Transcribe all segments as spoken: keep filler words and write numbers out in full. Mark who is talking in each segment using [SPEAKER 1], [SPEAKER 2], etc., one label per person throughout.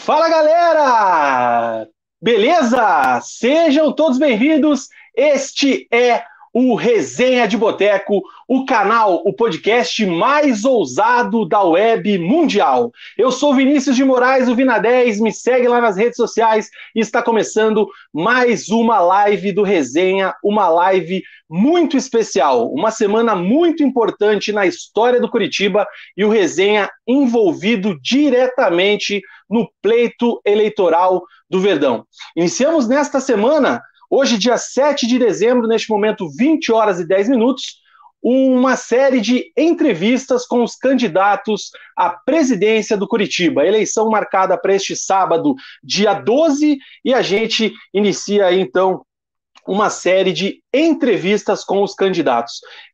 [SPEAKER 1] Fala galera! Beleza? Sejam todos bem-vindos. Este é o Resenha de Boteco, o canal, o podcast mais ousado da web mundial. Eu sou Vinícius de Moraes, o Vina dez, me segue lá nas redes sociais e está começando mais uma live do Resenha, uma live muito especial, uma semana muito importante na história do Coritiba e o Resenha envolvido diretamente no pleito eleitoral do Verdão. Iniciamos nesta semana, hoje dia sete de dezembro, neste momento vinte horas e dez minutos, uma série de entrevistas com os candidatos à presidência do Coritiba. Eleição marcada para este sábado, dia doze, e a gente inicia aí, então, uma série de entrevistas com os candidatos.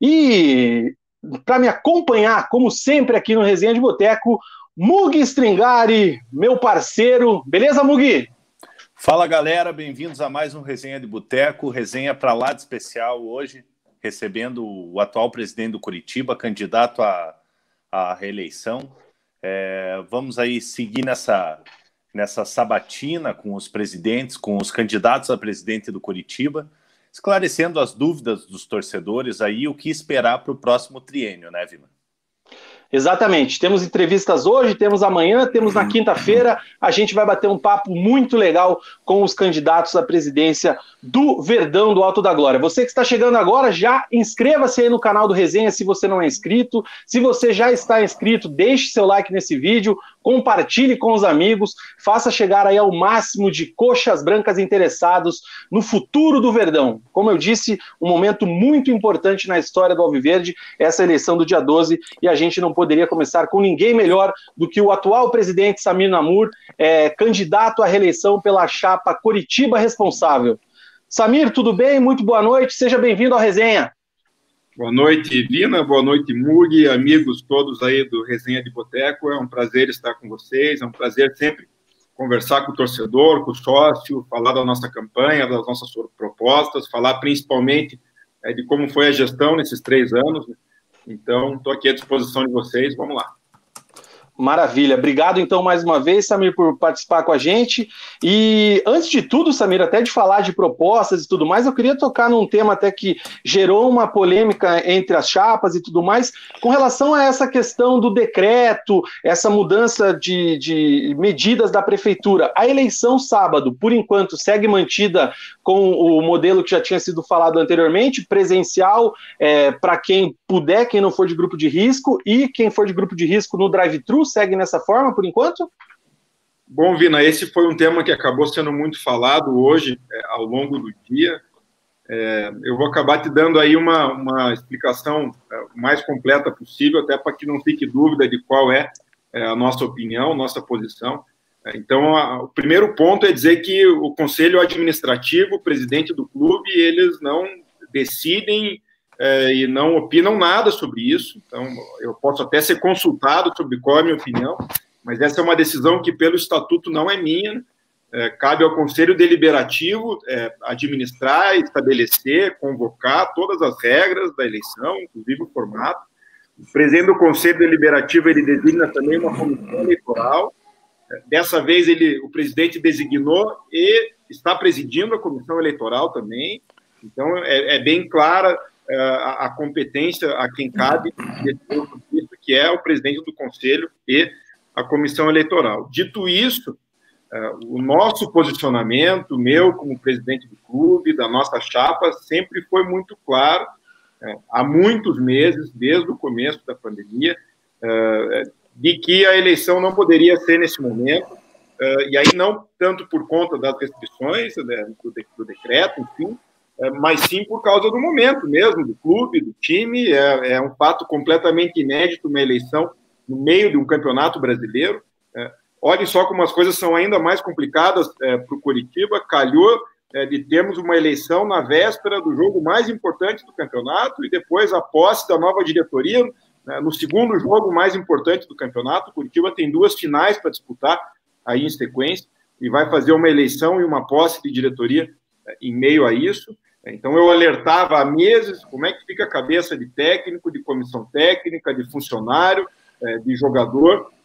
[SPEAKER 1] E para me acompanhar, como sempre aqui no Resenha de Boteco, Mugi Stringari, meu parceiro. Beleza, Mugi?
[SPEAKER 2] Fala, galera. Bem-vindos a mais um Resenha de Boteco. Resenha para lá de especial hoje, recebendo o atual presidente do Coritiba, candidato à, à reeleição. É, vamos aí seguir nessa, nessa sabatina com os presidentes, com os candidatos a presidente do Coritiba, esclarecendo as dúvidas dos torcedores aí, o que esperar para o próximo triênio, né, Vina?
[SPEAKER 1] Exatamente, temos entrevistas hoje, temos amanhã, temos na quinta-feira, a gente vai bater um papo muito legal com os candidatos à presidência do Verdão do Alto da Glória. Você que está chegando agora, já inscreva-se aí no canal do Resenha se você não é inscrito. Se você já está inscrito, deixe seu like nesse vídeo, compartilhe com os amigos, faça chegar aí ao máximo de coxas brancas interessados no futuro do Verdão. Como eu disse, um momento muito importante na história do Alviverde, essa eleição do dia doze, e a gente não poderia começar com ninguém melhor do que o atual presidente Samir Namur, é, candidato à reeleição pela chapa Coritiba Responsável. Samir, tudo bem? Muito boa noite, seja bem-vindo ao Resenha.
[SPEAKER 3] Boa noite, Vina, boa noite, Mugi, amigos todos aí do Resenha de Boteco. É um prazer estar com vocês, é um prazer sempre conversar com o torcedor, com o sócio, falar da nossa campanha, das nossas propostas, falar principalmente é, de como foi a gestão nesses três anos. Então, estou aqui à disposição de vocês, vamos lá.
[SPEAKER 1] Maravilha, obrigado então mais uma vez, Samir, por participar com a gente. E antes de tudo, Samir, até de falar de propostas e tudo mais, eu queria tocar num tema até que gerou uma polêmica entre as chapas e tudo mais, com relação a essa questão do decreto, essa mudança de, de medidas da prefeitura. A eleição sábado, por enquanto, segue mantida com o modelo que já tinha sido falado anteriormente, presencial, é, para quem puder, quem não for de grupo de risco, e quem for de grupo de risco no drive-thru, segue nessa forma por enquanto?
[SPEAKER 3] Bom, Vina, esse foi um tema que acabou sendo muito falado hoje, é, ao longo do dia. É, eu vou acabar te dando aí uma, uma explicação é, mais completa possível, até para que não fique dúvida de qual é, é a nossa opinião, nossa posição. É, então, a, o primeiro ponto é dizer que o Conselho Administrativo, o presidente do clube, eles não decidem É, e não opinam nada sobre isso. Então, eu posso até ser consultado sobre qual é a minha opinião, mas essa é uma decisão que, pelo estatuto, não é minha. É, cabe ao Conselho Deliberativo é, administrar, estabelecer, convocar todas as regras da eleição, inclusive o formato. O presidente do Conselho Deliberativo, ele designa também uma comissão eleitoral. É, dessa vez, ele, o presidente designou e está presidindo a comissão eleitoral também. Então, é, é bem clara a competência a quem cabe, que é o presidente do Conselho e a comissão eleitoral. Dito isso, o nosso posicionamento, meu como presidente do clube, da nossa chapa, sempre foi muito claro, há muitos meses, desde o começo da pandemia, de que a eleição não poderia ser nesse momento, e aí não tanto por conta das restrições do decreto, enfim, mas sim por causa do momento mesmo, do clube, do time. É, é um fato completamente inédito uma eleição no meio de um campeonato brasileiro. É, olhem só como as coisas são ainda mais complicadas é, para o Coritiba. Calhou é, de termos uma eleição na véspera do jogo mais importante do campeonato e depois a posse da nova diretoria né, no segundo jogo mais importante do campeonato. O Coritiba tem duas finais para disputar aí em sequência e vai fazer uma eleição e uma posse de diretoria é, em meio a isso. Então, eu alertava há meses como é que fica a cabeça de técnico, de comissão técnica, de funcionário, de jogador,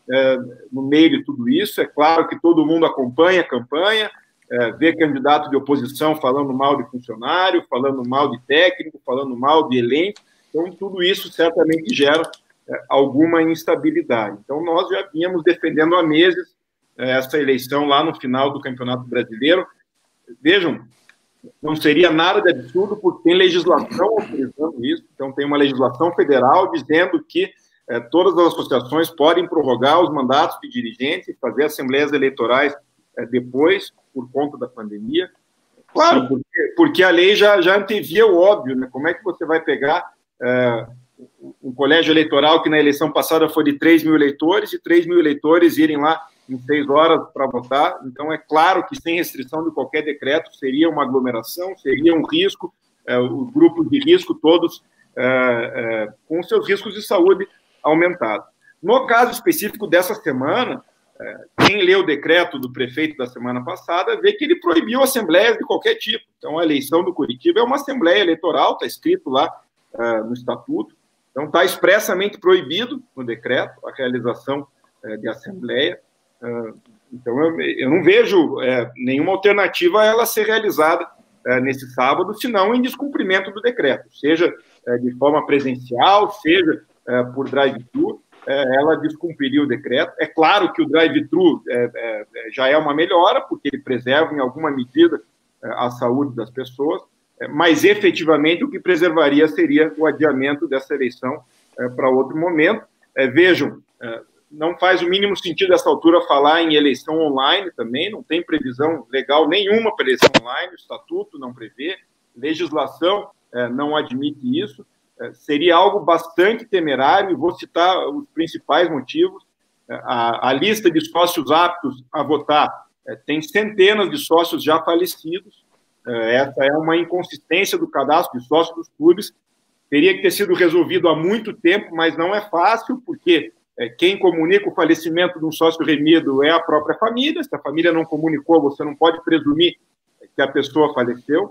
[SPEAKER 3] é, no meio de tudo isso. É claro que todo mundo acompanha a campanha, é, vê candidato de oposição falando mal de funcionário, falando mal de técnico, falando mal de elenco. Então, tudo isso certamente gera é, alguma instabilidade. Então, nós já vínhamos defendendo há meses é, essa eleição lá no final do Campeonato Brasileiro. Vejam, não seria nada de absurdo, porque tem legislação autorizando isso. Então, tem uma legislação federal dizendo que é, todas as associações podem prorrogar os mandatos de dirigentes e fazer assembleias eleitorais é, depois, por conta da pandemia. Claro, porque, porque a lei já, já antevia o óbvio, né? Como é que você vai pegar é, um colégio eleitoral que na eleição passada foi de três mil eleitores e três mil eleitores irem lá em seis horas para votar? Então, é claro que sem restrição de qualquer decreto seria uma aglomeração, seria um risco, é, os grupos de risco todos é, é, com seus riscos de saúde aumentados. No caso específico dessa semana, é, quem lê o decreto do prefeito da semana passada vê que ele proibiu assembleias de qualquer tipo. Então, a eleição do Curitiba é uma assembleia eleitoral, está escrito lá é, no estatuto. Então, está expressamente proibido no decreto a realização é, de assembleia. É, então, eu, eu não vejo é, nenhuma alternativa a ela ser realizada é, nesse sábado, senão em descumprimento do decreto, seja é, de forma presencial, seja é, por drive-thru, é, ela descumpriria o decreto. É claro que o drive-thru é, é, já é uma melhora, porque ele preserva em alguma medida é, a saúde das pessoas, é, mas efetivamente o que preservaria seria o adiamento dessa eleição é, para outro momento. É, vejam, é, não faz o mínimo sentido, nessa altura, falar em eleição online também, não tem previsão legal nenhuma para eleição online, o estatuto não prevê, legislação é, não admite isso. Seria algo bastante temerário, e vou citar os principais motivos. A, a lista de sócios aptos a votar é, tem centenas de sócios já falecidos. É, essa é uma inconsistência do cadastro de sócios dos clubes. Teria que ter sido resolvido há muito tempo, mas não é fácil, porque é, quem comunica o falecimento de um sócio remido é a própria família. Se a família não comunicou, você não pode presumir que a pessoa faleceu.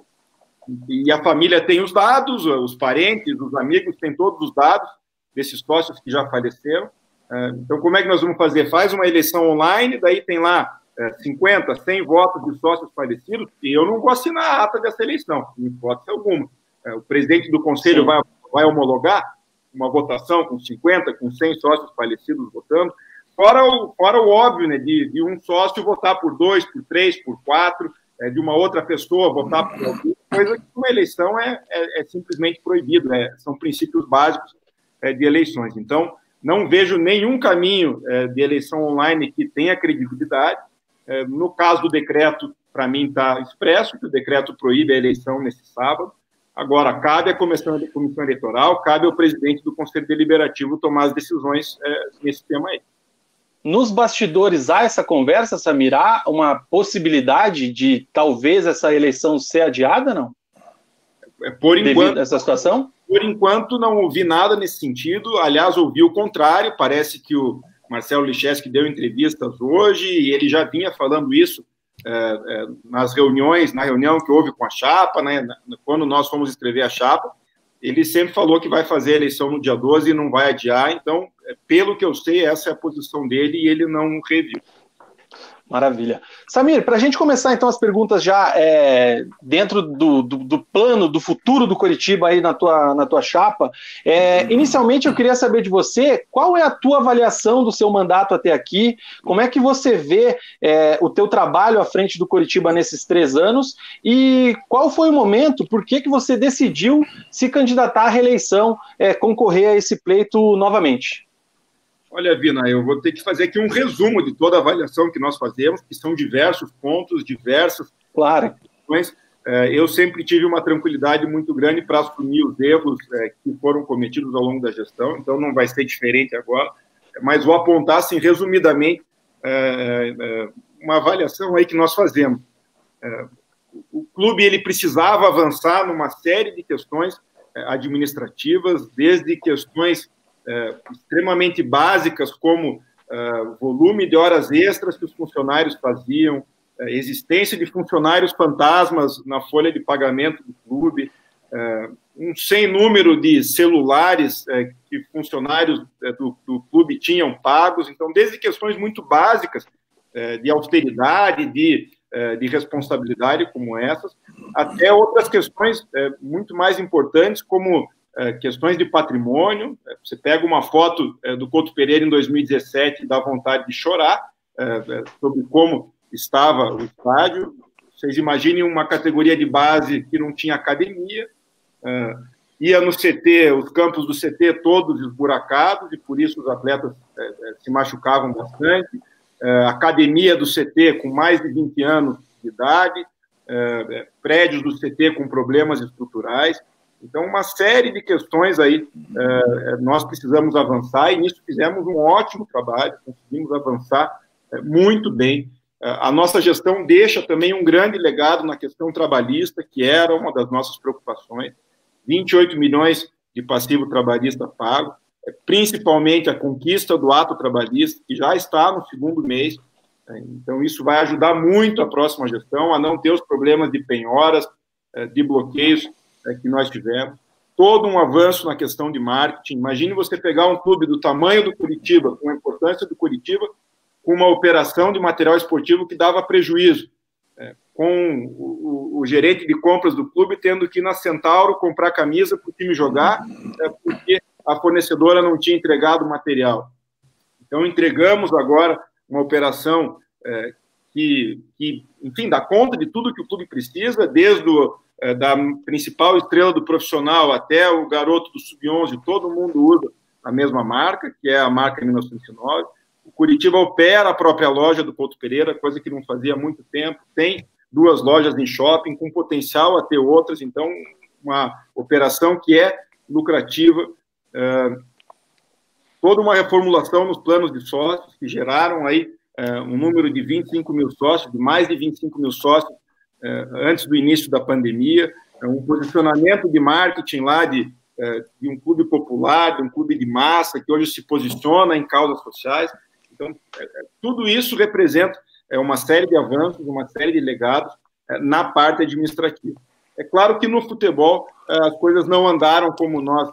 [SPEAKER 3] E a família tem os dados, os parentes, os amigos têm todos os dados desses sócios que já faleceram. Então, como é que nós vamos fazer? Faz uma eleição online, daí tem lá cinquenta, cem votos de sócios falecidos, e eu não vou assinar a ata dessa eleição, em hipótese alguma. O presidente do conselho vai, vai homologar uma votação com cinquenta, com cem sócios falecidos votando, fora o, fora o óbvio, né, de, de um sócio votar por dois, por três, por quatro, de uma outra pessoa votar por alguém, coisa que uma eleição é, é, é simplesmente proibido, né? São princípios básicos é, de eleições. Então, não vejo nenhum caminho é, de eleição online que tenha credibilidade. É, no caso do decreto, para mim está expresso que o decreto proíbe a eleição nesse sábado. Agora, cabe à comissão, à comissão eleitoral, cabe ao presidente do Conselho Deliberativo tomar as decisões é, nesse tema aí.
[SPEAKER 1] Nos bastidores há essa conversa, Samir? Há uma possibilidade de talvez essa eleição ser adiada, não?
[SPEAKER 3] Por enquanto,
[SPEAKER 1] devido a essa situação?
[SPEAKER 3] Por enquanto, não ouvi nada nesse sentido. Aliás, ouvi o contrário. Parece que o Marcelo Licheski deu entrevistas hoje e ele já vinha falando isso é, é, nas reuniões, na reunião que houve com a chapa, né, quando nós fomos escrever a chapa. Ele sempre falou que vai fazer a eleição no dia doze e não vai adiar. Então, pelo que eu sei, essa é a posição dele e ele não reviu.
[SPEAKER 1] Maravilha. Samir, para a gente começar então as perguntas já é, dentro do, do, do plano, do futuro do Coritiba aí na tua, na tua chapa, é, inicialmente eu queria saber de você qual é a tua avaliação do seu mandato até aqui, como é que você vê é, o teu trabalho à frente do Coritiba nesses três anos e qual foi o momento, por que que você decidiu se candidatar à reeleição, é, concorrer a esse pleito novamente?
[SPEAKER 3] Olha, Vina, eu vou ter que fazer aqui um resumo de toda a avaliação que nós fazemos, que são diversos pontos, diversas
[SPEAKER 1] claro.
[SPEAKER 3] questões. Eu sempre tive uma tranquilidade muito grande para assumir os erros que foram cometidos ao longo da gestão, então não vai ser diferente agora, mas vou apontar, assim, resumidamente, uma avaliação aí que nós fazemos. O clube ele precisava avançar numa série de questões administrativas, desde questões É, extremamente básicas, como é, volume de horas extras que os funcionários faziam, é, existência de funcionários fantasmas na folha de pagamento do clube, é, um sem número de celulares é, que funcionários é, do, do clube tinham pagos. Então, desde questões muito básicas é, de austeridade, de, é, de responsabilidade como essas, até outras questões é, muito mais importantes, como é, questões de patrimônio. Você pega uma foto é, do Couto Pereira em dois mil e dezessete e dá vontade de chorar é, sobre como estava o estádio. Vocês imaginem uma categoria de base que não tinha academia, uh, ia no C T, os campos do C T todos esburacados, e por isso os atletas uh, se machucavam bastante, uh, academia do C T com mais de vinte anos de idade, uh, prédios do C T com problemas estruturais. Então, uma série de questões aí uh, nós precisamos avançar, e nisso fizemos um ótimo trabalho, conseguimos avançar uh, muito bem. A nossa gestão deixa também um grande legado na questão trabalhista, que era uma das nossas preocupações. vinte e oito milhões de passivo trabalhista pago, principalmente a conquista do ato trabalhista, que já está no segundo mês. Então, isso vai ajudar muito a próxima gestão a não ter os problemas de penhoras, de bloqueios que nós tivemos. Todo um avanço na questão de marketing. Imagine você pegar um clube do tamanho do Curitiba, com a importância do Curitiba, com uma operação de material esportivo que dava prejuízo, é, com o, o, o gerente de compras do clube tendo que ir na Centauro comprar camisa para o time jogar, é, porque a fornecedora não tinha entregado o material. Então, entregamos agora uma operação é, que, que, enfim, dá conta de tudo que o clube precisa, desde o, é, da principal estrela do profissional até o garoto do sub onze, todo mundo usa a mesma marca, que é a marca mil novecentos e nove. O Curitiba opera a própria loja do Couto Pereira, coisa que não fazia há muito tempo. Tem duas lojas em shopping, com potencial a ter outras. Então, uma operação que é lucrativa. Uh, toda uma reformulação nos planos de sócios, que geraram aí uh, um número de vinte e cinco mil sócios, de mais de vinte e cinco mil sócios, uh, antes do início da pandemia. Uh, um posicionamento de marketing lá de, uh, de um clube popular, de um clube de massa, que hoje se posiciona em causas sociais. Então, tudo isso representa uma série de avanços, uma série de legados na parte administrativa. É claro que no futebol as coisas não andaram como nós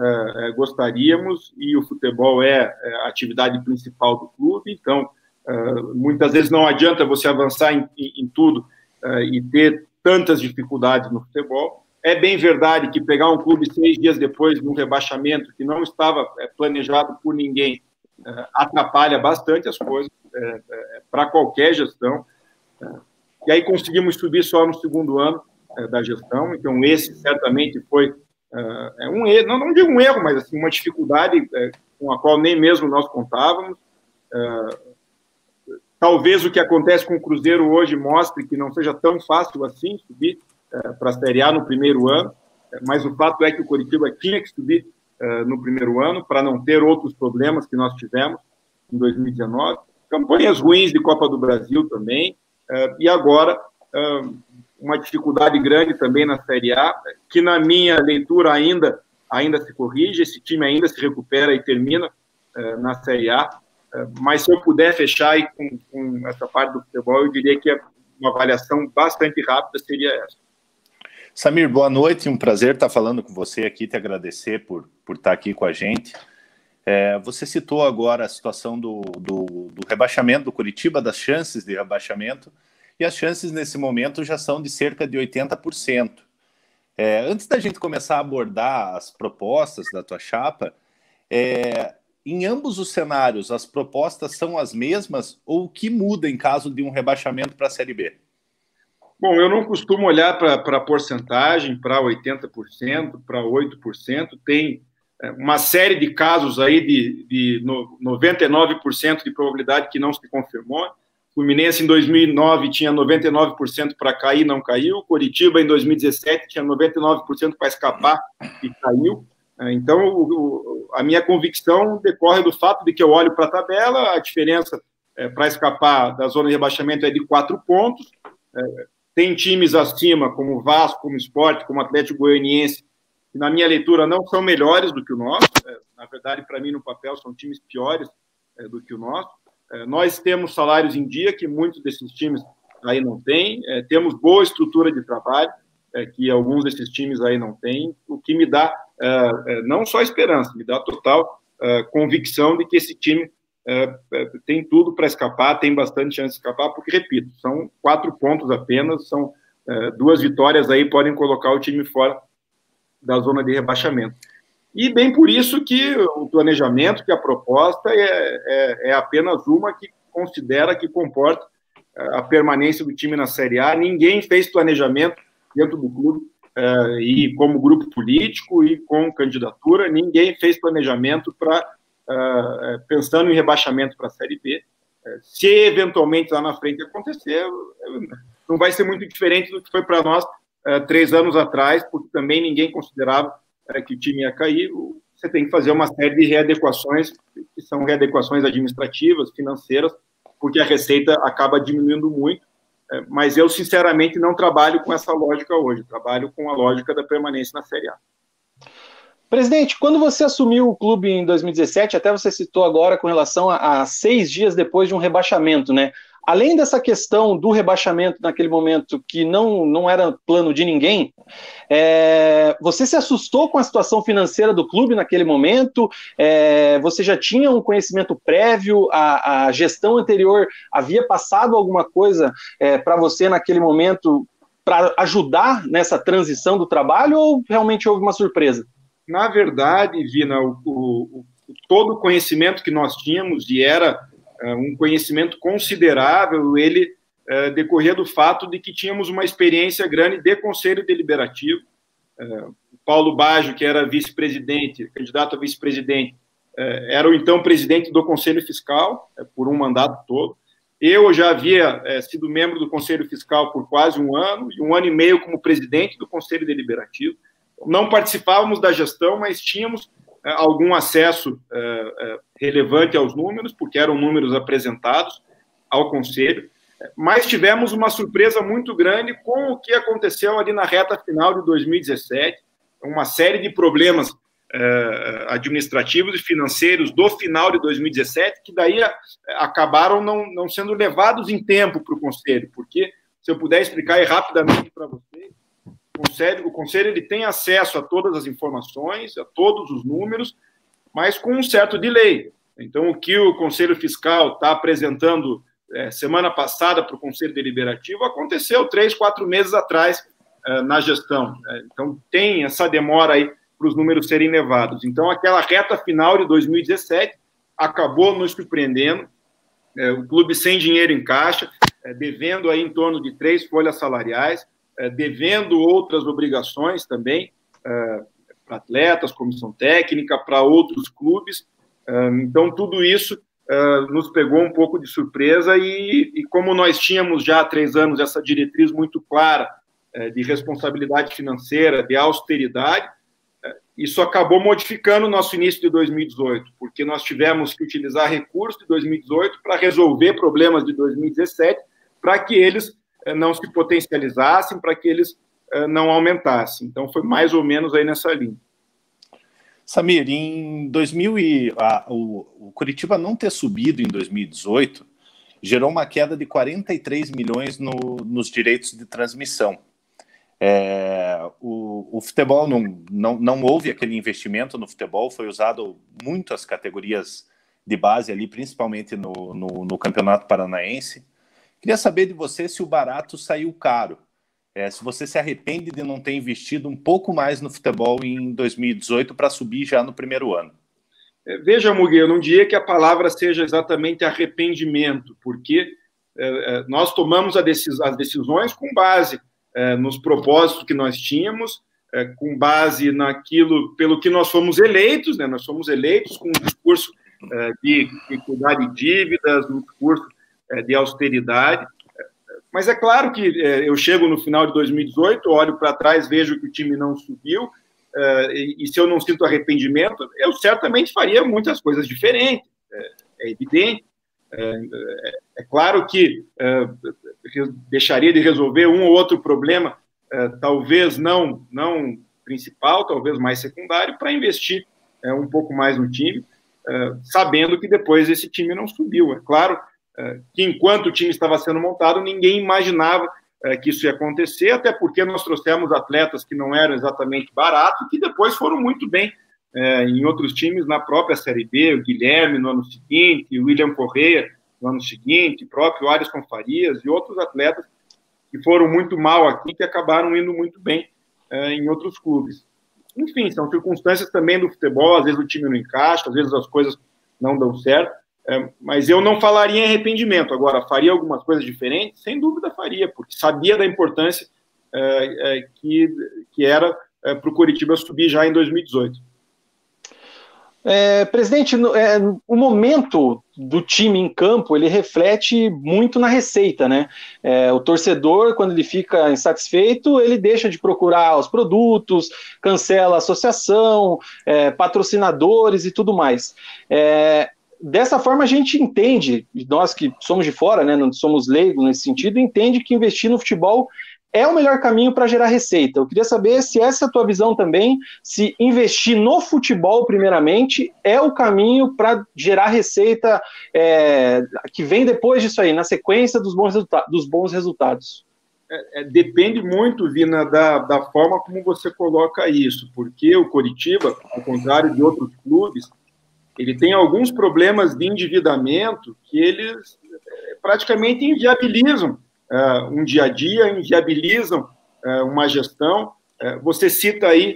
[SPEAKER 3] gostaríamos, e o futebol é a atividade principal do clube, então muitas vezes não adianta você avançar em, em tudo e ter tantas dificuldades no futebol. É bem verdade que pegar um clube seis dias depois de um rebaixamento que não estava planejado por ninguém atrapalha bastante as coisas é, é, para qualquer gestão. É, e aí conseguimos subir só no segundo ano é, da gestão, então esse certamente foi é, um erro, não, não digo um erro, mas assim, uma dificuldade é, com a qual nem mesmo nós contávamos. É, talvez o que acontece com o Cruzeiro hoje mostre que não seja tão fácil assim subir é, para a Série A no primeiro ano, é, mas o fato é que o Curitiba tinha que subir Uh, no primeiro ano, para não ter outros problemas que nós tivemos em dois mil e dezenove. Campanhas ruins de Copa do Brasil também, uh, e agora uh, uma dificuldade grande também na Série A, que na minha leitura ainda, ainda se corrige, esse time ainda se recupera e termina uh, na Série A, uh, mas se eu puder fechar aí com, com essa parte do futebol, eu diria que uma avaliação bastante rápida seria essa.
[SPEAKER 2] Samir, boa noite, um prazer estar falando com você aqui, te agradecer por, por estar aqui com a gente. É, você citou agora a situação do, do, do rebaixamento do Curitiba, das chances de rebaixamento, e as chances nesse momento já são de cerca de oitenta por cento. É, antes da gente começar a abordar as propostas da tua chapa, é, em ambos os cenários, as propostas são as mesmas ou o que muda em caso de um rebaixamento para a Série B?
[SPEAKER 3] Bom, eu não costumo olhar para a porcentagem, para oitenta por cento, para oito por cento. Tem é, uma série de casos aí de, de no, noventa e nove por cento de probabilidade que não se confirmou. O Fluminense em dois mil e nove tinha noventa e nove por cento para cair, não caiu. Curitiba em dois mil e dezessete tinha noventa e nove por cento para escapar e caiu. Então, o, o, a minha convicção decorre do fato de que eu olho para a tabela, a diferença é, para escapar da zona de rebaixamento é de quatro pontos. É, Tem times acima, como o Vasco, como o Sport, como o Atlético Goianiense, que na minha leitura não são melhores do que o nosso. Na verdade, para mim, no papel, são times piores do que o nosso. Nós temos salários em dia, que muitos desses times aí não têm. Temos boa estrutura de trabalho. é, que alguns desses times aí não têm, o que me dá é, é, não só esperança, me dá total é, convicção de que esse time é, é, tem tudo para escapar, tem bastante chance de escapar, porque, repito, são quatro pontos apenas, são é, duas vitórias aí, podem colocar o time fora da zona de rebaixamento. E bem por isso que o planejamento, que a proposta é, é, é apenas uma que considera, que comporta a permanência do time na Série A. Ninguém fez planejamento dentro do clube, uh, e como grupo político e com candidatura, ninguém fez planejamento para uh, pensando em rebaixamento para a Série B. Uh, se eventualmente lá na frente acontecer, não vai ser muito diferente do que foi para nós uh, três anos atrás, porque também ninguém considerava uh, que o time ia cair. Você tem que fazer uma série de readequações, que são readequações administrativas, financeiras, porque a receita acaba diminuindo muito, mas eu, sinceramente, não trabalho com essa lógica hoje, trabalho com a lógica da permanência na Série A.
[SPEAKER 1] Presidente, quando você assumiu o clube em dois mil e dezessete, até você citou agora com relação a, a seis dias depois de um rebaixamento, né? Além dessa questão do rebaixamento naquele momento, que não, não era plano de ninguém, é, você se assustou com a situação financeira do clube naquele momento? É, você já tinha um conhecimento prévio? A, a gestão anterior havia passado alguma coisa é, para você naquele momento para ajudar nessa transição do trabalho, ou realmente houve uma surpresa?
[SPEAKER 3] Na verdade, Vina, o, o, o, todo o conhecimento que nós tínhamos, e era uh, um conhecimento considerável, ele uh, decorria do fato de que tínhamos uma experiência grande de conselho deliberativo. Uh, o Paulo Baggio, que era vice-presidente, candidato a vice-presidente, uh, era o então presidente do Conselho Fiscal, uh, por um mandato todo. Eu já havia uh, sido membro do Conselho Fiscal por quase um ano, e um ano e meio como presidente do Conselho Deliberativo. Não participávamos da gestão, mas tínhamos uh, algum acesso uh, uh, relevante aos números, porque eram números apresentados ao Conselho, mas tivemos uma surpresa muito grande com o que aconteceu ali na reta final de dois mil e dezessete, uma série de problemas uh, administrativos e financeiros do final de dois mil e dezessete, que daí uh, acabaram não, não sendo levados em tempo para o Conselho, porque, se eu puder explicar aí rapidamente para vocês, O Conselho, o Conselho ele tem acesso a todas as informações, a todos os números, mas com um certo delay. Então, o que o Conselho Fiscal está apresentando é, semana passada para o Conselho Deliberativo aconteceu três, quatro meses atrás é, na gestão. É, então, tem essa demora aí para os números serem levados. Então, aquela reta final de dois mil e dezessete acabou nos surpreendendo. É, o clube sem dinheiro em caixa, é, devendo aí em torno de três folhas salariais, devendo outras obrigações também uh, para atletas, comissão técnica, para outros clubes. Uh, então, tudo isso uh, nos pegou um pouco de surpresa e, e como nós tínhamos já há três anos essa diretriz muito clara uh, de responsabilidade financeira, de austeridade, uh, isso acabou modificando o nosso início de dois mil e dezoito, porque nós tivemos que utilizar recursos de dois mil e dezoito para resolver problemas de dois mil e dezessete, para que eles não se potencializassem, para que eles uh, não aumentassem. Então, foi mais ou menos aí nessa linha.
[SPEAKER 2] Samir, em dois mil e a, o, o Curitiba não ter subido em dois mil e dezoito gerou uma queda de quarenta e três milhões no, nos direitos de transmissão. É, o, o futebol não, não, não houve aquele investimento no futebol, foi usado muito as categorias de base ali, principalmente no, no, no Campeonato Paranaense. Queria saber de você se o barato saiu caro, é, se você se arrepende de não ter investido um pouco mais no futebol em dois mil e dezoito para subir já no primeiro ano.
[SPEAKER 3] É, veja, Muguê, eu não diria que a palavra seja exatamente arrependimento, porque é, nós tomamos a decis- as decisões com base é, nos propósitos que nós tínhamos, é, com base naquilo pelo que nós fomos eleitos, né? Nós fomos eleitos com um discurso é, de, de cuidar de dívidas, um discurso de austeridade, mas é claro que eu chego no final de dois mil e dezoito, olho para trás, vejo que o time não subiu, e se eu não sinto arrependimento, eu certamente faria muitas coisas diferentes, é evidente. É claro que deixaria de resolver um ou outro problema, talvez não, não principal, talvez mais secundário, para investir um pouco mais no time, sabendo que depois esse time não subiu. É claro que enquanto o time estava sendo montado, ninguém imaginava é, que isso ia acontecer, até porque nós trouxemos atletas que não eram exatamente baratos, que depois foram muito bem é, em outros times na própria Série B, o Guilherme no ano seguinte, o William Correia no ano seguinte, o próprio Alisson Farias e outros atletas que foram muito mal aqui, que acabaram indo muito bem é, em outros clubes. Enfim, são circunstâncias também do futebol, às vezes o time não encaixa, às vezes as coisas não dão certo, é, mas eu não falaria em arrependimento. Agora, faria algumas coisas diferentes? Sem dúvida faria, porque sabia da importância é, é, que, que era é, para o Coritiba subir já em dois mil e dezoito.
[SPEAKER 1] É, presidente, é, o momento do time em campo, ele reflete muito na receita, né? É, o torcedor, quando ele fica insatisfeito, ele deixa de procurar os produtos, cancela a associação, é, patrocinadores e tudo mais. É, dessa forma a gente entende, nós que somos de fora, né, não somos leigos nesse sentido, entende que investir no futebol é o melhor caminho para gerar receita. Eu queria saber se essa é a tua visão também, se investir no futebol, primeiramente, é o caminho para gerar receita é, que vem depois disso aí, na sequência dos bons, resulta- dos bons resultados.
[SPEAKER 3] É, é, depende muito, Vina, da, da forma como você coloca isso, porque o Coritiba, ao contrário de outros clubes, ele tem alguns problemas de endividamento que eles é, praticamente inviabilizam Uh, um dia a dia, inviabilizam uh, uma gestão. Uh, você cita aí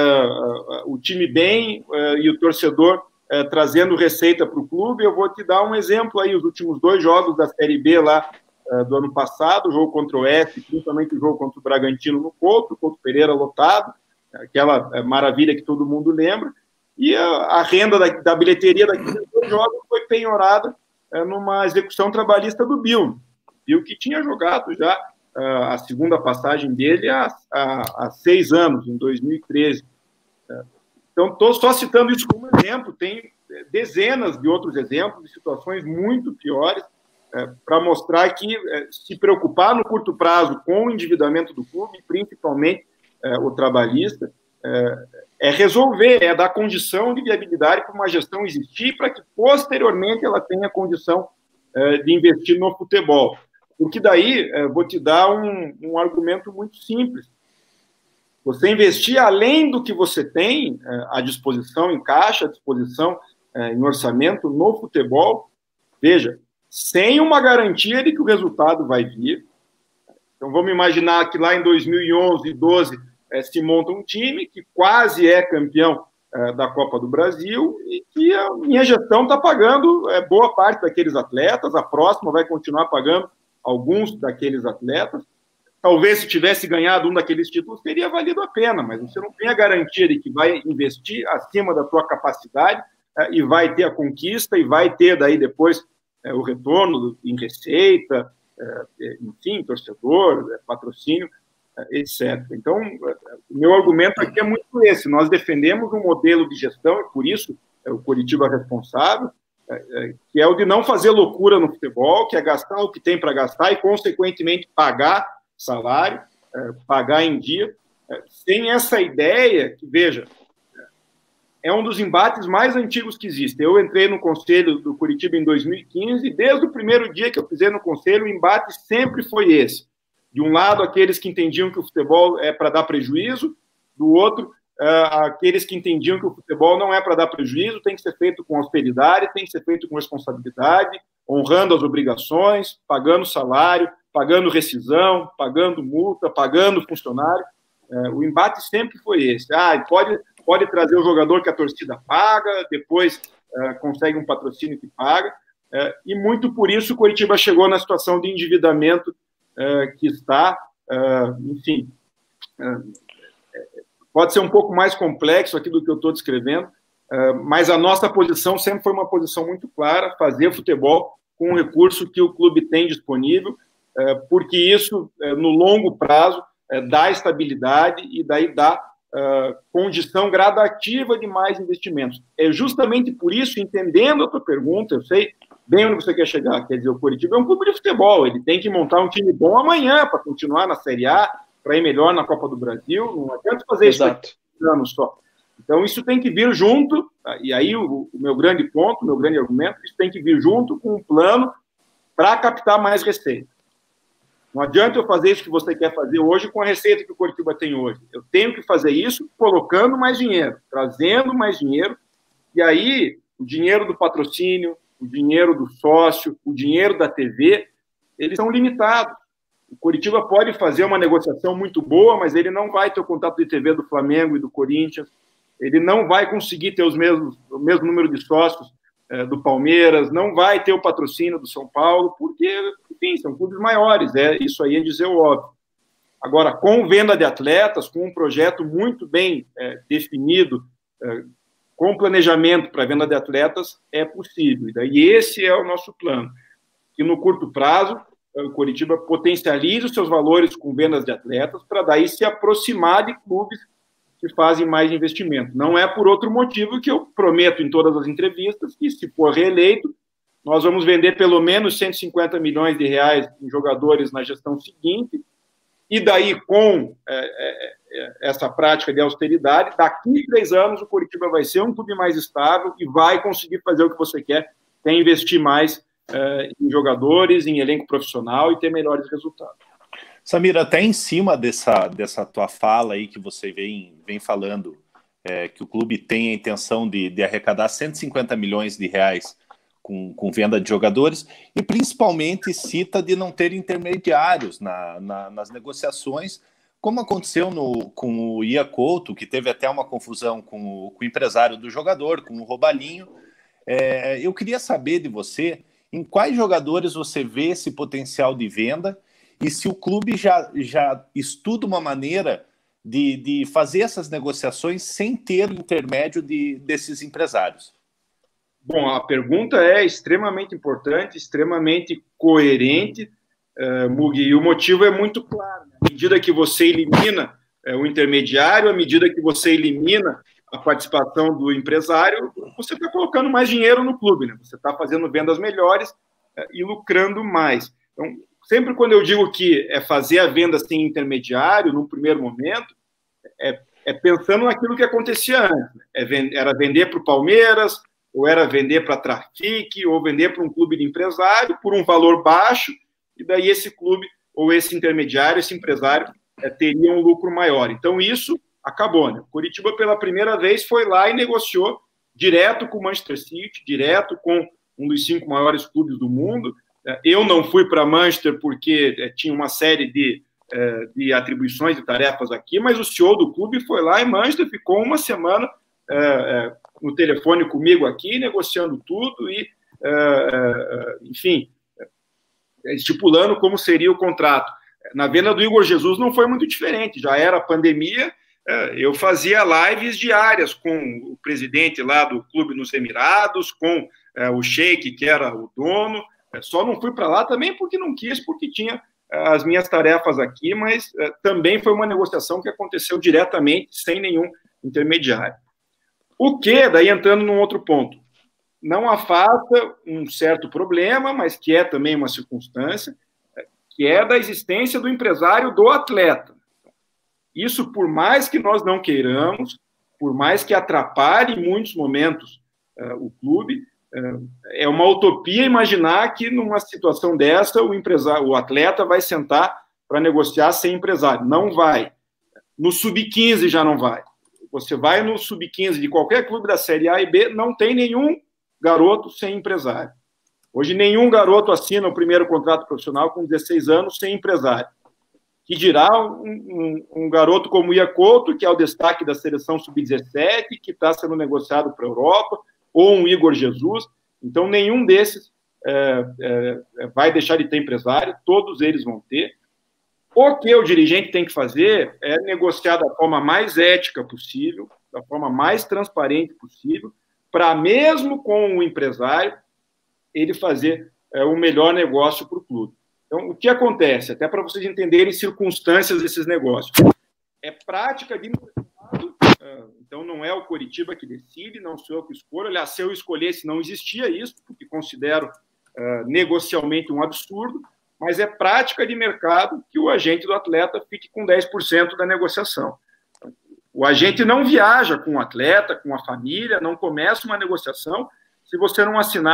[SPEAKER 3] uh, uh, o time bem uh, e o torcedor uh, trazendo receita para o clube. Eu vou te dar um exemplo aí, os últimos dois jogos da Série B lá uh, do ano passado, o jogo contra o Oeste, principalmente o jogo contra o Bragantino no Couto, o Couto Pereira lotado, aquela uh, maravilha que todo mundo lembra, e a, a renda da, da bilheteria daqueles dois jogos foi penhorada uh, numa execução trabalhista do Bill. Bill que tinha jogado já uh, a segunda passagem dele há, há, há seis anos, em dois mil e treze. Uh, então, estou só citando isso como exemplo, tem dezenas de outros exemplos de situações muito piores uh, para mostrar que uh, se preocupar no curto prazo com o endividamento do clube, principalmente uh, o trabalhista, uh, é resolver, é dar condição de viabilidade para uma gestão existir para que, posteriormente, ela tenha condição uh, de investir no futebol. Porque daí, vou te dar um, um argumento muito simples. Você investir além do que você tem à disposição, em caixa, à disposição em orçamento no futebol, veja, sem uma garantia de que o resultado vai vir. Então, vamos imaginar que lá em dois mil e onze, doze, se monta um time que quase é campeão da Copa do Brasil e que a minha gestão está pagando boa parte daqueles atletas, a próxima vai continuar pagando alguns daqueles atletas. Talvez se tivesse ganhado um daqueles títulos, teria valido a pena, mas você não tem a garantia de que vai investir acima da sua capacidade é, e vai ter a conquista e vai ter daí depois é, o retorno em receita, é, enfim, torcedor, é, patrocínio, é, etcétera. Então, o meu argumento aqui é muito esse. Nós defendemos um modelo de gestão, e por isso é o Coritiba responsável, que é o de não fazer loucura no futebol, que é gastar o que tem para gastar e, consequentemente, pagar salário, pagar em dia, sem essa ideia que, veja, é um dos embates mais antigos que existem. Eu entrei no Conselho do Coritiba em dois mil e quinze e, desde o primeiro dia que eu pisei no Conselho, o embate sempre foi esse. De um lado, aqueles que entendiam que o futebol é para dar prejuízo, do outro, Uh, aqueles que entendiam que o futebol não é para dar prejuízo, tem que ser feito com austeridade, tem que ser feito com responsabilidade, honrando as obrigações, pagando salário, pagando rescisão, pagando multa, pagando funcionário. Uh, o embate sempre foi esse. Ah, pode, pode trazer o jogador que a torcida paga, depois uh, consegue um patrocínio que paga, uh, e muito por isso o Coritiba chegou na situação de endividamento uh, que está, uh, enfim... Uh, Pode ser um pouco mais complexo aqui do que eu estou descrevendo, mas a nossa posição sempre foi uma posição muito clara, fazer futebol com o recurso que o clube tem disponível, porque isso, no longo prazo, dá estabilidade e daí dá condição gradativa de mais investimentos. É justamente por isso, entendendo a tua pergunta, eu sei bem onde você quer chegar, quer dizer, o Coritiba é um clube de futebol, ele tem que montar um time bom amanhã para continuar na Série A, para ir melhor na Copa do Brasil, não adianta fazer
[SPEAKER 1] Exato.
[SPEAKER 3] Isso em anos só. Então, isso tem que vir junto, e aí o, o meu grande ponto, o meu grande argumento, isso tem que vir junto com um plano para captar mais receita. Não adianta eu fazer isso que você quer fazer hoje com a receita que o Coritiba tem hoje. Eu tenho que fazer isso colocando mais dinheiro, trazendo mais dinheiro, e aí o dinheiro do patrocínio, o dinheiro do sócio, o dinheiro da T V, eles são limitados. O Coritiba pode fazer uma negociação muito boa, mas ele não vai ter o contato de T V do Flamengo e do Corinthians, ele não vai conseguir ter os mesmos, o mesmo número de sócios é, do Palmeiras, não vai ter o patrocínio do São Paulo, porque, enfim, são clubes maiores, é, isso aí é dizer o óbvio. Agora, com venda de atletas, com um projeto muito bem é, definido, é, com planejamento para venda de atletas, é possível. E daí esse é o nosso plano. Que no curto prazo, o Coritiba potencialize os seus valores com vendas de atletas, para daí se aproximar de clubes que fazem mais investimento. Não é por outro motivo que eu prometo em todas as entrevistas que, se for reeleito, nós vamos vender pelo menos cento e cinquenta milhões de reais em jogadores na gestão seguinte, e daí, com é, é, essa prática de austeridade, daqui a três anos o Coritiba vai ser um clube mais estável e vai conseguir fazer o que você quer, que é investir mais é, em jogadores, em elenco profissional e ter melhores resultados.
[SPEAKER 2] Samir, até em cima dessa, dessa tua fala aí que você vem, vem falando, é, que o clube tem a intenção de, de arrecadar cento e cinquenta milhões de reais com, com venda de jogadores, e principalmente cita de não ter intermediários na, na, nas negociações, como aconteceu no, com o Ia Couto, que teve até uma confusão com o, com o empresário do jogador, com o Robalinho. É, eu queria saber de você, em quais jogadores você vê esse potencial de venda, e se o clube já, já estuda uma maneira de, de fazer essas negociações sem ter o intermédio de, desses empresários.
[SPEAKER 3] Bom, a pergunta é extremamente importante, extremamente coerente, uh, Mugi, e o motivo é muito claro. Né? À medida que você elimina uh, o intermediário, à medida que você elimina a participação do empresário, você está colocando mais dinheiro no clube, né? Você está fazendo vendas melhores uh, e lucrando mais. Então, sempre quando eu digo que é fazer a venda sem intermediário, no primeiro momento, é, é pensando naquilo que acontecia antes. Né? É vend- era vender para o Palmeiras, ou era vender para a Trafic, ou vender para um clube de empresário por um valor baixo, e daí esse clube, ou esse intermediário, esse empresário, é, teria um lucro maior. Então, isso acabou. Né? O Coritiba, pela primeira vez, foi lá e negociou direto com o Manchester City, direto com um dos cinco maiores clubes do mundo. Eu não fui para Manchester porque é, tinha uma série de, é, de atribuições e tarefas aqui, mas o C E O do clube foi lá em Manchester, ficou uma semana é, é, no telefone comigo aqui, negociando tudo e, é, é, enfim, estipulando como seria o contrato. Na venda do Igor Jesus não foi muito diferente, já era pandemia, é, eu fazia lives diárias com o presidente lá do clube nos Emirados, com é, o Sheik, que era o dono. Só não fui para lá também porque não quis, porque tinha as minhas tarefas aqui, mas é, também foi uma negociação que aconteceu diretamente, sem nenhum intermediário. O que, daí entrando num outro ponto, não afasta um certo problema, mas que é também uma circunstância, que é da existência do empresário do atleta. Isso, por mais que nós não queiramos, por mais que atrapalhe em muitos momentos uh, o clube, uh, é uma utopia imaginar que numa situação dessa o, empresário, o atleta vai sentar para negociar sem empresário. Não vai. No sub quinze já não vai. Você vai no sub quinze de qualquer clube da Série A e B, não tem nenhum garoto sem empresário. Hoje, nenhum garoto assina o primeiro contrato profissional com dezesseis anos sem empresário. Que dirá um, um, um garoto como o Ia Couto, que é o destaque da seleção sub dezessete, que está sendo negociado para a Europa, ou um Igor Jesus. Então, nenhum desses é, é, vai deixar de ter empresário, todos eles vão ter. O que o dirigente tem que fazer é negociar da forma mais ética possível, da forma mais transparente possível, para mesmo com o empresário, ele fazer é, o melhor negócio para o clube. Então, o que acontece? Até para vocês entenderem circunstâncias desses negócios. É prática de mercado, então não é o Coritiba que decide, não sou eu que escolho. Aliás, se eu escolhesse, não existia isso, porque considero uh, negocialmente um absurdo, mas é prática de mercado que o agente do atleta fique com dez por cento da negociação. O agente não viaja com o atleta, com a família, não começa uma negociação se você não assinar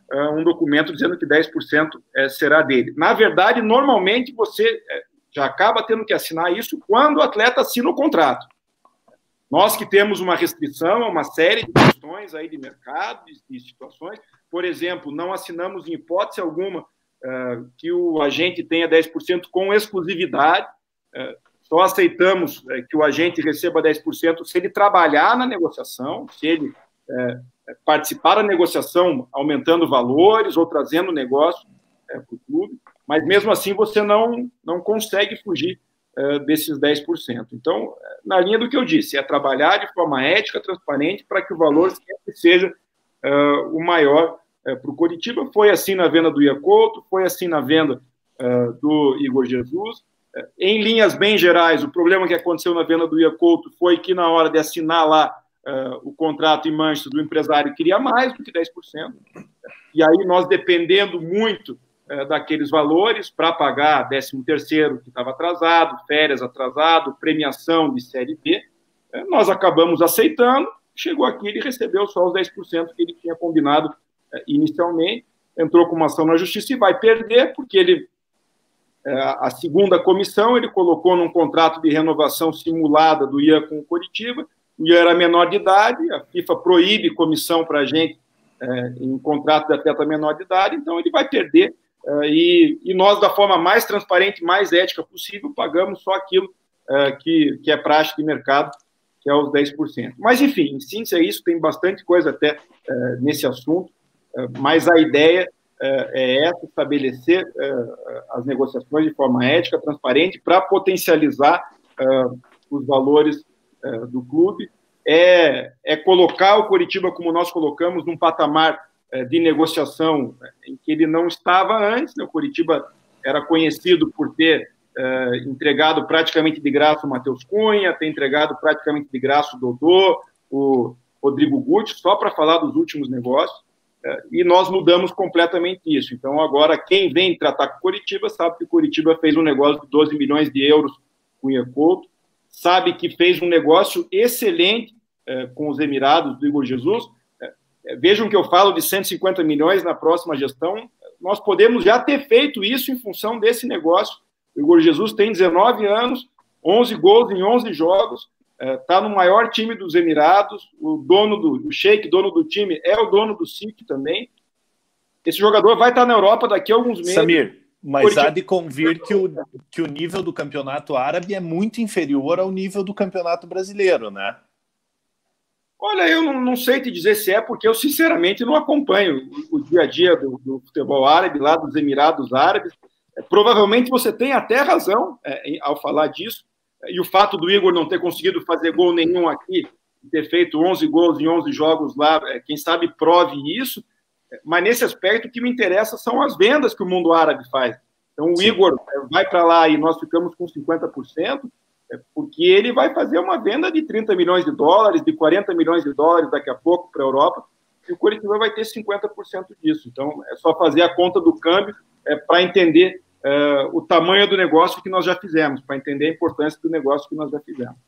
[SPEAKER 3] uh, um documento dizendo que dez por cento uh, será dele. Na verdade, normalmente você uh, já acaba tendo que assinar isso quando o atleta assina o contrato. Nós que temos uma restrição a uma série de questões aí de mercado, de, de situações, por exemplo, não assinamos em hipótese alguma uh, que o agente tenha dez por cento com exclusividade, uh, só aceitamos uh, que o agente receba dez por cento se ele trabalhar na negociação, se ele uh, participar da negociação aumentando valores ou trazendo negócio uh, para o clube, mas mesmo assim você não, não consegue fugir Uh, desses dez por cento. Então, na linha do que eu disse, é trabalhar de forma ética, transparente, para que o valor sempre seja uh, o maior uh, para o Coritiba. Foi assim na venda do Ian Couto, foi assim na venda uh, do Igor Jesus. Uh, em linhas bem gerais, o problema que aconteceu na venda do Ian Couto foi que na hora de assinar lá uh, o contrato em Manchester, do empresário queria mais do que dez por cento. E aí nós, dependendo muito daqueles valores para pagar décimo terceiro que estava atrasado, férias atrasado, premiação de Série B, nós acabamos aceitando, chegou aqui, ele recebeu só os dez por cento que ele tinha combinado inicialmente, entrou com uma ação na justiça e vai perder, porque ele, a segunda comissão, ele colocou num contrato de renovação simulada do Ian com o Coritiba, o Ian era menor de idade, a FIFA proíbe comissão para a gente em contrato de atleta menor de idade, então ele vai perder. Uh, e, e nós, da forma mais transparente, mais ética possível, pagamos só aquilo uh, que, que é prática de mercado, que é os dez por cento. Mas, enfim, em síntese é isso, tem bastante coisa até uh, nesse assunto, uh, mas a ideia uh, é essa, estabelecer uh, as negociações de forma ética, transparente, para potencializar uh, os valores uh, do clube, é, é colocar o Coritiba, como nós colocamos, num patamar de negociação em que ele não estava antes, né? O Coritiba era conhecido por ter uh, entregado praticamente de graça o Matheus Cunha, ter entregado praticamente de graça o Dodô, o Rodrigo Guti, só para falar dos últimos negócios, uh, e nós mudamos completamente isso. Então, agora, quem vem tratar com o Coritiba sabe que o Coritiba fez um negócio de doze milhões de euros com o Ian Couto, sabe que fez um negócio excelente uh, com os Emirados do Igor Jesus. Vejam que eu falo de cento e cinquenta milhões na próxima gestão, nós podemos já ter feito isso em função desse negócio. O Igor Jesus tem dezenove anos, onze gols em onze jogos, está no maior time dos Emirados, o dono do o Sheik, dono do time, é o dono do S I C também. Esse jogador vai estar na Europa daqui a alguns meses.
[SPEAKER 2] Samir, mas há de convir que o, que o nível do campeonato árabe é muito inferior ao nível do campeonato brasileiro, né?
[SPEAKER 3] Olha, eu não, não sei te dizer se é, porque eu, sinceramente, não acompanho o, o dia a dia do, do futebol árabe, lá dos Emirados Árabes. É, provavelmente você tem até razão é, em, ao falar disso, é, e o fato do Igor não ter conseguido fazer gol nenhum aqui, ter feito onze gols em onze jogos lá, é, quem sabe prove isso, é, mas nesse aspecto o que me interessa são as vendas que o mundo árabe faz. Então o Sim. Igor é, vai para lá e nós ficamos com cinquenta por cento, porque ele vai fazer uma venda de trinta milhões de dólares, de quarenta milhões de dólares daqui a pouco para a Europa, e o Coritiba vai ter cinquenta por cento disso. Então, é só fazer a conta do câmbio é, para entender é, o tamanho do negócio que nós já fizemos, para entender a importância do negócio que nós já fizemos.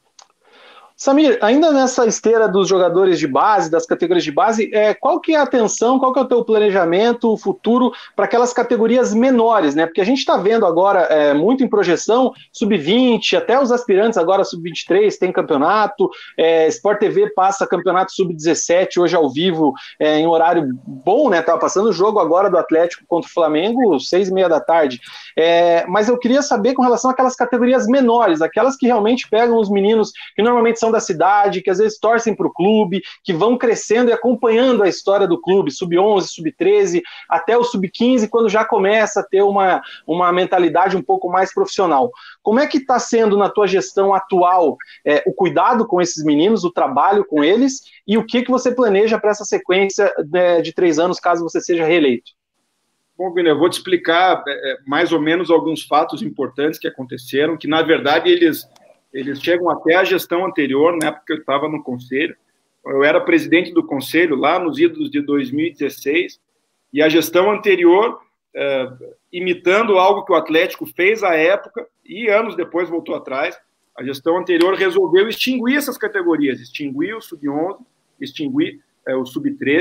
[SPEAKER 1] Samir, ainda nessa esteira dos jogadores de base, das categorias de base, é, qual que é a atenção, qual que é o teu planejamento, o futuro para aquelas categorias menores, né? Porque a gente está vendo agora é, muito em projeção, sub vinte, até os aspirantes agora sub vinte e três tem campeonato, é, Sport T V passa campeonato sub dezessete hoje ao vivo, é, em horário bom, né? Tava passando o jogo agora do Atlético contra o Flamengo, seis e meia da tarde. É, mas eu queria saber com relação àquelas categorias menores, aquelas que realmente pegam os meninos que normalmente são da cidade, que às vezes torcem para o clube, que vão crescendo e acompanhando a história do clube, sub onze, sub treze, até o sub quinze, quando já começa a ter uma, uma mentalidade um pouco mais profissional. Como é que está sendo na tua gestão atual é, o cuidado com esses meninos, o trabalho com eles, e o que, que você planeja para essa sequência de, de três anos, caso você seja reeleito?
[SPEAKER 3] Bom, Vini, eu vou te explicar é, mais ou menos alguns fatos importantes que aconteceram, que na verdade eles Eles chegam até a gestão anterior, né, porque eu estava no conselho. Eu era presidente do conselho lá nos idos de dois mil e dezesseis, e a gestão anterior, é, imitando algo que o Atlético fez à época, e anos depois voltou atrás, a gestão anterior resolveu extinguir essas categorias, extinguir o sub onze, extinguir é, o sub treze,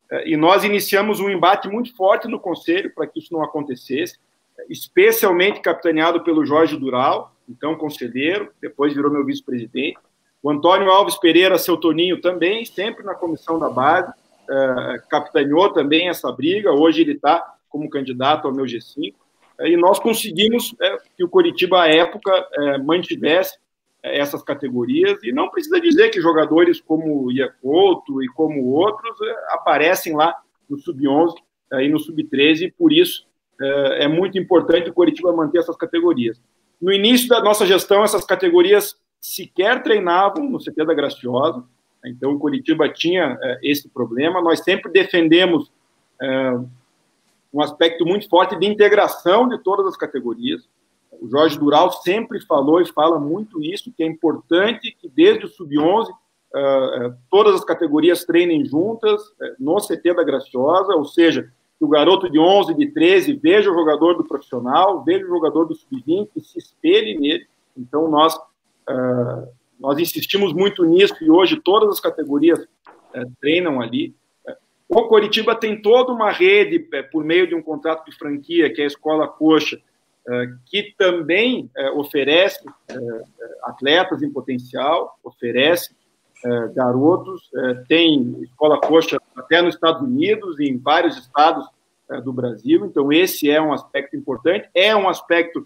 [SPEAKER 3] e nós iniciamos um embate muito forte no Conselho para que isso não acontecesse, especialmente capitaneado pelo Jorge Dural, então conselheiro, depois virou meu vice-presidente. O Antônio Alves Pereira, seu Toninho, também, sempre na comissão da base, eh, capitaneou também essa briga, hoje ele está como candidato ao meu G cinco, eh, e nós conseguimos eh, que o Coritiba, à época, eh, mantivesse eh, essas categorias, e não precisa dizer que jogadores como o Iacoto e como outros eh, aparecem lá no sub onze eh, e no sub treze, e por isso é muito importante o Coritiba manter essas categorias. No início da nossa gestão, essas categorias sequer treinavam no C T da Graciosa, então o Coritiba tinha é, esse problema. Nós sempre defendemos é, um aspecto muito forte de integração de todas as categorias. O Jorge Dural sempre falou e fala muito isso, que é importante que desde o sub onze é, todas as categorias treinem juntas é, no C T da Graciosa, ou seja, que o garoto de onze, de treze, veja o jogador do profissional, veja o jogador do sub vinte e se espelhe nele. Então, nós, uh, nós insistimos muito nisso e hoje todas as categorias uh, treinam ali. O Coritiba tem toda uma rede, uh, por meio de um contrato de franquia, que é a Escola Coxa, uh, que também uh, oferece uh, atletas em potencial, oferece uh, garotos, uh, tem Escola Coxa até nos Estados Unidos e em vários estados uh, do Brasil. Então, esse é um aspecto importante, é um aspecto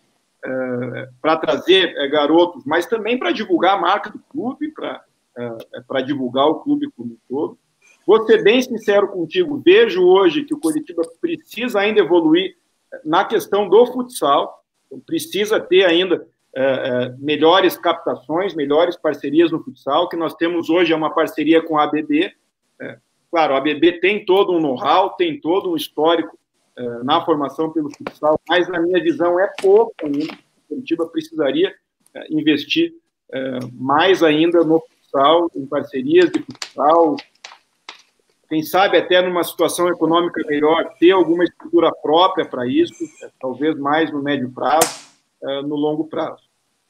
[SPEAKER 3] uh, para trazer uh, garotos, mas também para divulgar a marca do clube, para uh, para divulgar o clube como um todo. Vou ser bem sincero contigo, vejo hoje que o Coritiba precisa ainda evoluir na questão do futsal, então, precisa ter ainda uh, uh, melhores captações, melhores parcerias no futsal. Que nós temos hoje é uma parceria com a A B B. Uh, Claro, a A B B tem todo um know-how, tem todo um histórico uh, na formação pelo futsal, mas, na minha visão, é pouco ainda. O Coritiba precisaria uh, investir uh, mais ainda no futsal, em parcerias de futsal, quem sabe até numa situação econômica melhor, ter alguma estrutura própria para isso, uh, talvez mais no médio prazo, uh, no longo prazo.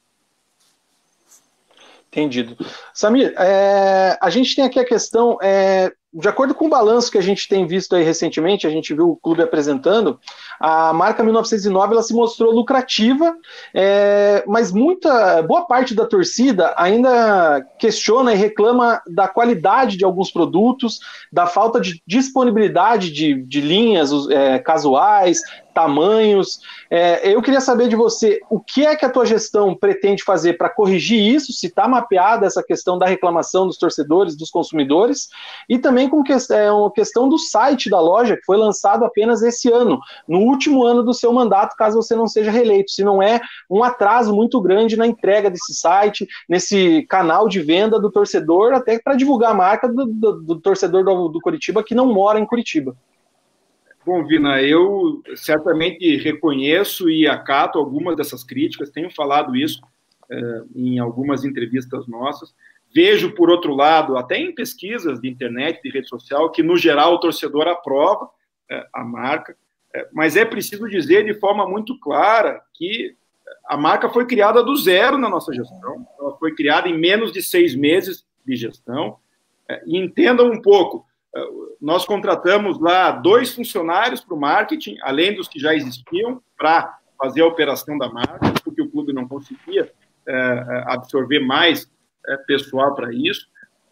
[SPEAKER 1] Entendido. Samir, é, a gente tem aqui a questão, é, de acordo com o balanço que a gente tem visto aí recentemente, a gente viu o clube apresentando, a marca mil novecentos e nove ela se mostrou lucrativa, é, mas muita, boa parte da torcida ainda questiona e reclama da qualidade de alguns produtos, da falta de disponibilidade de, de linhas é, casuais, tamanhos. É, eu queria saber de você, o que é que a tua gestão pretende fazer para corrigir isso, se está mapeada essa questão da reclamação dos torcedores, dos consumidores, e também com que, é, uma questão do site da loja, que foi lançado apenas esse ano, no último ano do seu mandato, caso você não seja reeleito, se não é um atraso muito grande na entrega desse site, nesse canal de venda do torcedor, até para divulgar a marca do, do, do torcedor do, do Coritiba que não mora em Curitiba.
[SPEAKER 3] Bom, Vina, eu certamente reconheço e acato algumas dessas críticas, tenho falado isso eh, em algumas entrevistas nossas. Vejo, por outro lado, até em pesquisas de internet, de rede social, que, no geral, o torcedor aprova eh, a marca, eh, mas é preciso dizer de forma muito clara que a marca foi criada do zero na nossa gestão, ela foi criada em menos de seis meses de gestão, eh, e entendam um pouco, nós contratamos lá dois funcionários para o marketing, além dos que já existiam, para fazer a operação da marca, porque o clube não conseguia é, absorver mais é, pessoal para isso.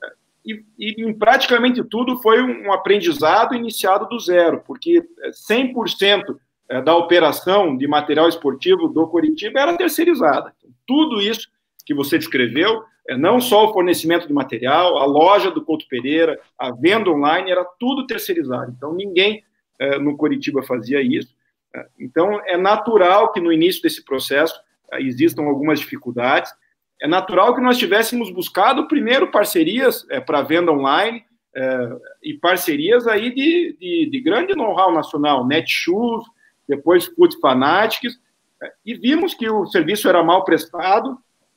[SPEAKER 3] E, e em praticamente tudo foi um aprendizado iniciado do zero, porque cem por cento da operação de material esportivo do Coritiba era terceirizada. Tudo isso que você descreveu, não só o fornecimento de material, a loja do Couto Pereira, a venda online, era tudo terceirizado. Então, ninguém eh, no Coritiba fazia isso. Então, é natural que no início desse processo eh, existam algumas dificuldades. É natural que nós tivéssemos buscado primeiro parcerias eh, para venda online eh, e parcerias aí de, de, de grande know-how nacional, Netshoes, depois Foot Fanatics, eh, e vimos que o serviço era mal prestado,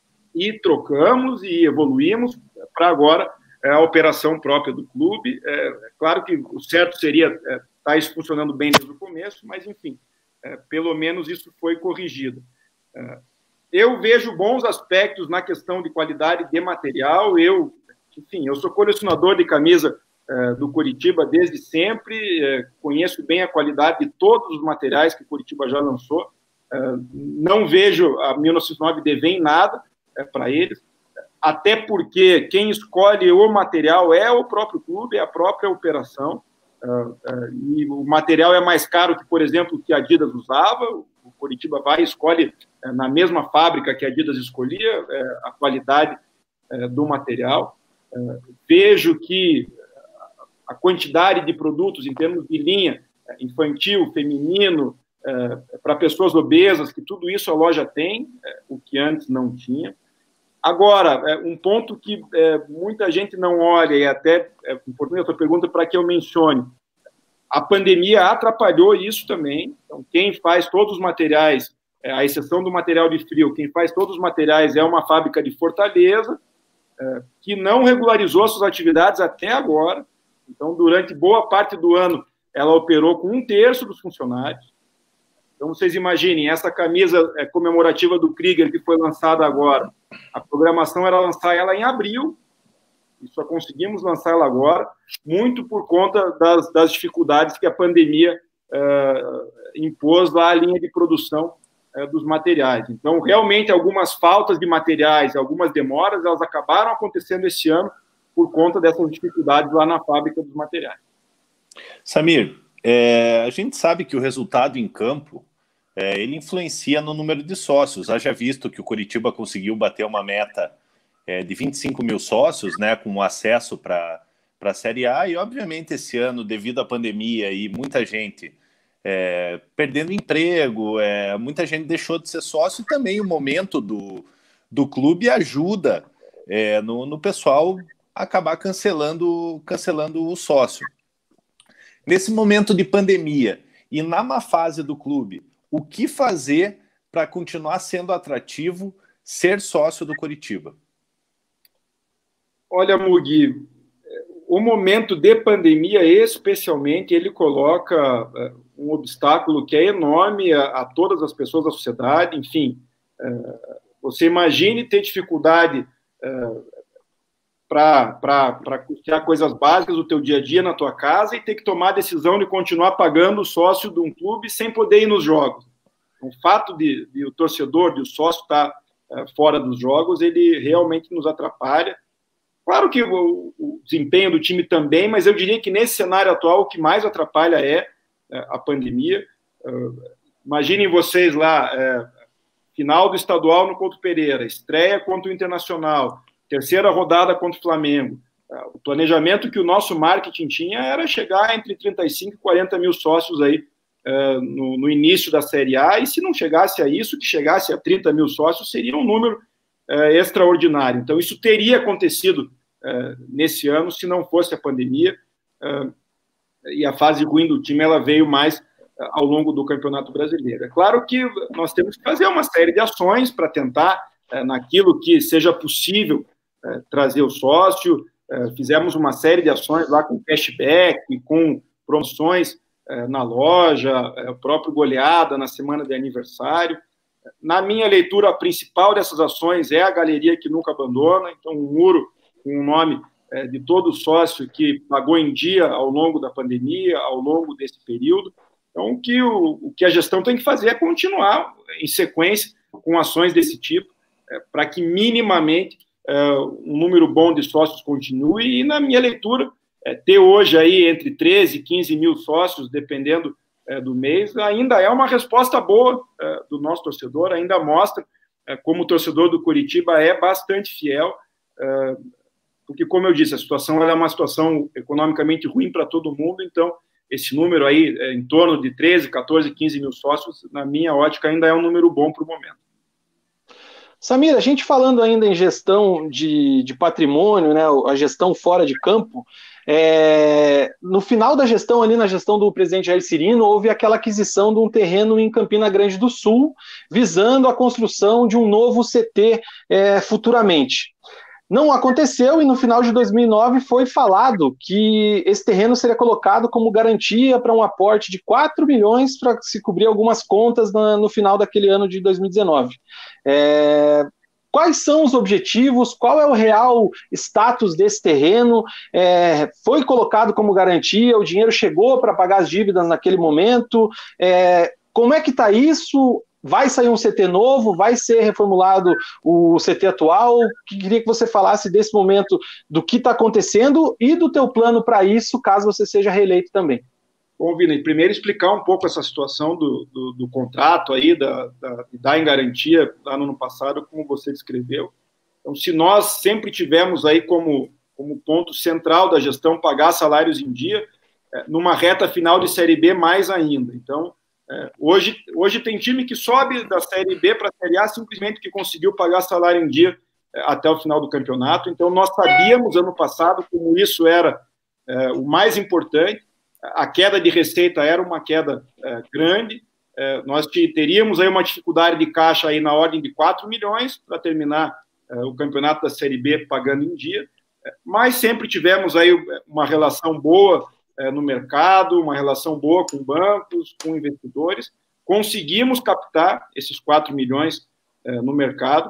[SPEAKER 3] e trocamos e evoluímos para agora é, a operação própria do clube. É, é claro que o certo seria estar é, tá isso funcionando bem desde o começo, mas, enfim, é, pelo menos isso foi corrigido. É, eu vejo bons aspectos na questão de qualidade de material. Eu, enfim, eu sou colecionador de camisa é, do Curitiba desde sempre, é, conheço bem a qualidade de todos os materiais que o Curitiba já lançou, é, não vejo a mil novecentos e nove dever em nada é, para eles, até porque quem escolhe o material é o próprio clube, é a própria operação, é, é, e o material é mais caro que, por exemplo, o que a Adidas usava. O Curitiba vai e escolhe é, na mesma fábrica que a Adidas escolhia é, a qualidade é, do material. É, vejo que a quantidade de produtos em termos de linha infantil, feminino, é, para pessoas obesas, que tudo isso a loja tem, é, o que antes não tinha. Agora, é, um ponto que é, muita gente não olha, e até é importante a sua pergunta para que eu mencione, a pandemia atrapalhou isso também. Então, quem faz todos os materiais, é, à exceção do material de frio, quem faz todos os materiais é uma fábrica de Fortaleza, é, que não regularizou suas atividades até agora. Então, durante boa parte do ano, ela operou com um terço dos funcionários. Então, vocês imaginem, essa camisa comemorativa do Krieger, que foi lançada agora, a programação era lançar ela em abril, e só conseguimos lançar ela agora, muito por conta das, das dificuldades que a pandemia uh, impôs lá à linha de produção uh, dos materiais. Então, realmente, algumas faltas de materiais, algumas demoras, elas acabaram acontecendo esse ano, por conta dessas dificuldades lá na fábrica dos materiais.
[SPEAKER 2] Samir, é, a gente sabe que o resultado em campo, é, ele influencia no número de sócios. Haja visto que o Curitiba conseguiu bater uma meta é, de vinte e cinco mil sócios, né, com acesso para a Série A, e obviamente esse ano, devido à pandemia e muita gente é, perdendo emprego, é, muita gente deixou de ser sócio, e também o momento do, do clube ajuda é, no, no pessoal acabar cancelando, cancelando o sócio. Nesse momento de pandemia e na má fase do clube, o que fazer para continuar sendo atrativo ser sócio do Curitiba?
[SPEAKER 3] Olha, Mugi, o momento de pandemia, especialmente, ele coloca um obstáculo que é enorme a, a todas as pessoas da sociedade. Enfim, você imagine ter dificuldade para custear coisas básicas do teu dia a dia na tua casa e ter que tomar a decisão de continuar pagando o sócio de um clube sem poder ir nos jogos. O fato de, de o torcedor, de o sócio estar é, fora dos jogos, ele realmente nos atrapalha. Claro que o, o desempenho do time também, mas eu diria que nesse cenário atual o que mais atrapalha é, é a pandemia. Uh, imaginem vocês lá, é, final do estadual no Couto Pereira, estreia contra o Internacional, terceira rodada contra o Flamengo. O planejamento que o nosso marketing tinha era chegar entre trinta e cinco e quarenta mil sócios aí uh, no, no início da Série A, e se não chegasse a isso, que chegasse a trinta mil sócios, seria um número uh, extraordinário. Então, isso teria acontecido uh, nesse ano, se não fosse a pandemia, uh, e a fase ruim do time ela veio mais uh, ao longo do Campeonato Brasileiro. É claro que nós temos que fazer uma série de ações para tentar, uh, naquilo que seja possível, uh, trazer o sócio. Uh, fizemos uma série de ações lá com cashback, com promoções uh, na loja, uh, o próprio goleada na semana de aniversário. Na minha leitura, a principal dessas ações é a Galeria que Nunca Abandona, então um muro com o nome uh, de todo sócio que pagou em dia ao longo da pandemia, ao longo desse período. Então, o que, o, o que a gestão tem que fazer é continuar em sequência com ações desse tipo, uh, para que minimamente Uh, um número bom de sócios continue, e na minha leitura, uh, ter hoje aí entre treze e quinze mil sócios, dependendo uh, do mês, ainda é uma resposta boa uh, do nosso torcedor, ainda mostra uh, como o torcedor do Curitiba é bastante fiel, uh, porque, como eu disse, a situação ela é uma situação economicamente ruim para todo mundo, então esse número aí, uh, em torno de treze, quatorze, quinze mil sócios, na minha ótica, ainda é um número bom para o momento.
[SPEAKER 1] Samir, a gente falando ainda em gestão de, de patrimônio, né, a gestão fora de campo, é, no final da gestão, ali na gestão do presidente Jair Cirino, houve aquela aquisição de um terreno em Campina Grande do Sul, visando a construção de um novo C T é, futuramente. Não aconteceu, e no final de dois mil e nove foi falado que esse terreno seria colocado como garantia para um aporte de quatro milhões para se cobrir algumas contas na, no final daquele ano de dois mil e dezenove. É, quais são os objetivos, qual é o real status desse terreno, é, foi colocado como garantia, o dinheiro chegou para pagar as dívidas naquele momento, é, como é que está isso? Vai sair um C T novo? Vai ser reformulado o C T atual? Queria que você falasse desse momento, do que está acontecendo e do teu plano para isso, caso você seja reeleito também.
[SPEAKER 3] Bom, Vina, primeiro explicar um pouco essa situação do, do, do contrato aí, da, da, da em garantia lá no ano passado, como você descreveu. Então, se nós sempre tivemos aí como, como ponto central da gestão pagar salários em dia, é, numa reta final de Série B mais ainda. Então, É, hoje, hoje tem time que sobe da Série B para a Série A simplesmente que conseguiu pagar salário em dia é, até o final do campeonato. Então, nós sabíamos ano passado como isso era é, o mais importante. A queda de receita era uma queda é, grande. É, nós teríamos aí uma dificuldade de caixa aí na ordem de quatro milhões para terminar é, o campeonato da Série B pagando em dia. É, mas sempre tivemos aí uma relação boa no mercado, uma relação boa com bancos, com investidores, conseguimos captar esses quatro milhões no mercado,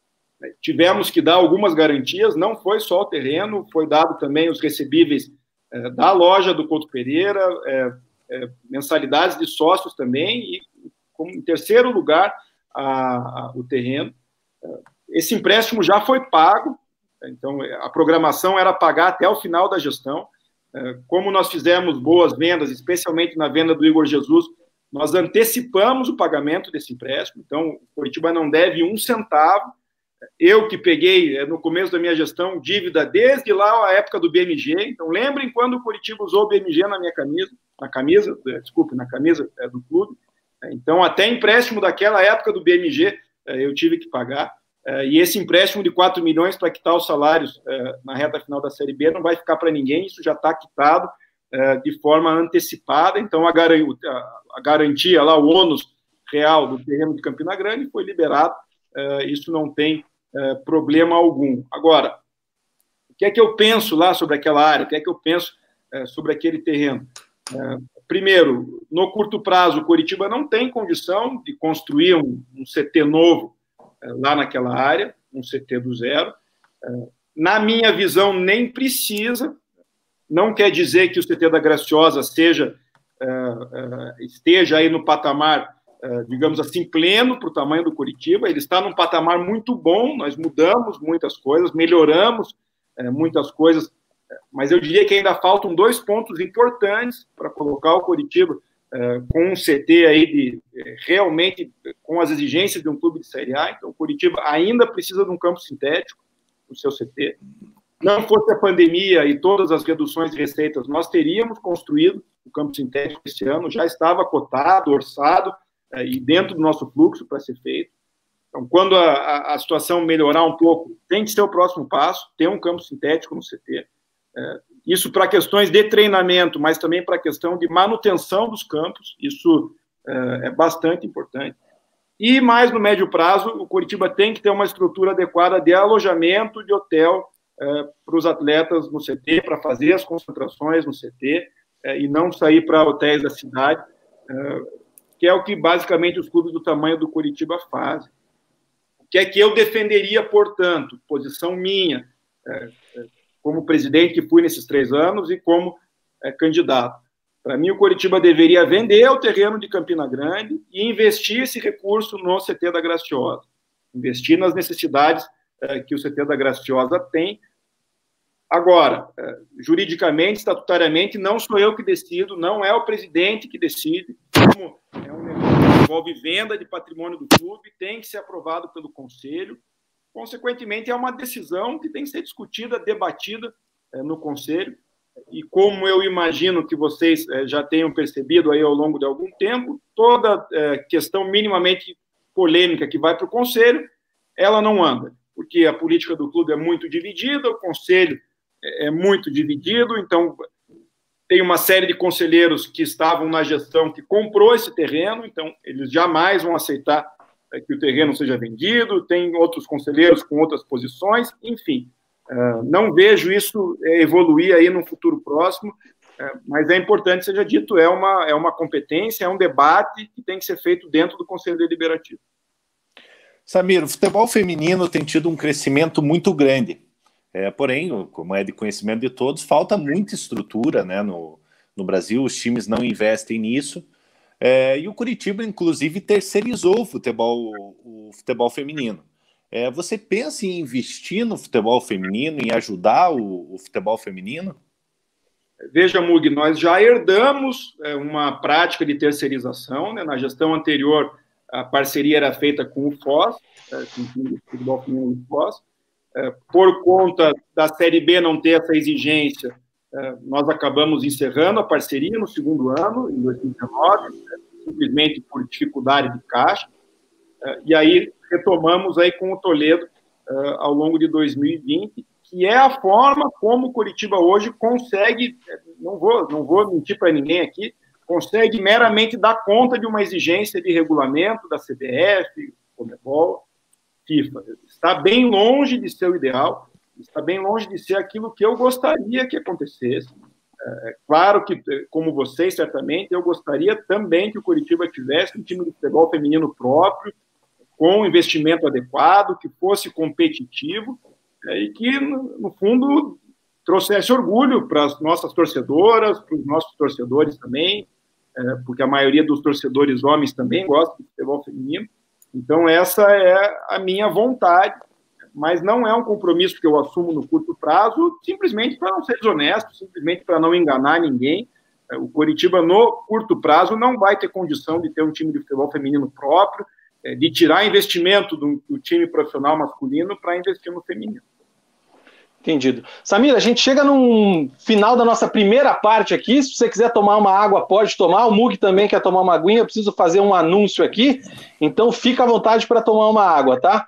[SPEAKER 3] tivemos que dar algumas garantias, não foi só o terreno, foi dado também os recebíveis da loja do Couto Pereira, mensalidades de sócios também, e como em terceiro lugar, a, a, o terreno. Esse empréstimo já foi pago, então a programação era pagar até o final da gestão. Como nós fizemos boas vendas, especialmente na venda do Igor Jesus, nós antecipamos o pagamento desse empréstimo, então o Coritiba não deve um centavo. Eu que peguei, no começo da minha gestão, dívida desde lá a época do B M G, então lembrem quando o Coritiba usou o B M G na minha camisa, na camisa, desculpe, na camisa do clube, então até empréstimo daquela época do B M G eu tive que pagar. Uh, e esse empréstimo de quatro milhões para quitar os salários uh, na reta final da Série B não vai ficar para ninguém, isso já está quitado uh, de forma antecipada, então a, gar a garantia lá, o ônus real do terreno de Campina Grande foi liberado, uh, isso não tem uh, problema algum. Agora, o que é que eu penso lá sobre aquela área, o que é que eu penso uh, sobre aquele terreno? Uh, primeiro, no curto prazo, o Coritiba não tem condição de construir um, um C T novo lá naquela área, um C T do zero. Na minha visão, nem precisa, não quer dizer que o C T da Graciosa seja, esteja aí no patamar, digamos assim, pleno para o tamanho do Coritiba, ele está num patamar muito bom, nós mudamos muitas coisas, melhoramos muitas coisas, mas eu diria que ainda faltam dois pontos importantes para colocar o Coritiba Uh, com um C T aí de, realmente com as exigências de um clube de Série A. Então o Coritiba ainda precisa de um campo sintético no seu C T. Não fosse a pandemia e todas as reduções de receitas, nós teríamos construído o campo sintético esse ano, já estava cotado, orçado uh, e dentro do nosso fluxo para ser feito. Então, quando a, a, a situação melhorar um pouco, tem que ser o próximo passo, ter um campo sintético no C T. Uh, Isso para questões de treinamento, mas também para a questão de manutenção dos campos, isso é, é bastante importante. E mais no médio prazo, o Coritiba tem que ter uma estrutura adequada de alojamento de hotel é, para os atletas no C T, para fazer as concentrações no C T, é, e não sair para hotéis da cidade, é, que é o que basicamente os clubes do tamanho do Coritiba fazem. O que é que eu defenderia, portanto, posição minha, é, é, como presidente que fui nesses três anos e como é, candidato. Para mim, o Coritiba deveria vender o terreno de Campina Grande e investir esse recurso no C T da Graciosa. Investir nas necessidades é, que o C T da Graciosa tem. Agora, é, juridicamente, estatutariamente, não sou eu que decido, não é o presidente que decide. Como é um negócio que envolve venda de patrimônio do clube, tem que ser aprovado pelo Conselho. Consequentemente, é uma decisão que tem que ser discutida, debatida é, no Conselho, e como eu imagino que vocês é, já tenham percebido aí ao longo de algum tempo, toda é, questão minimamente polêmica que vai para o Conselho, ela não anda, porque a política do clube é muito dividida, o Conselho é, é muito dividido, então tem uma série de conselheiros que estavam na gestão que comprou esse terreno, então eles jamais vão aceitar que o terreno seja vendido, tem outros conselheiros com outras posições, enfim, não vejo isso evoluir aí no futuro próximo, mas é importante seja dito, é uma, é uma competência, é um debate que tem que ser feito dentro do Conselho Deliberativo.
[SPEAKER 2] Samir, o futebol feminino tem tido um crescimento muito grande. É, porém, como é de conhecimento de todos, falta muita estrutura, né, no, no Brasil, os times não investem nisso. É, e o Curitiba, inclusive, terceirizou o futebol, o futebol feminino. É, você pensa em investir no futebol feminino, em ajudar o, o futebol feminino?
[SPEAKER 3] Veja, Mug, nós já herdamos é, uma prática de terceirização, né? Na gestão anterior, a parceria era feita com o Foz, é, com o futebol feminino do Foz. É, por conta da Série B não ter essa exigência, é, nós acabamos encerrando a parceria no segundo ano, em dois mil e dezenove, é, simplesmente por dificuldade de caixa, é, e aí retomamos aí com o Toledo é, ao longo de dois mil e vinte, que é a forma como o Curitiba hoje consegue, não vou, não vou mentir para ninguém aqui, consegue meramente dar conta de uma exigência de regulamento da C B F, Conmebol, FIFA. Está bem longe de ser o ideal, está bem longe de ser aquilo que eu gostaria que acontecesse. É claro que, como vocês, certamente, eu gostaria também que o Curitiba tivesse um time de futebol feminino próprio, com investimento adequado, que fosse competitivo, é, e que, no, no fundo, trouxesse orgulho para as nossas torcedoras, para os nossos torcedores também, é, porque a maioria dos torcedores homens também gosta de futebol feminino. Então, essa é a minha vontade, mas não é um compromisso que eu assumo no curto prazo, simplesmente para não ser desonesto, simplesmente para não enganar ninguém. O Curitiba, no curto prazo, não vai ter condição de ter um time de futebol feminino próprio, de tirar investimento do, do time profissional masculino para investir no feminino.
[SPEAKER 1] Entendido. Samir, a gente chega no final da nossa primeira parte aqui. Se você quiser tomar uma água, pode tomar. O Mug também quer tomar uma aguinha. Eu preciso fazer um anúncio aqui. Então, fica à vontade para tomar uma água, tá?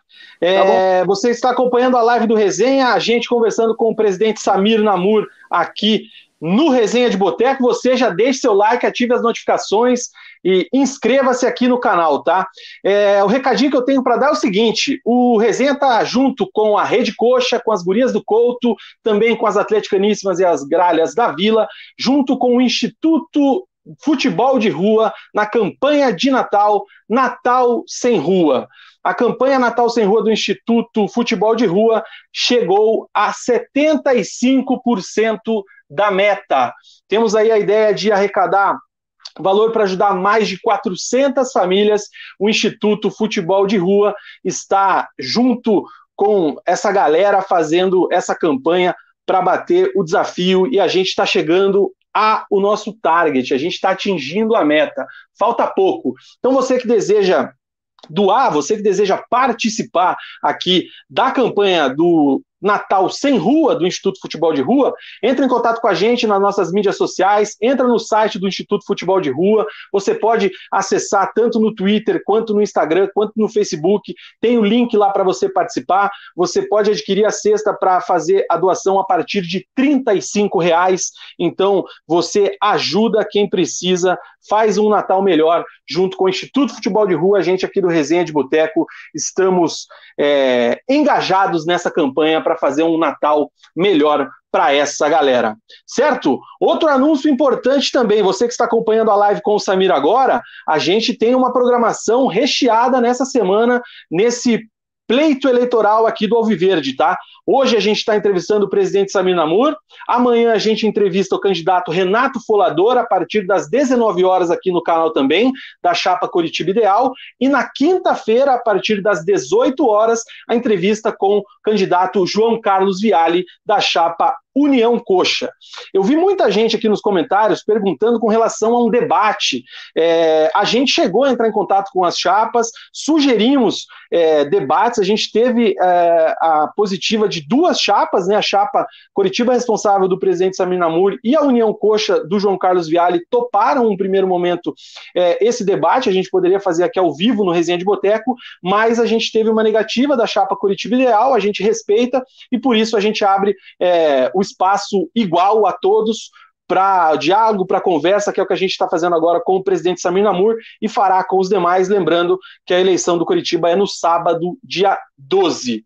[SPEAKER 1] É, tá, você está acompanhando a live do Resenha, a gente conversando com o presidente Samir Namur aqui no Resenha de Boteco. Você já deixe seu like, ative as notificações e inscreva-se aqui no canal, tá? É, o recadinho que eu tenho para dar é o seguinte: o Resenha tá junto com a Rede Coxa, com as Gurias do Couto, também com as Atleticaníssimas e as Gralhas da Vila, junto com o Instituto Futebol de Rua, na campanha de Natal, Natal Sem Rua. A campanha Natal Sem Rua do Instituto Futebol de Rua chegou a setenta e cinco por cento da meta. Temos aí a ideia de arrecadar valor para ajudar mais de quatrocentas famílias. O Instituto Futebol de Rua está junto com essa galera fazendo essa campanha para bater o desafio, e a gente está chegando a o nosso target, a gente está atingindo a meta, falta pouco. Então você que deseja doar, você que deseja participar aqui da campanha do Natal Sem Rua, do Instituto Futebol de Rua, entra em contato com a gente nas nossas mídias sociais, entra no site do Instituto Futebol de Rua, você pode acessar tanto no Twitter, quanto no Instagram, quanto no Facebook, tem o link lá para você participar, você pode adquirir a cesta para fazer a doação a partir de trinta e cinco reais, então você ajuda quem precisa, faz um Natal melhor, junto com o Instituto Futebol de Rua. A gente aqui do Resenha de Boteco estamos é, engajados nessa campanha para fazer um Natal melhor para essa galera, certo? Outro anúncio importante também, você que está acompanhando a live com o Samir agora, a gente tem uma programação recheada nessa semana, nesse pleito eleitoral aqui do Alviverde, tá? Hoje a gente está entrevistando o presidente Samir Namur, amanhã a gente entrevista o candidato Renato Folador a partir das dezenove horas aqui no canal também, da chapa Curitiba Ideal, e na quinta-feira, a partir das dezoito horas, a entrevista com o candidato João Carlos Viale, da chapa União Coxa. Eu vi muita gente aqui nos comentários perguntando com relação a um debate. É, a gente chegou a entrar em contato com as chapas, sugerimos é, debates, a gente teve é, a positiva de duas chapas, né, a chapa Curitiba responsável do presidente Samir Namur e a União Coxa do João Carlos Viale toparam no primeiro momento é, esse debate. A gente poderia fazer aqui ao vivo no Resenha de Boteco, mas a gente teve uma negativa da chapa Curitiba Ideal, a gente respeita e por isso a gente abre é, o espaço igual a todos para diálogo, para conversa, que é o que a gente está fazendo agora com o presidente Samir Namur e fará com os demais, lembrando que a eleição do Curitiba é no sábado, dia doze.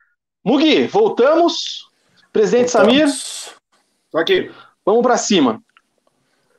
[SPEAKER 1] Mugi, voltamos. Presidente voltamos. Samir.
[SPEAKER 3] Estou aqui.
[SPEAKER 1] Vamos para cima.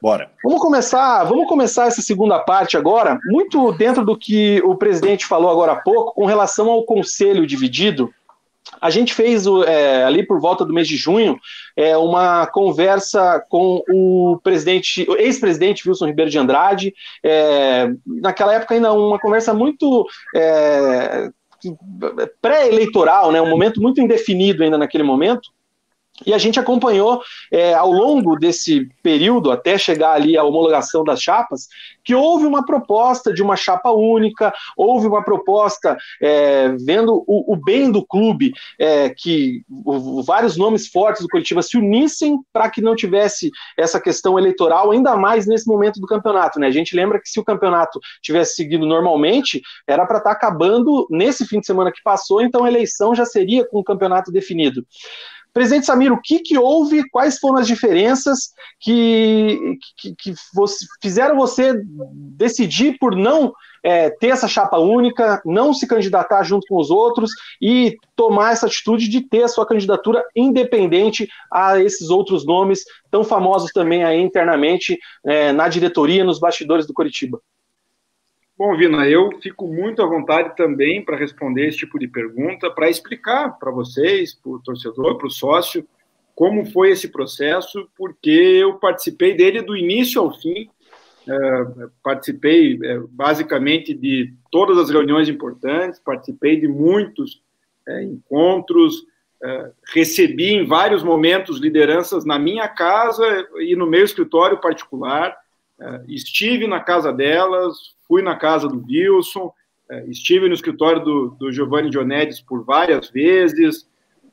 [SPEAKER 2] Bora.
[SPEAKER 1] Vamos começar, vamos começar essa segunda parte agora, muito dentro do que o presidente falou agora há pouco, com relação ao conselho dividido. A gente fez, é, ali por volta do mês de junho, é, uma conversa com o presidente, o ex-presidente Wilson Ribeiro de Andrade, é, naquela época ainda uma conversa muito é, pré-eleitoral, né, um momento muito indefinido ainda naquele momento. E a gente acompanhou é, ao longo desse período, até chegar ali à homologação das chapas, que houve uma proposta de uma chapa única, houve uma proposta é, vendo o, o bem do clube, é, que o, vários nomes fortes do Coritiba se unissem para que não tivesse essa questão eleitoral, ainda mais nesse momento do campeonato, né? A gente lembra que se o campeonato tivesse seguido normalmente, era para estar acabando nesse fim de semana que passou, então a eleição já seria com o campeonato definido. Presidente Samir, o que, que houve, quais foram as diferenças que, que, que você, fizeram você decidir por não é, ter essa chapa única, não se candidatar junto com os outros e tomar essa atitude de ter a sua candidatura independente a esses outros nomes tão famosos também aí internamente é, na diretoria, nos bastidores do Coritiba?
[SPEAKER 3] Bom, Vina, eu fico muito à vontade também para responder esse tipo de pergunta, para explicar para vocês, para o torcedor, para o sócio, como foi esse processo, porque eu participei dele do início ao fim, é, participei é, basicamente de todas as reuniões importantes, participei de muitos é, encontros, é, recebi em vários momentos lideranças na minha casa e no meu escritório particular, é, estive na casa delas, fui na casa do Wilson, estive no escritório do, do Giovanni Dionedes por várias vezes,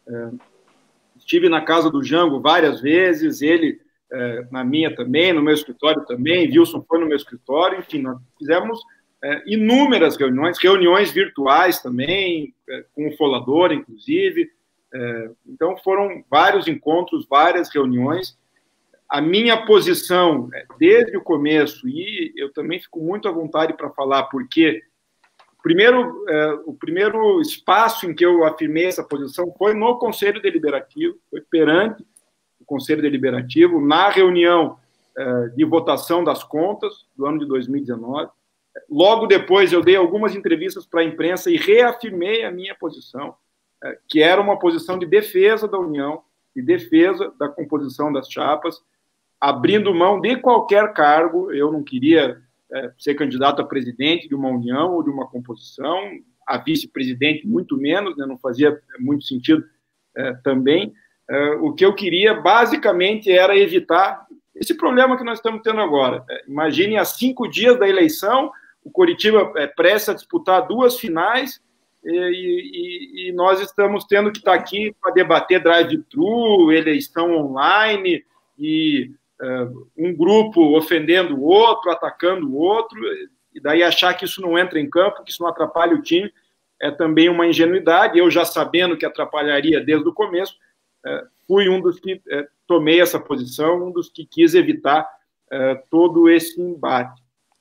[SPEAKER 3] estive na casa do Jango várias vezes, ele na minha também, no meu escritório também, Wilson foi no meu escritório, enfim, nós fizemos inúmeras reuniões, reuniões virtuais também, com o Folador, inclusive, então foram vários encontros, várias reuniões. A minha posição, desde o começo, e eu também fico muito à vontade para falar, porque primeiro, é, o primeiro espaço em que eu afirmei essa posição foi no Conselho Deliberativo, foi perante o Conselho Deliberativo, na reunião é, de votação das contas do ano de dois mil e dezenove. Logo depois, eu dei algumas entrevistas para a imprensa e reafirmei a minha posição, é, que era uma posição de defesa da União, de defesa da composição das chapas, abrindo mão de qualquer cargo. Eu não queria é, ser candidato a presidente de uma união ou de uma composição, a vice-presidente muito menos, né, não fazia muito sentido é, também. É, o que eu queria, basicamente, era evitar esse problema que nós estamos tendo agora. É, imagine, há cinco dias da eleição, o Coritiba é, presta a disputar duas finais e, e, e nós estamos tendo que estar aqui para debater drive-thru, eleição online e um grupo ofendendo o outro, atacando o outro, e daí achar que isso não entra em campo, que isso não atrapalha o time, é também uma ingenuidade. Eu, já sabendo que atrapalharia desde o começo, fui um dos que tomei essa posição, um dos que quis evitar todo esse embate.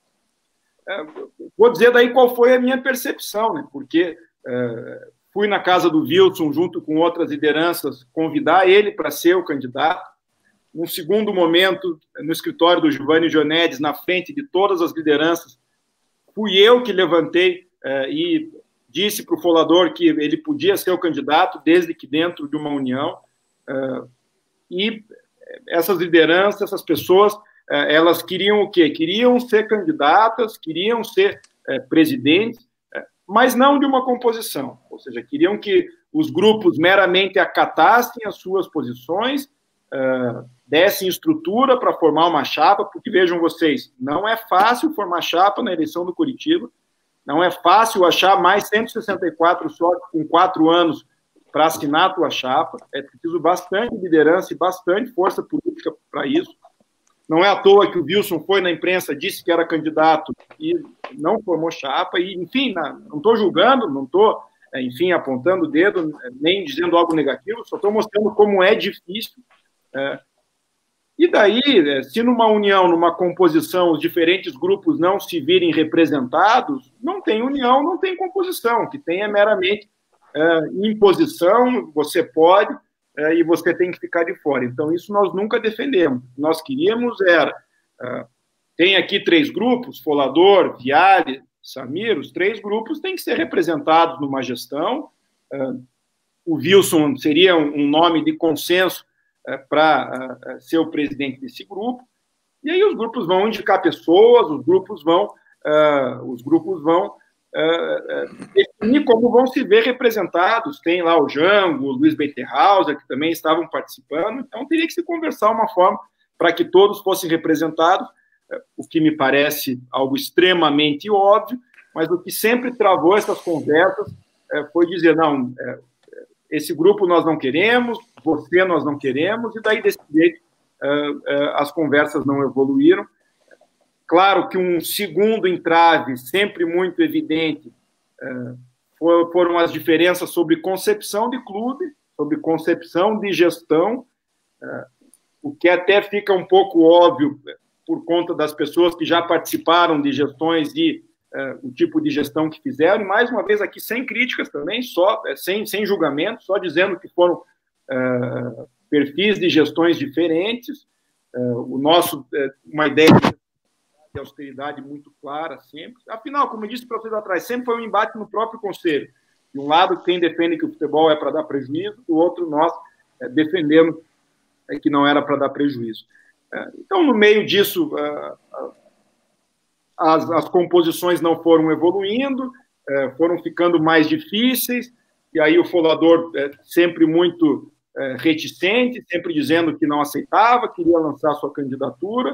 [SPEAKER 3] Vou dizer daí qual foi a minha percepção, né? Porque fui na casa do Wilson, junto com outras lideranças, convidar ele para ser o candidato. Num segundo momento, no escritório do Giovanni Dionedes, na frente de todas as lideranças, fui eu que levantei eh, e disse para o Folador que ele podia ser o candidato, desde que dentro de uma união. Eh, e essas lideranças, essas pessoas, eh, elas queriam o quê? Queriam ser candidatas, queriam ser eh, presidentes, eh, mas não de uma composição. Ou seja, queriam que os grupos meramente acatassem as suas posições, Uh, dessem estrutura para formar uma chapa, porque vejam vocês, não é fácil formar chapa na eleição do Coritiba, não é fácil achar mais cento e sessenta e quatro sócios com quatro anos para assinar a tua chapa, é preciso bastante liderança e bastante força política para isso. Não é à toa que o Wilson foi na imprensa, disse que era candidato e não formou chapa, e enfim, não estou julgando, não estou, enfim, apontando o dedo, nem dizendo algo negativo, só estou mostrando como é difícil. É. E daí, se numa união, numa composição, os diferentes grupos não se virem representados, não tem união, não tem composição. O que tem é meramente é, imposição, você pode é, e você tem que ficar de fora. Então, isso nós nunca defendemos. O que nós queríamos era Tem aqui três grupos, Folador, Viale, Samir, os três grupos têm que ser representados numa gestão. O Wilson seria um nome de consenso para ser o presidente desse grupo. E aí os grupos vão indicar pessoas, os grupos vão, os grupos vão definir como vão se ver representados. Tem lá o Jango, o Luiz Beiterhauser, que também estavam participando. Então teria que se conversar uma forma para que todos fossem representados, o que me parece algo extremamente óbvio, mas o que sempre travou essas conversas foi dizer, não, esse grupo nós não queremos, você nós não queremos, e daí desse jeito as conversas não evoluíram. Claro que um segundo entrave, sempre muito evidente, foram as diferenças sobre concepção de clube, sobre concepção de gestão, o que até fica um pouco óbvio por conta das pessoas que já participaram de gestões e uh, o tipo de gestão que fizeram, e mais uma vez aqui sem críticas também, só, sem, sem julgamento, só dizendo que foram uh, perfis de gestões diferentes, uh, o nosso, uh, uma ideia de austeridade muito clara sempre. Afinal, como eu disse para vocês atrás, sempre foi um embate no próprio conselho. De um lado, quem defende que o futebol é para dar prejuízo, do outro, nós uh, defendemos uh, que não era para dar prejuízo. Então, no meio disso, as, as composições não foram evoluindo, foram ficando mais difíceis, e aí o Folador sempre muito reticente, sempre dizendo que não aceitava, queria lançar sua candidatura.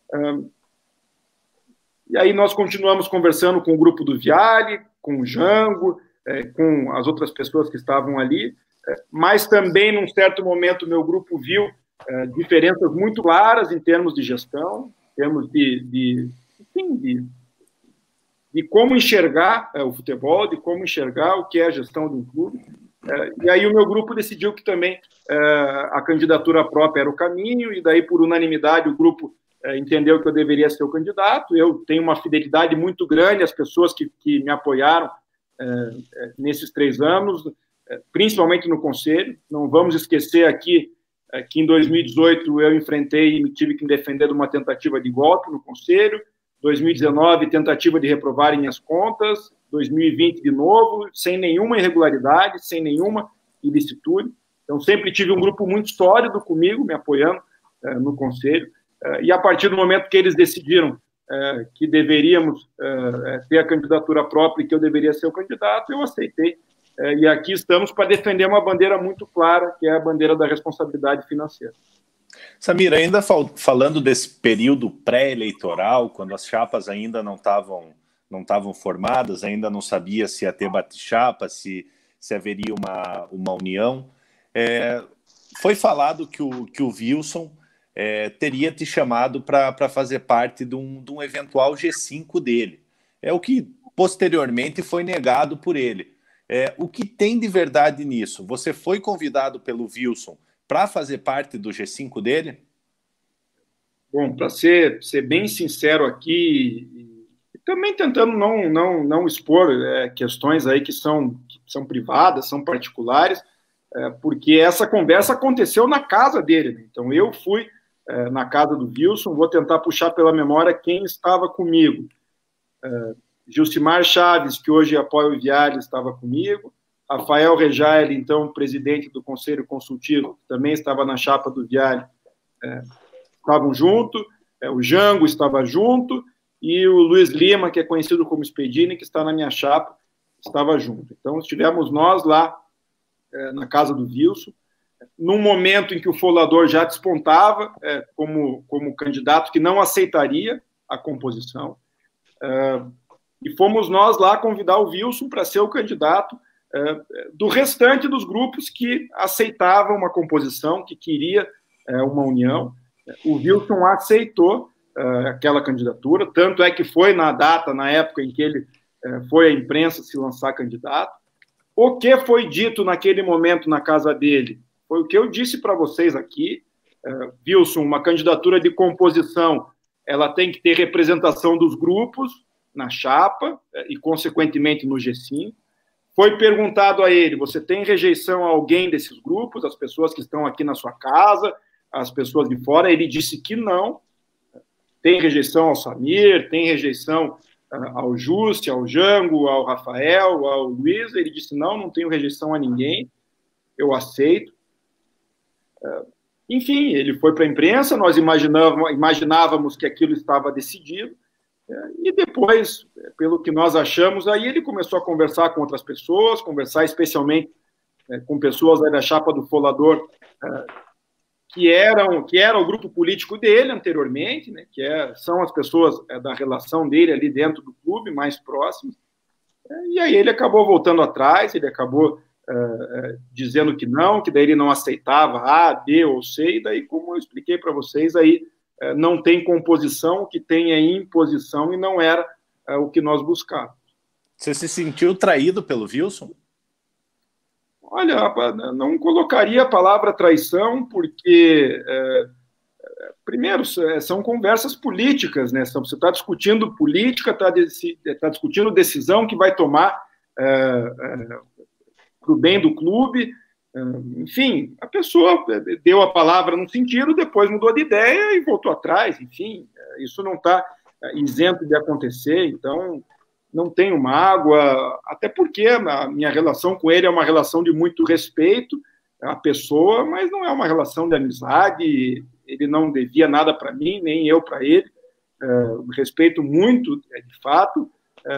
[SPEAKER 3] E aí nós continuamos conversando com o grupo do Viale, com o Jango, com as outras pessoas que estavam ali, mas também, num certo momento, meu grupo viu Uh, diferenças muito claras em termos de gestão, em termos de, de, enfim, de, de como enxergar uh, o futebol, de como enxergar o que é a gestão de um clube. Uh, e aí o meu grupo decidiu que também uh, a candidatura própria era o caminho, e daí, por unanimidade, o grupo uh, entendeu que eu deveria ser o candidato. Eu tenho uma fidelidade muito grande às pessoas que, que me apoiaram uh, nesses três anos, uh, principalmente no Conselho. Não vamos esquecer aqui que em dois mil e dezoito eu enfrentei e tive que me defender de uma tentativa de golpe no Conselho, dois mil e dezenove, tentativa de reprovar minhas contas, dois mil e vinte, de novo, sem nenhuma irregularidade, sem nenhuma ilicitude. Então, sempre tive um grupo muito sólido comigo, me apoiando eh, no Conselho, eh, e a partir do momento que eles decidiram eh, que deveríamos eh, ter a candidatura própria e que eu deveria ser o candidato, eu aceitei. E aqui estamos para defender uma bandeira muito clara, que é a bandeira da responsabilidade financeira.
[SPEAKER 2] Samir, ainda fal falando desse período pré-eleitoral, quando as chapas ainda não estavam não estavam formadas, ainda não sabia se ia ter bate-chapa, se, se haveria uma, uma união, é, foi falado que o, que o Wilson é, teria te chamado para fazer parte de um, de um eventual G cinco dele. É o que posteriormente foi negado por ele. É, o que tem de verdade nisso? Você foi convidado pelo Wilson para fazer parte do G cinco dele?
[SPEAKER 3] Bom, para ser, ser bem sincero aqui, e também tentando não, não, não expor é, questões aí que são, que são privadas, são particulares, é, porque essa conversa aconteceu na casa dele. Né? Então, eu fui é, na casa do Wilson, vou tentar puxar pela memória quem estava comigo. É, Gilcimar Chaves, que hoje apoia o Viale, estava comigo. Rafael Rejaile, então presidente do Conselho Consultivo, também estava na chapa do Viale, é, estavam junto. É, o Jango estava junto, e o Luiz Lima, que é conhecido como Spedini, que está na minha chapa, estava junto. Então, estivemos nós lá é, na casa do Wilson, num momento em que o Folador já despontava é, como, como candidato que não aceitaria a composição. É, E fomos nós lá convidar o Wilson para ser o candidato uh, do restante dos grupos que aceitavam uma composição, que queria uh, uma união. O Wilson aceitou uh, aquela candidatura, tanto é que foi na data, na época em que ele uh, foi à imprensa se lançar candidato. O que foi dito naquele momento na casa dele foi o que eu disse para vocês aqui. Uh, Wilson, uma candidatura de composição, ela tem que ter representação dos grupos na chapa e, consequentemente, no G cinco. Foi perguntado a ele, você tem rejeição a alguém desses grupos, as pessoas que estão aqui na sua casa, as pessoas de fora? Ele disse que não. tem rejeição ao Samir, tem rejeição uh, ao Juste, ao Jango, ao Rafael, ao Luiz. Ele disse, não, não tenho rejeição a ninguém, eu aceito. Uh, enfim, ele foi para a imprensa, nós imaginávamos, imaginávamos que aquilo estava decidido, uh, e depois, pelo que nós achamos, aí ele começou a conversar com outras pessoas, conversar especialmente uh, com pessoas aí da chapa do Folador, uh, que eram que era o grupo político dele anteriormente, né, que é, são as pessoas é, da relação dele ali dentro do clube, mais próximas, é, e aí ele acabou voltando atrás, ele acabou é, é, dizendo que não, que daí ele não aceitava A, B ou C, e daí, como eu expliquei para vocês, aí é, não tem composição, o que tem é imposição, e não era é, o que nós buscávamos.
[SPEAKER 2] Você se sentiu traído pelo Wilson?
[SPEAKER 3] Olha, não colocaria a palavra traição, porque, é, primeiro, são conversas políticas, né? Você está discutindo política, está tá discutindo decisão que vai tomar é, é, para o bem do clube. É, enfim, a pessoa deu a palavra num sentido, depois mudou de ideia e voltou atrás. Enfim, isso não está isento de acontecer, então não tenho mágoa, até porque a minha relação com ele é uma relação de muito respeito à pessoa, mas não é uma relação de amizade, ele não devia nada para mim, nem eu para ele, é, respeito muito, de fato, é,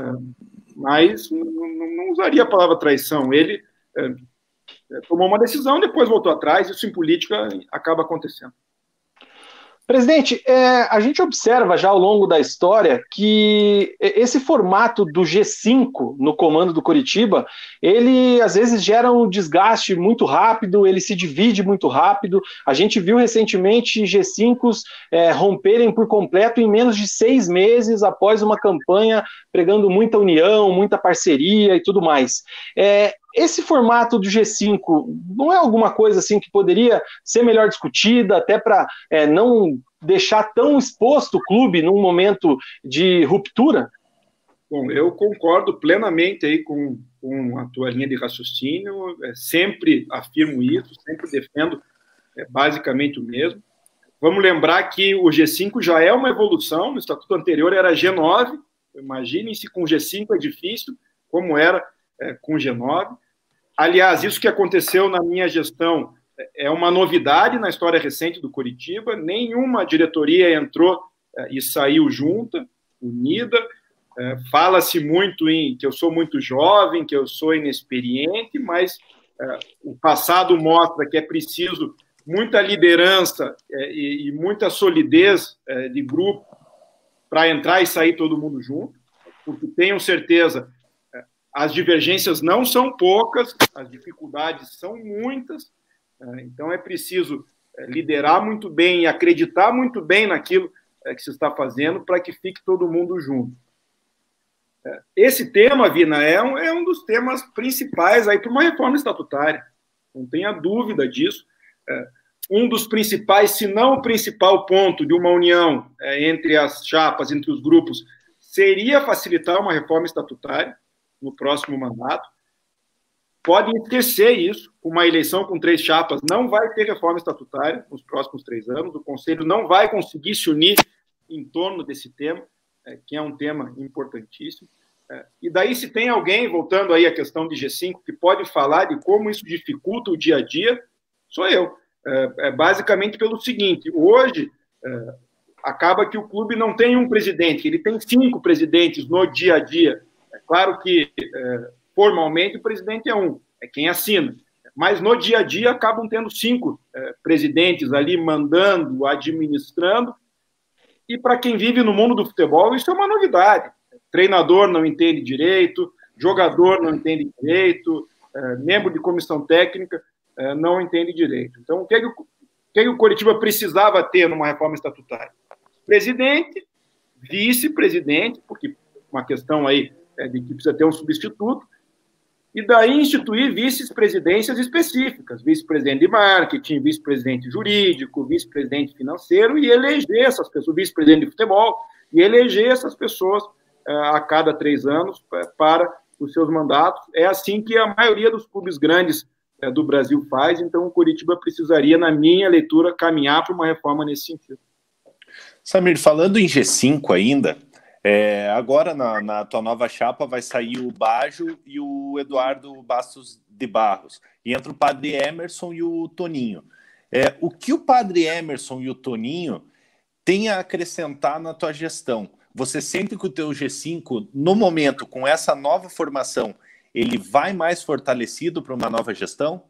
[SPEAKER 3] mas não, não usaria a palavra traição. Ele é, tomou uma decisão, depois voltou atrás, isso em política acaba acontecendo.
[SPEAKER 1] Presidente, é, a gente observa já ao longo da história que esse formato do G cinco no comando do Coritiba, ele às vezes gera um desgaste muito rápido, ele se divide muito rápido. A gente viu recentemente G cinco é, romperem por completo em menos de seis meses após uma campanha pregando muita união, muita parceria e tudo mais. É, esse formato do G cinco não é alguma coisa assim que poderia ser melhor discutida, até para é, não deixar tão exposto o clube num momento de ruptura?
[SPEAKER 3] Bom, eu concordo plenamente aí com, com a tua linha de raciocínio, é, sempre afirmo isso, sempre defendo é, basicamente o mesmo. Vamos lembrar que o G cinco já é uma evolução, no estatuto anterior era G nove, imaginem se com o G cinco é difícil, como era é, com o G nove. Aliás, isso que aconteceu na minha gestão é uma novidade na história recente do Coritiba, nenhuma diretoria entrou é, e saiu junta, unida. É, fala-se muito em que eu sou muito jovem, que eu sou inexperiente, mas é, o passado mostra que é preciso muita liderança é, e, e muita solidez é, de grupo para entrar e sair todo mundo junto, porque tenham certeza, é, as divergências não são poucas, as dificuldades são muitas, é, então é preciso é, liderar muito bem e acreditar muito bem naquilo é, que se está fazendo para que fique todo mundo junto. Esse tema, Vina, é um, é um dos temas principais aí para uma reforma estatutária, não tenha dúvida disso. É, um dos principais, se não o principal ponto de uma união é, entre as chapas, entre os grupos, seria facilitar uma reforma estatutária no próximo mandato. Podem esquecer isso, uma eleição com três chapas não vai ter reforma estatutária nos próximos três anos, o Conselho não vai conseguir se unir em torno desse tema, É, que é um tema importantíssimo. É, e daí, se tem alguém, voltando aí à questão de G cinco, que pode falar de como isso dificulta o dia a dia, sou eu. É, é basicamente pelo seguinte, hoje, é, acaba que o clube não tem um presidente, ele tem cinco presidentes no dia a dia. É claro que, é, formalmente, o presidente é um, é quem assina, mas no dia a dia acabam tendo cinco é, presidentes ali mandando, administrando. E para quem vive no mundo do futebol, isso é uma novidade. Treinador não entende direito, jogador não entende direito, é, membro de comissão técnica é, não entende direito. Então, o que, é que, o, que, é que o Coritiba precisava ter numa reforma estatutária? Presidente, vice-presidente, porque uma questão aí é de que precisa ter um substituto, e daí instituir vice-presidências específicas, vice-presidente de marketing, vice-presidente jurídico, vice-presidente financeiro, e eleger essas pessoas, vice-presidente de futebol, e eleger essas pessoas uh, a cada três anos uh, para os seus mandatos. É assim que a maioria dos clubes grandes uh, do Brasil faz, então o Coritiba precisaria, na minha leitura, caminhar para uma reforma nesse sentido.
[SPEAKER 2] Samir, falando em G cinco ainda, é, agora na, na tua nova chapa vai sair o Bajo e o Eduardo Bastos de Barros, e entra o Padre Emerson e o Toninho. É, o que o Padre Emerson e o Toninho têm a acrescentar na tua gestão? Você sente que o teu G cinco, no momento, com essa nova formação, ele vai mais fortalecido para uma nova gestão?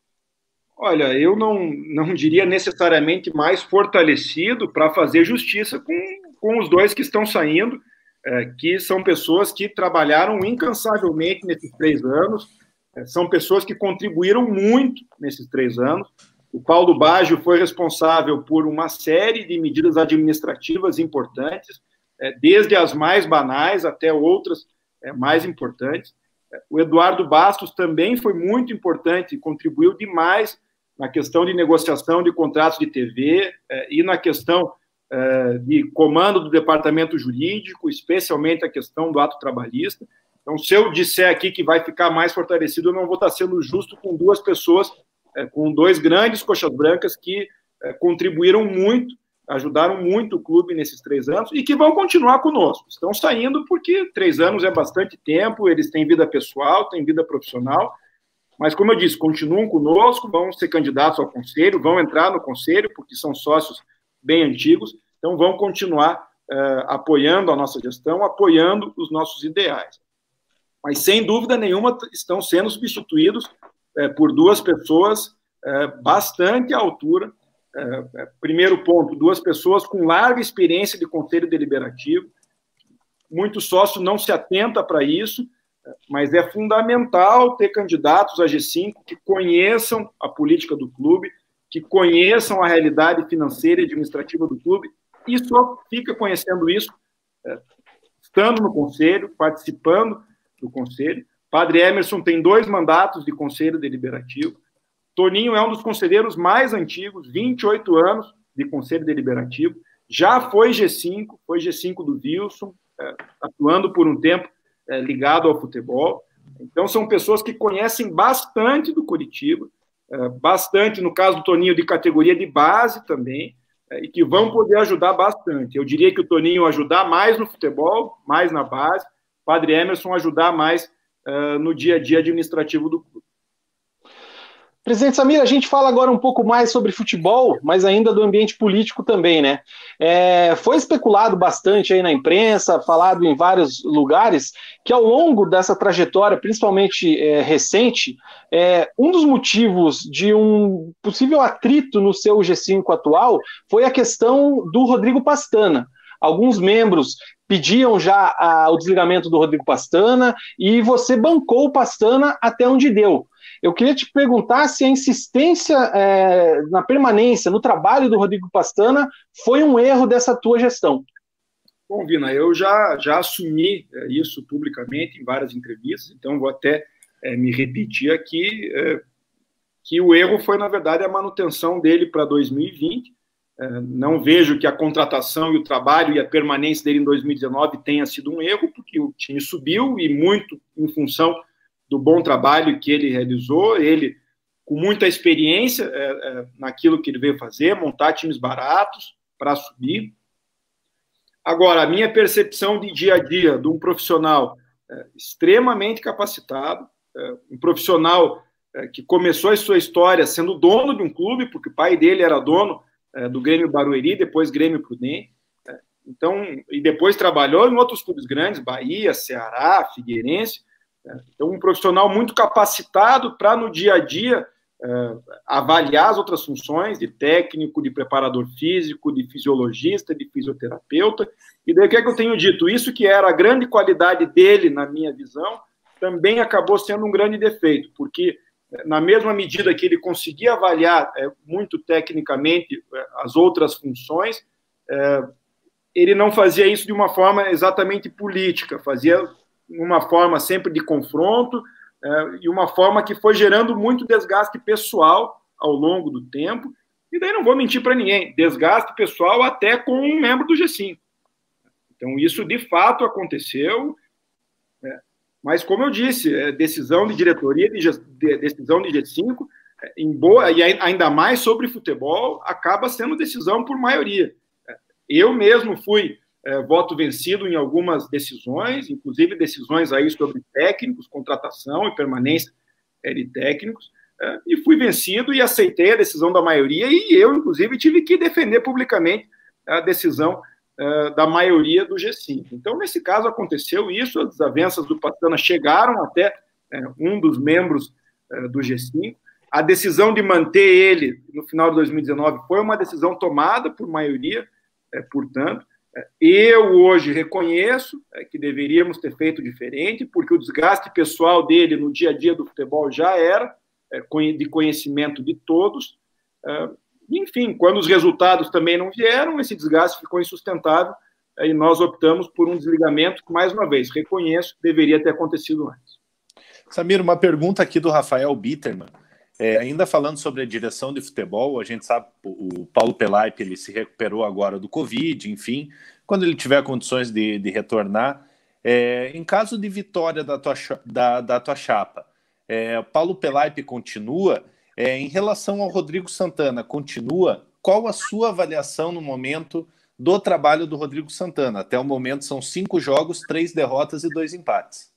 [SPEAKER 3] Olha, eu não, não diria necessariamente mais fortalecido para fazer justiça com, com os dois que estão saindo, é, que são pessoas que trabalharam incansavelmente nesses três anos, é, são pessoas que contribuíram muito nesses três anos. O Paulo Baggio foi responsável por uma série de medidas administrativas importantes, é, desde as mais banais até outras é, mais importantes. É, o Eduardo Bastos também foi muito importante, contribuiu demais na questão de negociação de contratos de T V eh, e na questão eh, de comando do departamento jurídico, especialmente a questão do ato trabalhista. Então, se eu disser aqui que vai ficar mais fortalecido, eu não vou estar sendo justo com duas pessoas, eh, com dois grandes coxas brancas que eh, contribuíram muito, ajudaram muito o clube nesses três anos e que vão continuar conosco. Estão saindo porque três anos é bastante tempo, eles têm vida pessoal, têm vida profissional, mas, como eu disse, continuam conosco, vão ser candidatos ao conselho, vão entrar no conselho, porque são sócios bem antigos, então vão continuar uh, apoiando a nossa gestão, apoiando os nossos ideais. Mas, sem dúvida nenhuma, estão sendo substituídos uh, por duas pessoas uh, bastante à altura. Uh, primeiro ponto, duas pessoas com larga experiência de conselho deliberativo. Muito sócio não se atenta para isso, mas é fundamental ter candidatos a G cinco que conheçam a política do clube, que conheçam a realidade financeira e administrativa do clube, e só fica conhecendo isso é, estando no conselho, participando do conselho. Padre Emerson tem dois mandatos de conselho deliberativo. Toninho é um dos conselheiros mais antigos, vinte e oito anos de conselho deliberativo, já foi G cinco, foi G cinco do Wilson, é, atuando por um tempo É, ligado ao futebol. Então, são pessoas que conhecem bastante do Curitiba, é, bastante, no caso do Toninho, de categoria de base também, é, e que vão poder ajudar bastante. Eu diria que o Toninho ajudar mais no futebol, mais na base, o Padre Emerson ajudar mais é, no dia a dia administrativo do clube.
[SPEAKER 1] Presidente Samir, a gente fala agora um pouco mais sobre futebol, mas ainda do ambiente político também, né? É, foi especulado bastante aí na imprensa, falado em vários lugares, que ao longo dessa trajetória, principalmente é, recente, é, um dos motivos de um possível atrito no seu G cinco atual foi a questão do Rodrigo Pastana. Alguns membros pediam já a, o desligamento do Rodrigo Pastana e você bancou o Pastana até onde deu. Eu queria te perguntar se a insistência é, na permanência, no trabalho do Rodrigo Pastana, foi um erro dessa tua gestão.
[SPEAKER 3] Bom, Vina, eu já, já assumi isso publicamente em várias entrevistas, então vou até é, me repetir aqui, é, que o erro foi, na verdade, a manutenção dele para dois mil e vinte. É, não vejo que a contratação e o trabalho e a permanência dele em dois mil e dezenove tenha sido um erro, porque o time subiu e muito em função do bom trabalho que ele realizou, ele com muita experiência é, é, naquilo que ele veio fazer, montar times baratos para subir. Agora, a minha percepção de dia a dia de um profissional é, extremamente capacitado, é, um profissional é, que começou a sua história sendo dono de um clube, porque o pai dele era dono é, do Grêmio Barueri, depois Grêmio Prudente, é, então, e depois trabalhou em outros clubes grandes, Bahia, Ceará, Figueirense. Então, um profissional muito capacitado para, no dia a dia, uh, avaliar as outras funções de técnico, de preparador físico, de fisiologista, de fisioterapeuta. E daí, o que é que eu tenho dito? Isso que era a grande qualidade dele, na minha visão, também acabou sendo um grande defeito, porque, na mesma medida que ele conseguia avaliar é, muito tecnicamente é, as outras funções, é, ele não fazia isso de uma forma exatamente política, fazia uma forma sempre de confronto, é, e uma forma que foi gerando muito desgaste pessoal ao longo do tempo, e daí não vou mentir para ninguém, desgaste pessoal até com um membro do G cinco. Então, isso de fato aconteceu, é, mas como eu disse, é, decisão de diretoria, de, de, decisão de G cinco, é, em boa, e ainda mais sobre futebol, acaba sendo decisão por maioria. É, Eu mesmo fui é, voto vencido em algumas decisões, inclusive decisões aí sobre técnicos, contratação e permanência é, de técnicos, é, e fui vencido e aceitei a decisão da maioria, e eu, inclusive, tive que defender publicamente a decisão é, da maioria do G cinco. Então, nesse caso, aconteceu isso, as desavenças do Pastana chegaram até é, um dos membros é, do G cinco. A decisão de manter ele no final de dois mil e dezenove foi uma decisão tomada por maioria, é, portanto. Eu hoje reconheço é, que deveríamos ter feito diferente, porque o desgaste pessoal dele no dia a dia do futebol já era é, de conhecimento de todos. É, enfim, quando os resultados também não vieram, esse desgaste ficou insustentável é, e nós optamos por um desligamento que, mais uma vez, reconheço, deveria ter acontecido antes.
[SPEAKER 2] Samir, uma pergunta aqui do Rafael Bitterman. É, ainda falando sobre a direção de futebol, a gente sabe que o Paulo Pelaipe ele se recuperou agora do Covid, enfim, quando ele tiver condições de, de retornar. É, em caso de vitória da tua, da, da tua chapa, é, Paulo Pelaipe continua? É, em relação ao Rodrigo Santana, continua? Qual a sua avaliação no momento do trabalho do Rodrigo Santana? Até o momento são cinco jogos, três derrotas e dois empates.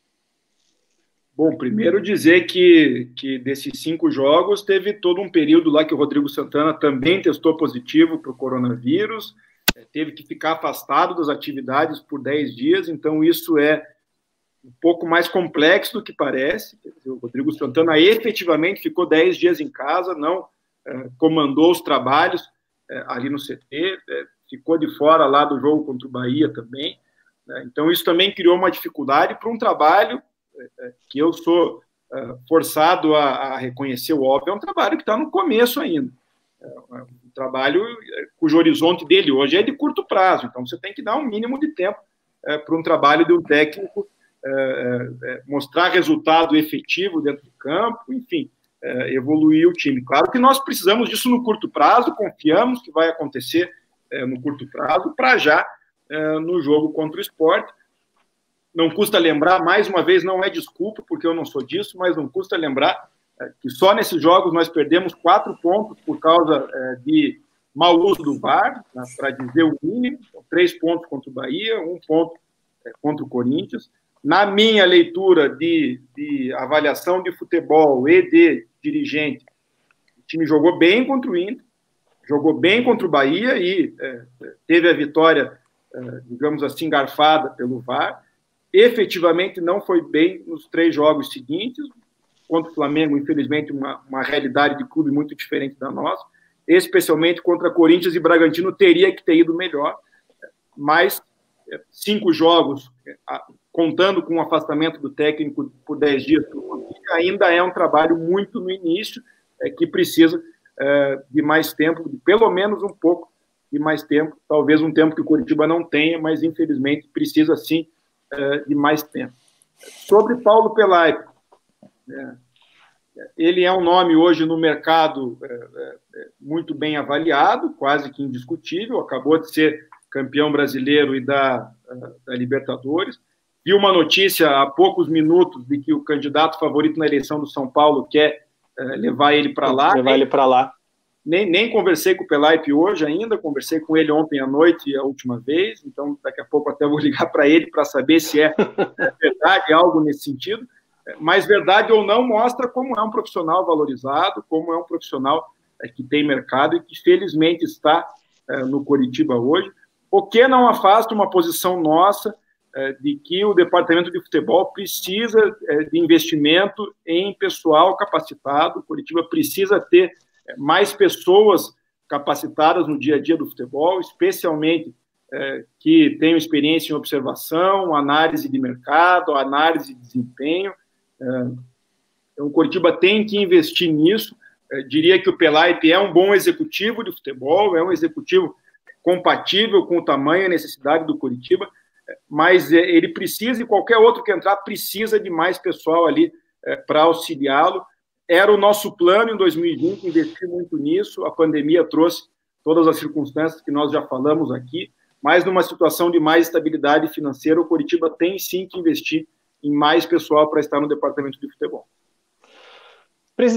[SPEAKER 3] Bom, primeiro dizer que, que desses cinco jogos teve todo um período lá que o Rodrigo Santana também testou positivo para o coronavírus, teve que ficar afastado das atividades por dez dias, então isso é um pouco mais complexo do que parece. O Rodrigo Santana efetivamente ficou dez dias em casa, não é, comandou os trabalhos é, ali no C T, é, ficou de fora lá do jogo contra o Bahia também, né? Então isso também criou uma dificuldade para um trabalho que eu sou uh, forçado a, a reconhecer o óbvio, é um trabalho que está no começo ainda. É um trabalho cujo horizonte dele hoje é de curto prazo, então você tem que dar um mínimo de tempo uh, para um trabalho de um técnico uh, uh, mostrar resultado efetivo dentro do campo, enfim, uh, evoluir o time. Claro que nós precisamos disso no curto prazo, confiamos que vai acontecer uh, no curto prazo, para já uh, no jogo contra o Sport. Não custa lembrar, mais uma vez, não é desculpa, porque eu não sou disso, mas não custa lembrar é, que só nesses jogos nós perdemos quatro pontos por causa é, de mau uso do V A R, né, para dizer o mínimo, três pontos contra o Bahia, um ponto é, contra o Corinthians. Na minha leitura de, de avaliação de futebol e de dirigente, o time jogou bem contra o Inter, jogou bem contra o Bahia e é, teve a vitória, é, digamos assim, garfada pelo V A R. Efetivamente não foi bem nos três jogos seguintes, contra o Flamengo, infelizmente, uma, uma realidade de clube muito diferente da nossa, especialmente contra Corinthians e Bragantino, teria que ter ido melhor, mas cinco jogos, contando com o afastamento do técnico por dez dias, ainda é um trabalho muito no início, é, que precisa é, de mais tempo, de pelo menos um pouco de mais tempo, talvez um tempo que o Coritiba não tenha, mas infelizmente precisa sim de mais tempo. Sobre Paulo Pelaipe, ele é um nome hoje no mercado muito bem avaliado, quase que indiscutível, acabou de ser campeão brasileiro e da, da Libertadores. Vi uma notícia há poucos minutos de que o candidato favorito na eleição do São Paulo quer levar ele para lá.
[SPEAKER 1] Levar ele para lá.
[SPEAKER 3] Nem, nem conversei com o Pelaipe hoje ainda, conversei com ele ontem à noite, a última vez, então daqui a pouco até vou ligar para ele para saber se é, é verdade, algo nesse sentido, mas verdade ou não mostra como é um profissional valorizado, como é um profissional é, que tem mercado e que felizmente está é, no Coritiba hoje, o que não afasta uma posição nossa é, de que o departamento de futebol precisa é, de investimento em pessoal capacitado, o Coritiba precisa ter mais pessoas capacitadas no dia a dia do futebol, especialmente é, que tenham experiência em observação, análise de mercado, análise de desempenho. É, então, o Coritiba tem que investir nisso. É, diria que o Pelaipe é um bom executivo de futebol, é um executivo compatível com o tamanho e a necessidade do Coritiba, é, mas é, ele precisa, e qualquer outro que entrar, precisa de mais pessoal ali é, para auxiliá-lo. Era o nosso plano em dois mil e vinte, investir muito nisso, a pandemia trouxe todas as circunstâncias que nós já falamos aqui, mas numa situação de mais estabilidade financeira, o Coritiba tem sim que investir em mais pessoal para estar no departamento de futebol.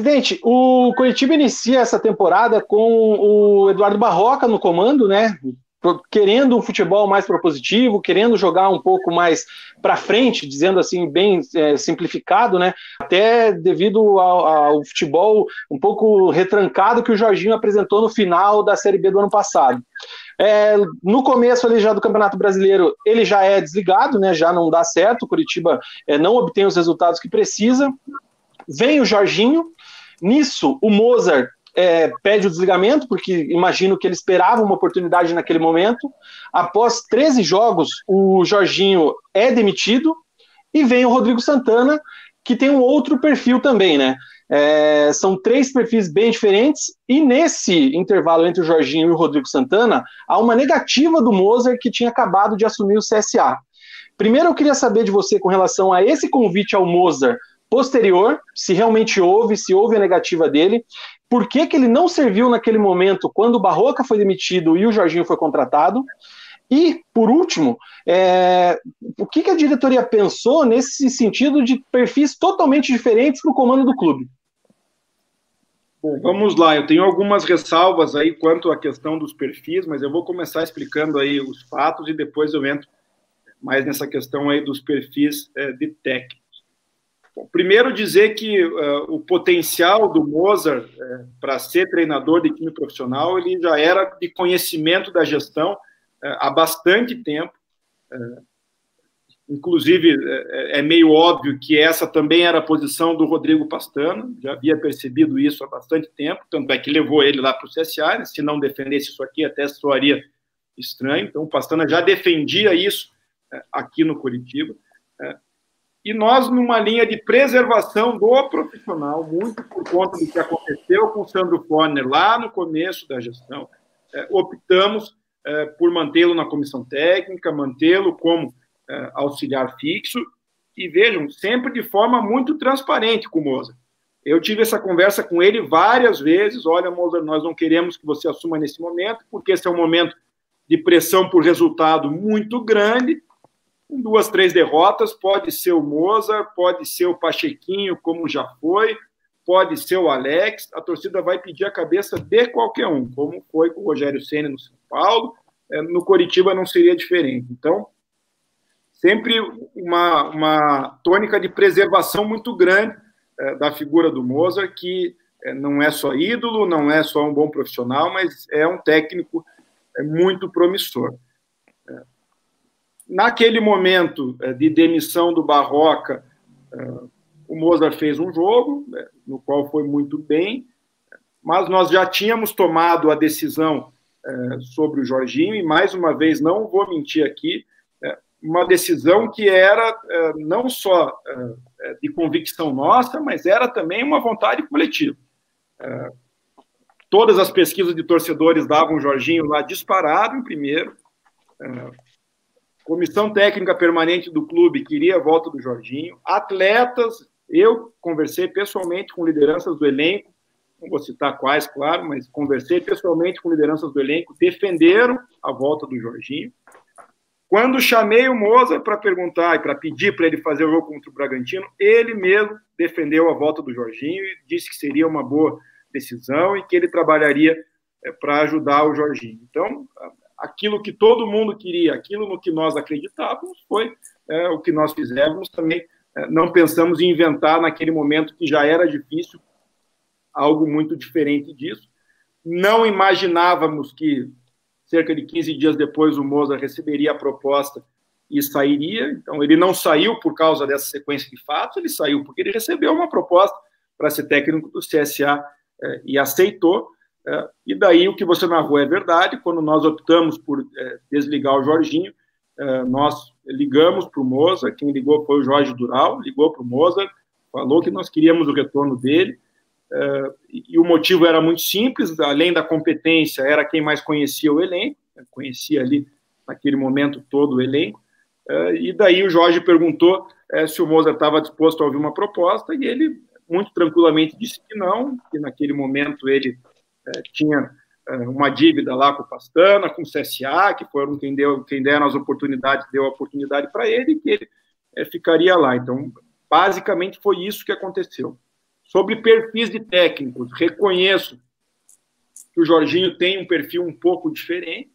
[SPEAKER 1] Presidente, o Coritiba inicia essa temporada com o Eduardo Barroca no comando, né? querendo um futebol mais propositivo, querendo jogar um pouco mais para frente, dizendo assim, bem é, simplificado, né? Até devido ao, ao futebol um pouco retrancado que o Jorginho apresentou no final da Série B do ano passado. É, no começo ali já do Campeonato Brasileiro, ele já é desligado, né? Já não dá certo, o Coritiba é, não obtém os resultados que precisa. Vem o Jorginho, nisso o Mozart É, pede o desligamento, porque imagino que ele esperava uma oportunidade naquele momento. Após treze jogos, o Jorginho é demitido e vem o Rodrigo Santana, que tem um outro perfil também, né? É, são três perfis bem diferentes, e nesse intervalo entre o Jorginho e o Rodrigo Santana, há uma negativa do Mozart, que tinha acabado de assumir o C S A. Primeiro eu queria saber de você com relação a esse convite ao Mozart posterior, se realmente houve, se houve a negativa dele, por que que ele não serviu naquele momento quando o Barroca foi demitido e o Jorginho foi contratado, e, por último, é, o que que a diretoria pensou nesse sentido de perfis totalmente diferentes para o comando do clube?
[SPEAKER 3] Bom, vamos lá, eu tenho algumas ressalvas aí quanto à questão dos perfis, mas eu vou começar explicando aí os fatos e depois eu entro mais nessa questão aí dos perfis é, de técnico. Bom, primeiro dizer que uh, o potencial do Mozart uh, para ser treinador de time profissional, ele já era de conhecimento da gestão uh, há bastante tempo. Uh, inclusive, uh, é meio óbvio que essa também era a posição do Rodrigo Pastana, já havia percebido isso há bastante tempo, tanto é que levou ele lá para o C S A, né? Se não defendesse isso aqui até soaria estranho. Então, o Pastana já defendia isso uh, aqui no Coritiba. Uh, E nós, numa linha de preservação do profissional, muito por conta do que aconteceu com o Sandro Forner lá no começo da gestão, é, optamos é, por mantê-lo na comissão técnica, mantê-lo como é, auxiliar fixo, e vejam, sempre de forma muito transparente com o Mozart. Eu tive essa conversa com ele várias vezes: olha, Mozart, nós não queremos que você assuma nesse momento, porque esse é um momento de pressão por resultado muito grande. Com duas, três derrotas, pode ser o Mozart, pode ser o Pachequinho, como já foi, pode ser o Alex, a torcida vai pedir a cabeça de qualquer um, como foi com o Rogério Ceni no São Paulo, no Coritiba não seria diferente. Então, sempre uma, uma tônica de preservação muito grande é, da figura do Mozart, que é, não é só ídolo, não é só um bom profissional, mas é um técnico é, muito promissor. É, Naquele momento de demissão do Barroca, o Mozart fez um jogo, no qual foi muito bem, mas nós já tínhamos tomado a decisão sobre o Jorginho, e mais uma vez, não vou mentir aqui, uma decisão que era não só de convicção nossa, mas era também uma vontade coletiva. Todas as pesquisas de torcedores davam o Jorginho lá disparado em primeiro. Comissão técnica permanente do clube queria a volta do Jorginho. Atletas, eu conversei pessoalmente com lideranças do elenco, não vou citar quais, claro, mas conversei pessoalmente com lideranças do elenco, defenderam a volta do Jorginho. Quando chamei o Mozart para perguntar e para pedir para ele fazer o jogo contra o Bragantino, ele mesmo defendeu a volta do Jorginho e disse que seria uma boa decisão e que ele trabalharia é, para ajudar o Jorginho. Então, aquilo que todo mundo queria, aquilo no que nós acreditávamos, foi é, o que nós fizemos. Também é, não pensamos em inventar naquele momento, que já era difícil, algo muito diferente disso. Não imaginávamos que cerca de quinze dias depois o Mozart receberia a proposta e sairia. Então, ele não saiu por causa dessa sequência de fatos, ele saiu porque ele recebeu uma proposta para ser técnico do C S A é, e aceitou. É, e daí o que você narrou é verdade. Quando nós optamos por é, desligar o Jorginho, é, nós ligamos para o Mozart. Quem ligou foi o Jorge Dural, ligou para o Mozart, falou que nós queríamos o retorno dele, é, e, e o motivo era muito simples. Além da competência, era quem mais conhecia o elenco, conhecia ali naquele momento todo o elenco, é, e daí o Jorge perguntou é, se o Mozart estava disposto a ouvir uma proposta, e ele muito tranquilamente disse que não, que naquele momento ele É, tinha é, uma dívida lá com o Pastana, com o C S A, que foram quem, deu, quem deram as oportunidades, deu a oportunidade para ele, e que ele é, ficaria lá. Então, basicamente, foi isso que aconteceu. Sobre perfis de técnicos, reconheço que o Jorginho tem um perfil um pouco diferente.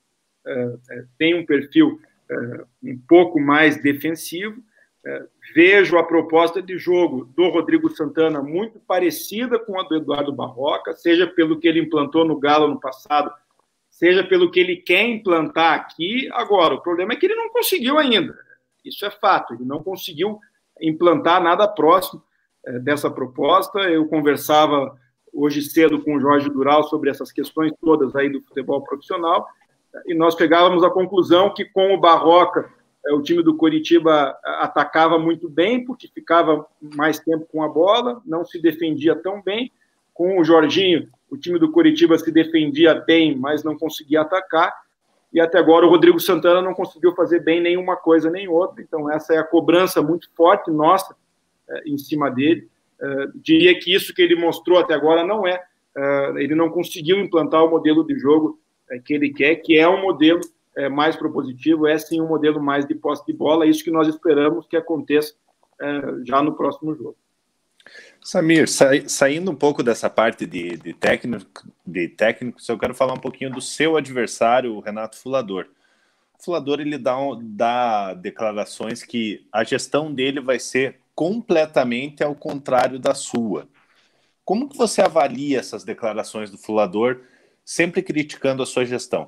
[SPEAKER 3] é, é, tem um perfil é, um pouco mais defensivo. É, vejo a proposta de jogo do Rodrigo Santana muito parecida com a do Eduardo Barroca, seja pelo que ele implantou no Galo no passado, seja pelo que ele quer implantar aqui. Agora, o problema é que ele não conseguiu ainda. Isso é fato, ele não conseguiu implantar nada próximo é, dessa proposta. Eu conversava hoje cedo com o Jorge Dural sobre essas questões todas aí do futebol profissional, e nós chegávamos à conclusão que com o Barroca o time do Coritiba atacava muito bem, porque ficava mais tempo com a bola, não se defendia tão bem. Com o Jorginho, o time do Coritiba se defendia bem, mas não conseguia atacar. E até agora o Rodrigo Santana não conseguiu fazer bem nenhuma coisa nem outra. Então essa é a cobrança muito forte nossa é, em cima dele. É, diria que isso que ele mostrou até agora não é. é ele não conseguiu implantar o modelo de jogo é, que ele quer, que é um modelo É, mais propositivo, é sim um modelo mais de posse de bola, é isso que nós esperamos que aconteça é, já no próximo jogo.
[SPEAKER 2] Samir, sa saindo um pouco dessa parte de, de, técnico, de técnicos, eu quero falar um pouquinho do seu adversário, o Renato Fulador. O Fulador, ele dá, dá declarações que a gestão dele vai ser completamente ao contrário da sua. Como que você avalia essas declarações do Fulador, sempre criticando a sua gestão?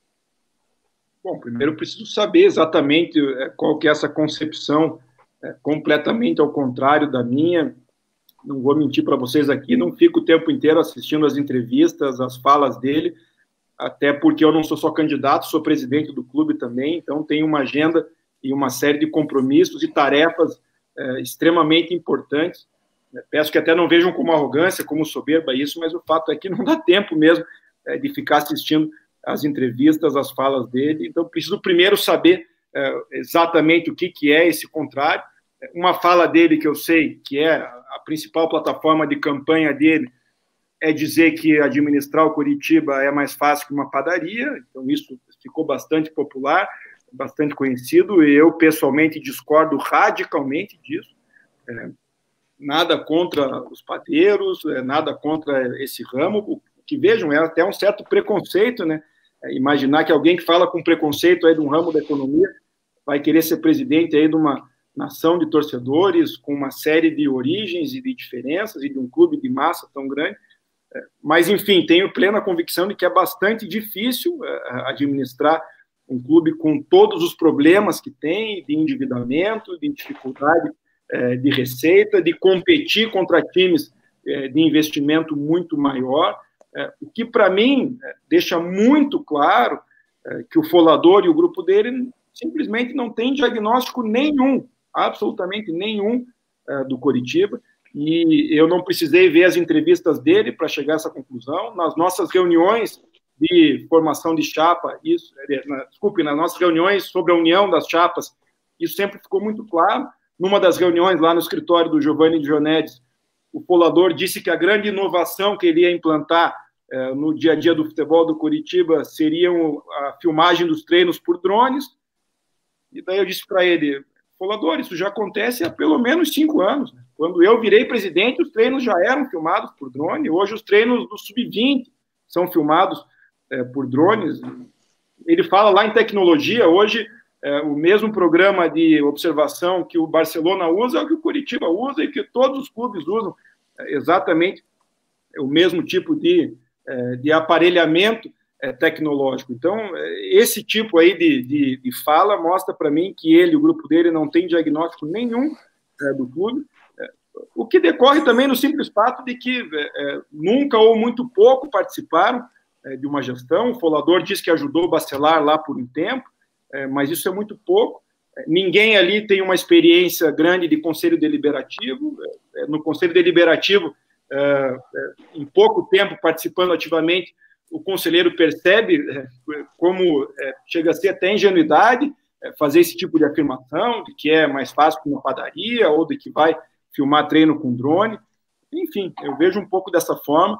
[SPEAKER 3] Bom, primeiro eu preciso saber exatamente qual que é essa concepção é, completamente ao contrário da minha. Não vou mentir para vocês aqui, não fico o tempo inteiro assistindo as entrevistas, as falas dele, até porque eu não sou só candidato, sou presidente do clube também, então tenho uma agenda e uma série de compromissos e tarefas é, extremamente importantes. Peço que até não vejam como arrogância, como soberba isso, mas o fato é que não dá tempo mesmo é, de ficar assistindo as entrevistas, as falas dele. Então, preciso primeiro saber é, exatamente o que, que é esse contrário. Uma fala dele que eu sei que é a principal plataforma de campanha dele é dizer que administrar o Coritiba é mais fácil que uma padaria. Então, isso ficou bastante popular, bastante conhecido, e eu, pessoalmente, discordo radicalmente disso. É, nada contra os padeiros, é, nada contra esse ramo. O que, vejam, é até um certo preconceito, né? Imaginar que alguém que fala com preconceito aí de um ramo da economia vai querer ser presidente aí de uma nação de torcedores com uma série de origens e de diferenças e de um clube de massa tão grande. Mas, enfim, tenho plena convicção de que é bastante difícil administrar um clube com todos os problemas que tem, de endividamento, de dificuldade de receita, de competir contra times de investimento muito maior. É, o que, para mim, é, deixa muito claro é, que o Fulador e o grupo dele simplesmente não tem diagnóstico nenhum, absolutamente nenhum, é, do Coritiba, e eu não precisei ver as entrevistas dele para chegar a essa conclusão. Nas nossas reuniões de formação de chapa, isso, na, desculpe, nas nossas reuniões sobre a união das chapas, isso sempre ficou muito claro. Numa das reuniões lá no escritório do Giovanni Dionedes, o Fulador disse que a grande inovação que ele ia implantar no dia a dia do futebol do Coritiba seriam a filmagem dos treinos por drones. E daí eu disse para ele: Fulador, isso já acontece há pelo menos cinco anos. Quando eu virei presidente, os treinos já eram filmados por drone. Hoje os treinos do sub vinte são filmados é, por drones. Ele fala lá em tecnologia. Hoje é, o mesmo programa de observação que o Barcelona usa é o que o Coritiba usa e que todos os clubes usam. É exatamente o mesmo tipo de de aparelhamento tecnológico. Então, esse tipo aí de, de, de fala mostra para mim que ele, o grupo dele, não tem diagnóstico nenhum é, do clube, é, o que decorre também no simples fato de que é, nunca ou muito pouco participaram é, de uma gestão. O Fulador diz que ajudou o Bacelar lá por um tempo, é, mas isso é muito pouco. É, ninguém ali tem uma experiência grande de conselho deliberativo. É, no conselho deliberativo, Uh, em pouco tempo participando ativamente, o conselheiro percebe uh, como uh, chega a ser até ingenuidade uh, fazer esse tipo de afirmação, de que é mais fácil que uma padaria, ou de que vai filmar treino com drone. Enfim, eu vejo um pouco dessa forma,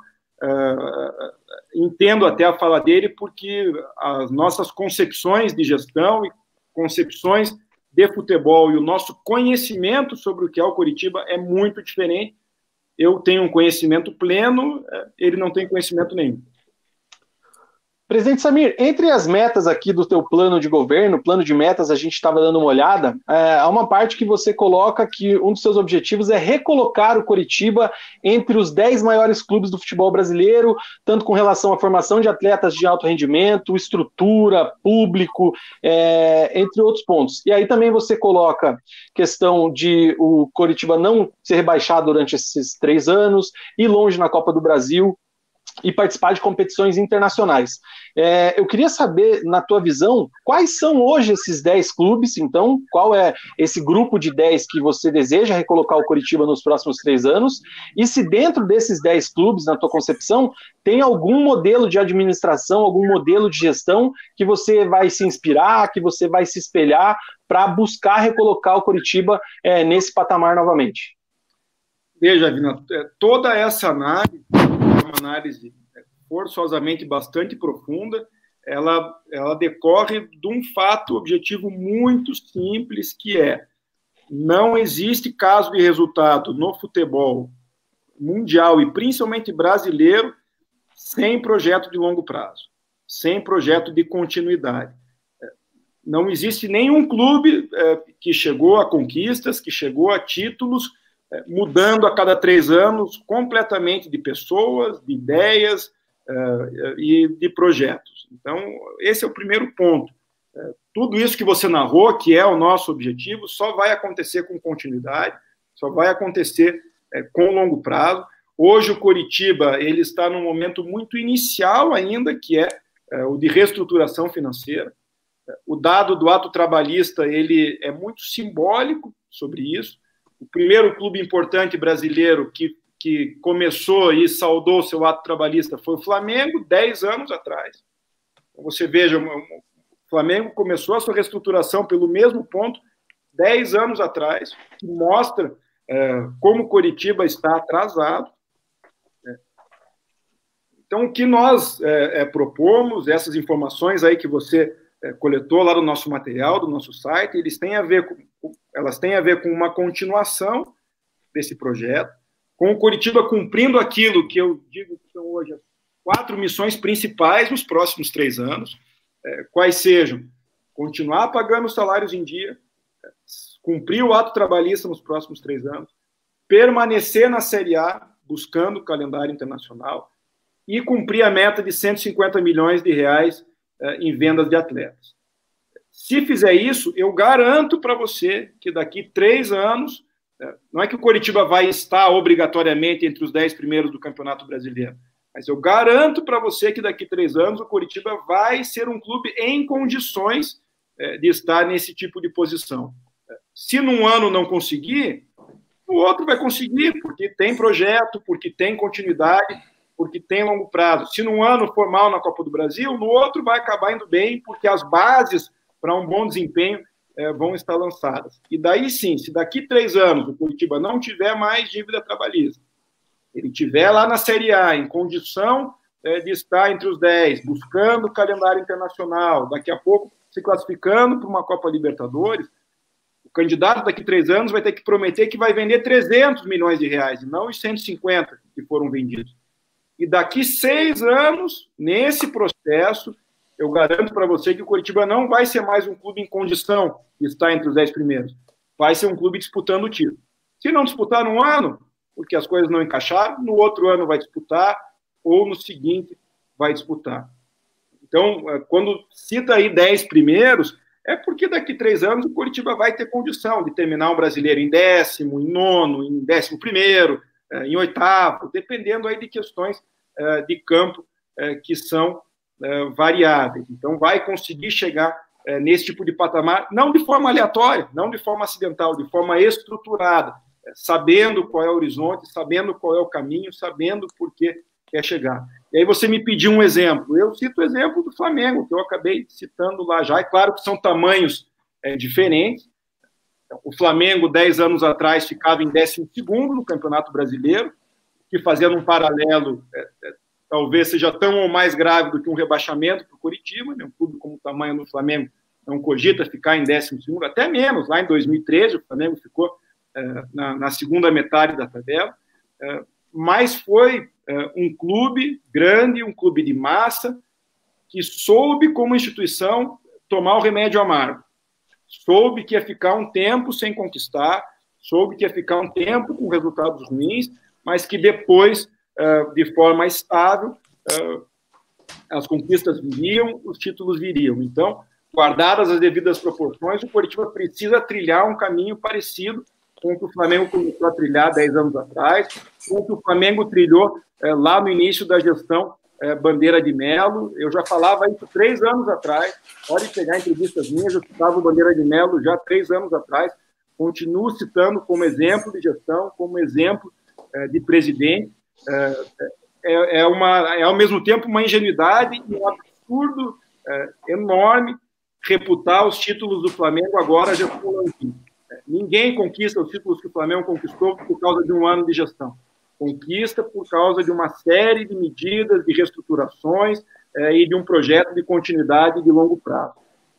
[SPEAKER 3] uh, entendo até a fala dele, porque as nossas concepções de gestão e concepções de futebol e o nosso conhecimento sobre o que é o Coritiba é muito diferente. Eu tenho um conhecimento pleno, ele não tem conhecimento nenhum.
[SPEAKER 1] Presidente Samir, entre as metas aqui do teu plano de governo, plano de metas, a gente estava dando uma olhada, é, há uma parte que você coloca que um dos seus objetivos é recolocar o Coritiba entre os dez maiores clubes do futebol brasileiro, tanto com relação à formação de atletas de alto rendimento, estrutura, público, é, entre outros pontos. E aí também você coloca questão de o Coritiba não ser rebaixado durante esses três anos, ir longe na Copa do Brasil, e participar de competições internacionais. É, eu queria saber, na tua visão, quais são hoje esses dez clubes, então, qual é esse grupo de dez que você deseja recolocar o Coritiba nos próximos três anos, e se dentro desses dez clubes, na tua concepção, tem algum modelo de administração, algum modelo de gestão que você vai se inspirar, que você vai se espelhar para buscar recolocar o Coritiba é, nesse patamar novamente.
[SPEAKER 3] Veja, Vina, toda essa análise, uma análise forçosamente bastante profunda, ela, ela decorre de um fato objetivo muito simples, que é: não existe caso de resultado no futebol mundial e principalmente brasileiro sem projeto de longo prazo, sem projeto de continuidade. Não existe nenhum clube é, que chegou a conquistas, que chegou a títulos, é, mudando a cada três anos completamente de pessoas, de ideias é, e de projetos. Então, esse é o primeiro ponto. É, tudo isso que você narrou, que é o nosso objetivo, só vai acontecer com continuidade, só vai acontecer é, com longo prazo. Hoje o Coritiba ele está num momento muito inicial ainda, que é, é o de reestruturação financeira. O dado do ato trabalhista ele é muito simbólico sobre isso. O primeiro clube importante brasileiro que, que começou e saudou seu ato trabalhista foi o Flamengo, dez anos atrás. Você veja, o Flamengo começou a sua reestruturação pelo mesmo ponto dez anos atrás, que mostra é, como o Coritiba está atrasado. Então, o que nós é, é, propomos, essas informações aí que você é, coletou lá do nosso material, do nosso site, eles têm a ver com, elas têm a ver com uma continuação desse projeto, com o Coritiba cumprindo aquilo que eu digo que são hoje as quatro missões principais nos próximos três anos, é, quais sejam: continuar pagando os salários em dia, é, cumprir o ato trabalhista nos próximos três anos, permanecer na Série A, buscando o calendário internacional, e cumprir a meta de cento e cinquenta milhões de reais eh, em vendas de atletas. Se fizer isso, eu garanto para você que daqui três anos, eh, não é que o Coritiba vai estar obrigatoriamente entre os dez primeiros do Campeonato Brasileiro, mas eu garanto para você que daqui três anos o Coritiba vai ser um clube em condições eh, de estar nesse tipo de posição. Se num ano não conseguir, o outro vai conseguir, porque tem projeto, porque tem continuidade, porque tem longo prazo. Se num ano for mal na Copa do Brasil, no outro vai acabar indo bem, porque as bases para um bom desempenho é, vão estar lançadas. E daí sim, se daqui três anos o Coritiba não tiver mais dívida trabalhista, ele tiver lá na Série A, em condição é, de estar entre os dez, buscando o calendário internacional, daqui a pouco se classificando para uma Copa Libertadores, o candidato daqui três anos vai ter que prometer que vai vender trezentos milhões de reais, e não os cento e cinquenta que foram vendidos. E daqui seis anos, nesse processo, eu garanto para você que o Coritiba não vai ser mais um clube em condição de estar entre os dez primeiros. Vai ser um clube disputando o título. Se não disputar num ano, porque as coisas não encaixaram, no outro ano vai disputar, ou no seguinte vai disputar. Então, quando cita aí dez primeiros, é porque daqui três anos o Coritiba vai ter condição de terminar um brasileiro em décimo, em nono, em décimo primeiro, em oitavo, dependendo aí de questões uh, de campo uh, que são uh, variáveis. Então, vai conseguir chegar uh, nesse tipo de patamar, não de forma aleatória, não de forma acidental, de forma estruturada, uh, sabendo qual é o horizonte, sabendo qual é o caminho, sabendo por que quer chegar. E aí você me pediu um exemplo. Eu cito o exemplo do Flamengo, que eu acabei citando lá já. É claro que são tamanhos uh, diferentes. O Flamengo, dez anos atrás, ficava em décimo segundo no Campeonato Brasileiro, que fazendo um paralelo, é, é, talvez seja tão ou mais grave do que um rebaixamento para o Coritiba, né? Um clube como o tamanho do Flamengo não cogita ficar em décimo segundo, até menos. Lá em dois mil e treze, o Flamengo ficou é, na, na segunda metade da tabela, é, mas foi é, um clube grande, um clube de massa, que soube, como instituição, tomar o remédio amargo. Soube que ia ficar um tempo sem conquistar, soube que ia ficar um tempo com resultados ruins, mas que depois, de forma estável, as conquistas viriam, os títulos viriam. Então, guardadas as devidas proporções, o Coritiba precisa trilhar um caminho parecido com o que o Flamengo começou a trilhar dez anos atrás, com o que o Flamengo trilhou é, lá no início da gestão é, Bandeira de Melo. Eu já falava isso três anos atrás, pode pegar entrevistas minhas, eu citava o Bandeira de Melo já três anos atrás, continuo citando como exemplo de gestão, como exemplo é, de presidente. É, é, é, uma, é, ao mesmo tempo, uma ingenuidade e um absurdo é, enorme reputar os títulos do Flamengo agora já foram aqui. Ninguém conquista os títulos que o Flamengo conquistou por causa de um ano de gestão. Conquista por causa de uma série de medidas, de reestruturações é, e de um projeto de continuidade de longo prazo.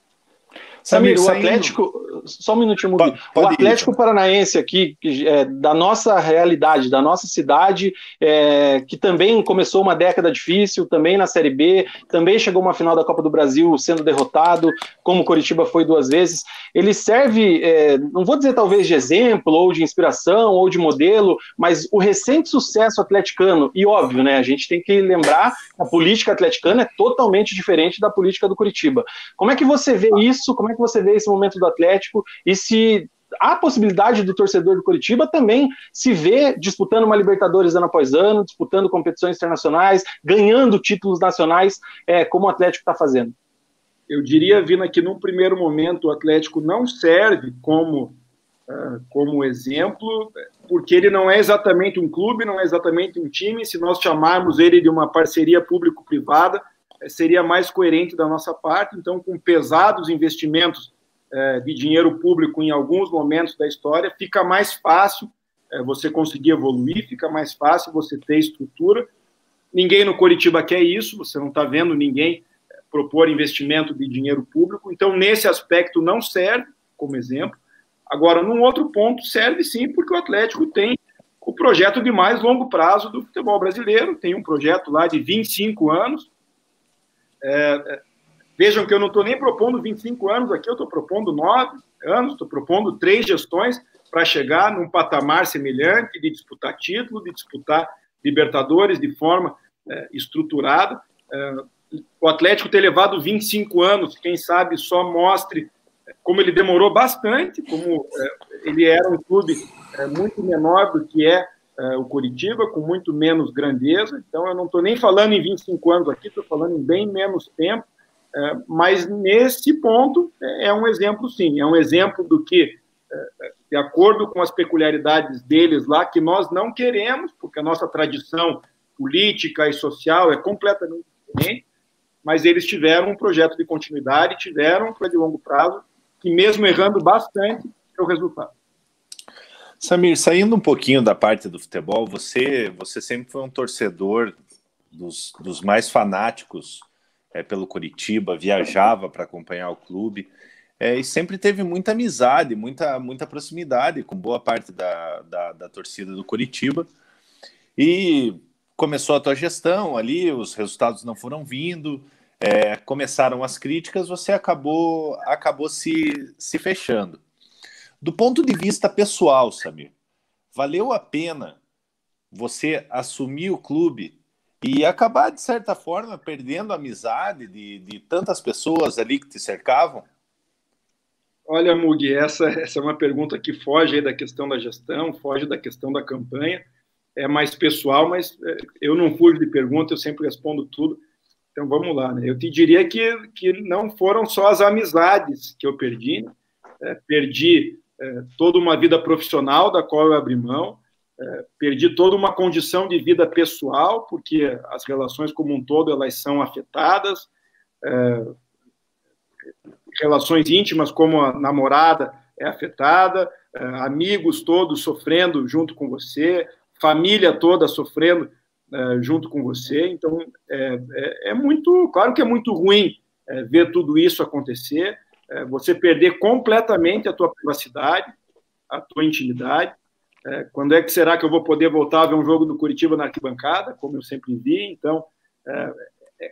[SPEAKER 1] Samir, o Atlético... Só um minutinho, Mugi. O Atlético Paranaense aqui, é, da nossa realidade, da nossa cidade, é, que também começou uma década difícil, também na Série B, também chegou uma final da Copa do Brasil sendo derrotado, como o Coritiba foi duas vezes. Ele serve, é, não vou dizer talvez de exemplo, ou de inspiração, ou de modelo, mas o recente sucesso atleticano, e óbvio, né, a gente tem que lembrar que a política atleticana é totalmente diferente da política do Coritiba. Como é que você vê isso? Como é que você vê esse momento do Atlético e se há a possibilidade do torcedor do Coritiba também se ver disputando uma Libertadores ano após ano, disputando competições internacionais, ganhando títulos nacionais, é, como o Atlético está fazendo?
[SPEAKER 3] Eu diria, Vina, que num primeiro momento o Atlético não serve como, uh, como exemplo, porque ele não é exatamente um clube, não é exatamente um time. Se nós chamarmos ele de uma parceria público-privada, seria mais coerente da nossa parte. Então, com pesados investimentos é, de dinheiro público em alguns momentos da história, fica mais fácil é, você conseguir evoluir, fica mais fácil você ter estrutura. Ninguém no Coritiba quer isso, você não está vendo ninguém é, propor investimento de dinheiro público, então, nesse aspecto, não serve como exemplo. Agora, num outro ponto, serve sim, porque o Atlético tem o projeto de mais longo prazo do futebol brasileiro, tem um projeto lá de vinte e cinco anos. É, vejam que eu não estou nem propondo vinte e cinco anos aqui, eu estou propondo nove anos, estou propondo três gestões para chegar num patamar semelhante de disputar título, de disputar Libertadores de forma é, estruturada. É, o Atlético ter levado vinte e cinco anos, quem sabe só mostre como ele demorou bastante, como é, ele era um clube é, muito menor do que é Uh, o Coritiba, com muito menos grandeza. Então, eu não estou nem falando em vinte e cinco anos aqui, estou falando em bem menos tempo, uh, mas nesse ponto é um exemplo, sim, é um exemplo do que, uh, de acordo com as peculiaridades deles lá, que nós não queremos, porque a nossa tradição política e social é completamente diferente, mas eles tiveram um projeto de continuidade, tiveram um projeto de longo prazo, que mesmo errando bastante, é o resultado.
[SPEAKER 2] Samir, saindo um pouquinho da parte do futebol, você, você sempre foi um torcedor dos, dos mais fanáticos é, pelo Coritiba, viajava para acompanhar o clube, é, e sempre teve muita amizade, muita, muita proximidade com boa parte da, da, da torcida do Coritiba. E começou a tua gestão ali, os resultados não foram vindo, é, começaram as críticas, você acabou, acabou se, se fechando. Do ponto de vista pessoal, Samir, valeu a pena você assumir o clube e acabar, de certa forma, perdendo a amizade de, de tantas pessoas ali que te cercavam?
[SPEAKER 3] Olha, Mugi, essa, essa é uma pergunta que foge aí da questão da gestão, foge da questão da campanha, é mais pessoal, mas eu não fujo de pergunta, eu sempre respondo tudo. Então, vamos lá, né? Eu te diria que, que não foram só as amizades que eu perdi, é, perdi... É, toda uma vida profissional da qual eu abri mão, é, perdi toda uma condição de vida pessoal, porque as relações como um todo elas são afetadas, é, relações íntimas como a namorada é afetada, é, amigos todos sofrendo junto com você, família toda sofrendo é, junto com você, então é, é, é muito, claro que é muito ruim é, ver tudo isso acontecer, É, você perder completamente a tua privacidade, a tua intimidade. É, quando é que será que eu vou poder voltar a ver um jogo do Coritiba na arquibancada, como eu sempre vi? Então, é, é,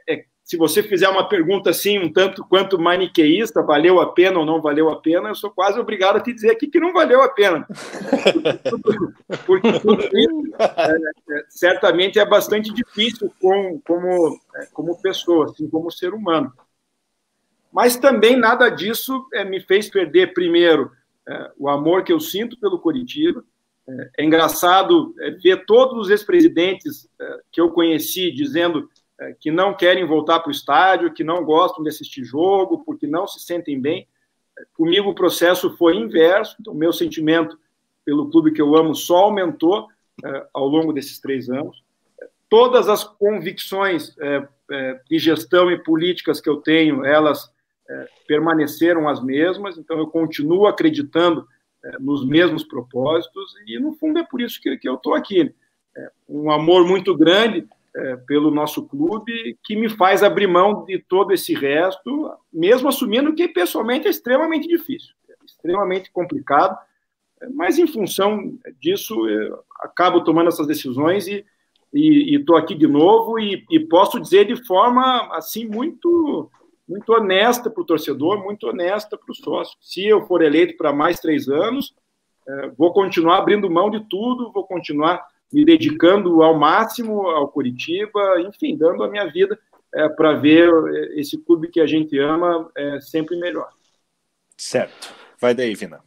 [SPEAKER 3] se você fizer uma pergunta assim, um tanto quanto maniqueísta, valeu a pena ou não valeu a pena, eu sou quase obrigado a te dizer aqui que não valeu a pena. Porque tudo isso, é, é, certamente é bastante difícil com, como, é, como pessoa, assim, como ser humano. Mas também nada disso é, me fez perder, primeiro, é, o amor que eu sinto pelo Coritiba. É, é engraçado é, ver todos os ex-presidentes é, que eu conheci dizendo é, que não querem voltar para o estádio, que não gostam de assistir jogo, porque não se sentem bem. É, comigo o processo foi inverso, então meu sentimento pelo clube que eu amo só aumentou é, ao longo desses três anos. É, todas as convicções é, é, de gestão e políticas que eu tenho, elas É, permaneceram as mesmas, então eu continuo acreditando é, nos mesmos propósitos e, no fundo, é por isso que, que eu estou aqui. É, um amor muito grande é, pelo nosso clube que me faz abrir mão de todo esse resto, mesmo assumindo que, pessoalmente, é extremamente difícil, é extremamente complicado, é, mas, em função disso, eu acabo tomando essas decisões e estou aqui de novo e, e posso dizer de forma, assim, muito... muito honesta para o torcedor, muito honesta para o sócio. Se eu for eleito para mais três anos, é, vou continuar abrindo mão de tudo, vou continuar me dedicando ao máximo ao Coritiba, enfim, dando a minha vida é, para ver esse clube que a gente ama é, sempre melhor.
[SPEAKER 2] Certo. Vai daí, Vina.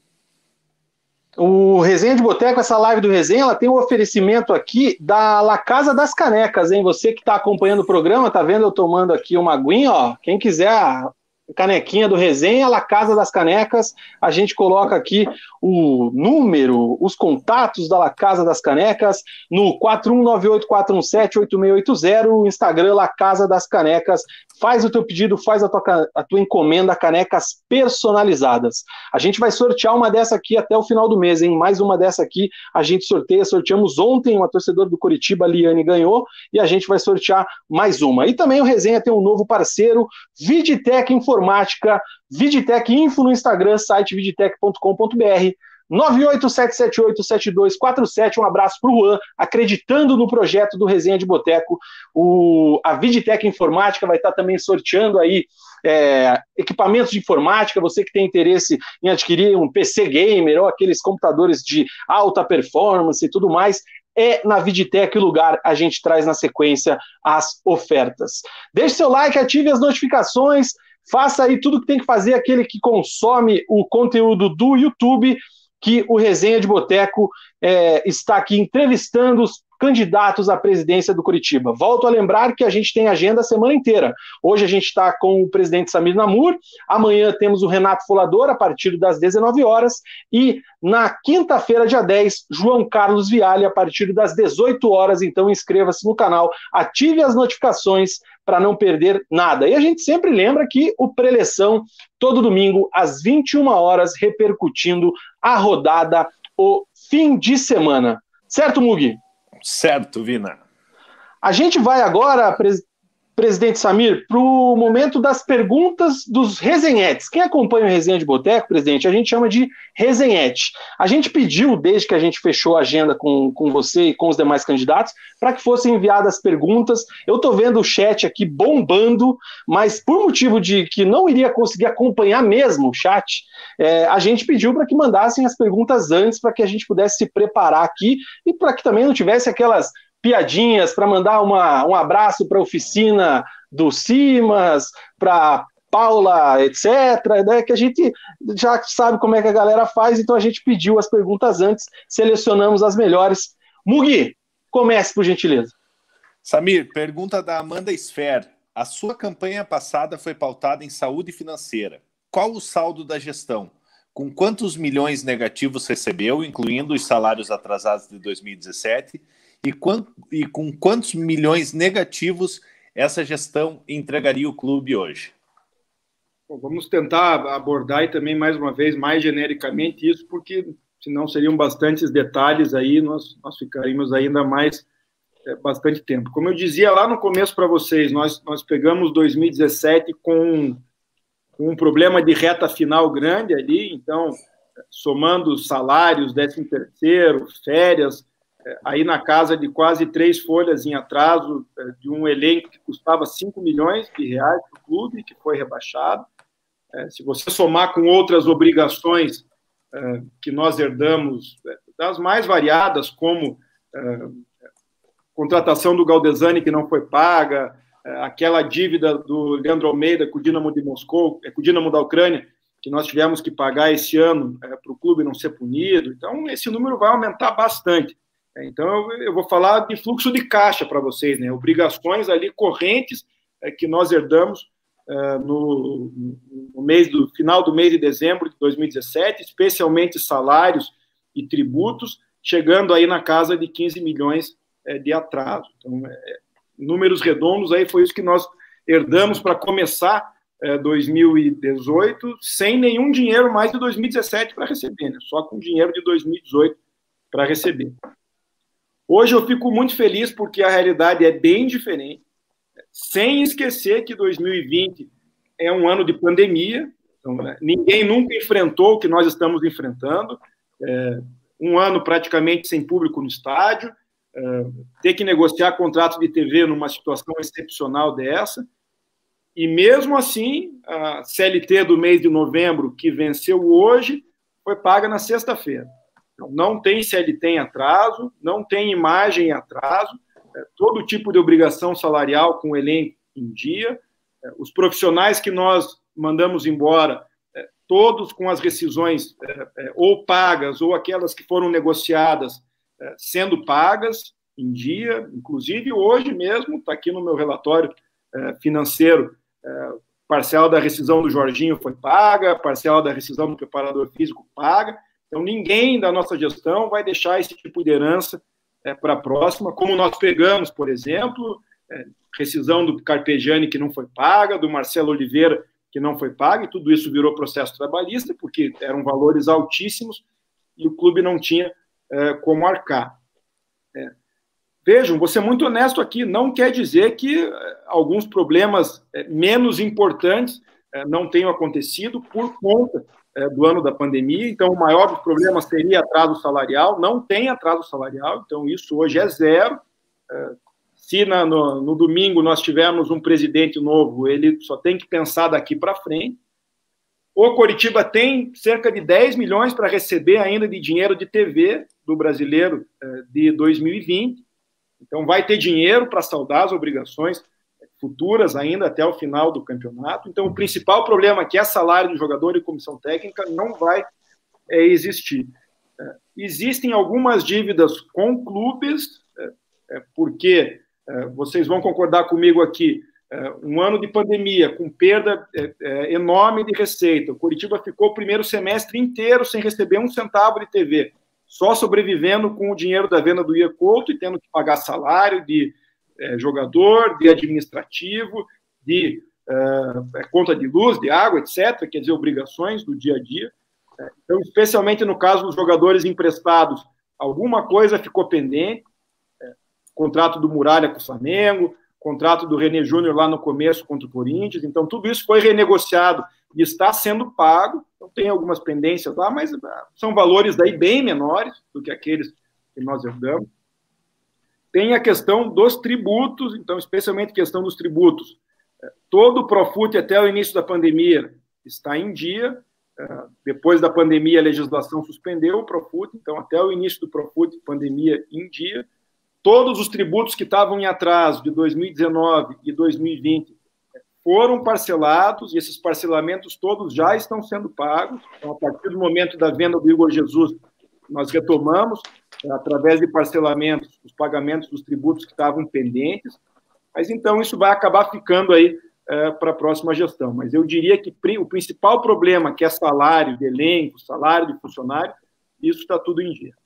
[SPEAKER 1] O Resenha de Boteco, essa live do Resenha, ela tem um oferecimento aqui da La Casa das Canecas, hein? Você que está acompanhando o programa, tá vendo eu tomando aqui uma aguinha, ó. Quem quiser a canequinha do Resenha, La Casa das Canecas, a gente coloca aqui o número, os contatos da La Casa das Canecas no quatro um nove oito quatro um sete oito seis oito zero, Instagram La Casa das Canecas. Faz o teu pedido, faz a tua, a tua encomenda, canecas personalizadas. A gente vai sortear uma dessa aqui até o final do mês, hein? Mais uma dessa aqui, a gente sorteia, sorteamos ontem, uma torcedora do Coritiba, a Liane, ganhou, e a gente vai sortear mais uma. E também o Resenha tem um novo parceiro, Viditec Informática, Viditec Info no Instagram, site viditec ponto com ponto br, nove oito sete sete oito sete dois quatro sete, um abraço para o Juan, acreditando no projeto do Resenha de Boteco. O, a Viditec Informática vai estar também sorteando aí é, equipamentos de informática, você que tem interesse em adquirir um P C gamer ou aqueles computadores de alta performance e tudo mais, é na Viditec o lugar, a gente traz na sequência as ofertas. Deixe seu like, ative as notificações, faça aí tudo que tem que fazer aquele que consome o conteúdo do YouTube, que o Resenha de Boteco é, está aqui entrevistando os candidatos à presidência do Coritiba. Volto a lembrar que a gente tem agenda a semana inteira. Hoje a gente está com o presidente Samir Namur, amanhã temos o Renato Folador, a partir das dezenove horas, e na quinta-feira, dia dez, João Carlos Viale, a partir das dezoito horas. Então inscreva-se no canal, ative as notificações para não perder nada. E a gente sempre lembra que o preleção, todo domingo, às vinte e uma horas, repercutindo a rodada, o fim de semana. Certo, Mugi?
[SPEAKER 2] Certo, Vina.
[SPEAKER 1] A gente vai agora, pres- presidente Samir, para o momento das perguntas dos resenhetes. Quem acompanha o Resenha de Boteco, presidente, a gente chama de resenhete. A gente pediu, desde que a gente fechou a agenda com, com você e com os demais candidatos, para que fossem enviadas perguntas. Eu estou vendo o chat aqui bombando, mas por motivo de que não iria conseguir acompanhar mesmo o chat, é, a gente pediu para que mandassem as perguntas antes, para que a gente pudesse se preparar aqui e para que também não tivesse aquelas piadinhas, para mandar uma, um abraço para a oficina do Simas, para Paula, etcétera, né, que a gente já sabe como é que a galera faz, então a gente pediu as perguntas antes, selecionamos as melhores. Mugi, comece, por gentileza.
[SPEAKER 2] Samir, pergunta da Amanda Sfer. A sua campanha passada foi pautada em saúde financeira. Qual o saldo da gestão? Com quantos milhões negativos recebeu, incluindo os salários atrasados de dois mil e dezessete? E, quant, e com quantos milhões negativos essa gestão entregaria o clube hoje?
[SPEAKER 3] Bom, vamos tentar abordar e também, mais uma vez, mais genericamente isso, porque senão seriam bastantes detalhes aí, nós, nós ficaríamos ainda mais é, bastante tempo. Como eu dizia lá no começo para vocês, nós, nós pegamos dois mil e dezessete com, com um problema de reta final grande ali, então, somando salários, décimo terceiro, férias, aí na casa de quase três folhas em atraso de um elenco que custava cinco milhões de reais para o clube, que foi rebaixado. Se você somar com outras obrigações que nós herdamos, das mais variadas, como contratação do Galdesani que não foi paga, aquela dívida do Leandro Almeida com o Dinamo de Moscou, com o Dinamo da Ucrânia, que nós tivemos que pagar esse ano para o clube não ser punido. Então, esse número vai aumentar bastante. Então, eu vou falar de fluxo de caixa para vocês, né? Obrigações ali correntes que nós herdamos no, no mês do final do mês de dezembro de dois mil e dezessete, especialmente salários e tributos, chegando aí na casa de quinze milhões de atraso. Então, é, números redondos, aí foi isso que nós herdamos para começar é, dois mil e dezoito, sem nenhum dinheiro mais de dois mil e dezessete para receber, né? Só com dinheiro de dois mil e dezoito para receber. Hoje eu fico muito feliz porque a realidade é bem diferente, sem esquecer que dois mil e vinte é um ano de pandemia, então, né, ninguém nunca enfrentou o que nós estamos enfrentando, é, um ano praticamente sem público no estádio, é, ter que negociar contratos de T V numa situação excepcional dessa, e mesmo assim, a C L T do mês de novembro, que venceu hoje, foi paga na sexta-feira. Então, não tem C L T em atraso, não tem imagem em atraso, é, todo tipo de obrigação salarial com o elenco em dia, é, os profissionais que nós mandamos embora, é, todos com as rescisões é, é, ou pagas ou aquelas que foram negociadas é, sendo pagas em dia, inclusive hoje mesmo, está aqui no meu relatório é, financeiro, é, parcela da rescisão do Jorginho foi paga, parcela da rescisão do preparador físico paga. Então, ninguém da nossa gestão vai deixar esse tipo de herança é, para a próxima, como nós pegamos, por exemplo, é, rescisão do Carpegiani, que não foi paga, do Marcelo Oliveira, que não foi paga, e tudo isso virou processo trabalhista, porque eram valores altíssimos e o clube não tinha é, como arcar. É. Vejam, vou ser muito honesto aqui, não quer dizer que é, alguns problemas é, menos importantes é, não tenham acontecido por conta do ano da pandemia. Então, o maior dos problemas seria atraso salarial, não tem atraso salarial, então isso hoje é zero. Se na, no, no domingo nós tivermos um presidente novo, ele só tem que pensar daqui para frente. O Coritiba tem cerca de dez milhões para receber ainda de dinheiro de T V do Brasileiro de dois mil e vinte, então vai ter dinheiro para saldar as obrigações futuras ainda até o final do campeonato. Então, o principal problema, que é salário do jogador e comissão técnica, não vai é, existir. É, existem algumas dívidas com clubes, é, é, porque é, vocês vão concordar comigo aqui, é, um ano de pandemia, com perda é, é, enorme de receita. O Coritiba ficou o primeiro semestre inteiro sem receber um centavo de T V, só sobrevivendo com o dinheiro da venda do Ian Couto e tendo que pagar salário de É, jogador, de administrativo, de é, conta de luz, de água, etcétera, quer dizer, obrigações do dia a dia. É, então, especialmente no caso dos jogadores emprestados, alguma coisa ficou pendente, é, contrato do Muralha com o Flamengo, contrato do René Júnior lá no começo contra o Corinthians, então tudo isso foi renegociado e está sendo pago, então tem algumas pendências lá, mas são valores daí bem menores do que aqueles que nós herdamos. Tem a questão dos tributos, então, especialmente a questão dos tributos. Todo o Profut até o início da pandemia está em dia. Depois da pandemia, a legislação suspendeu o Profut, então, até o início do Profut, pandemia em dia. Todos os tributos que estavam em atraso de dois mil e dezenove e dois mil e vinte foram parcelados, e esses parcelamentos todos já estão sendo pagos. Então, a partir do momento da venda do Igor Jesus, nós retomamos, através de parcelamentos, os pagamentos dos tributos que estavam pendentes, mas então isso vai acabar ficando aí é, para a próxima gestão. Mas eu diria que o principal problema, que é salário de elenco, salário de funcionário, isso está tudo em dia.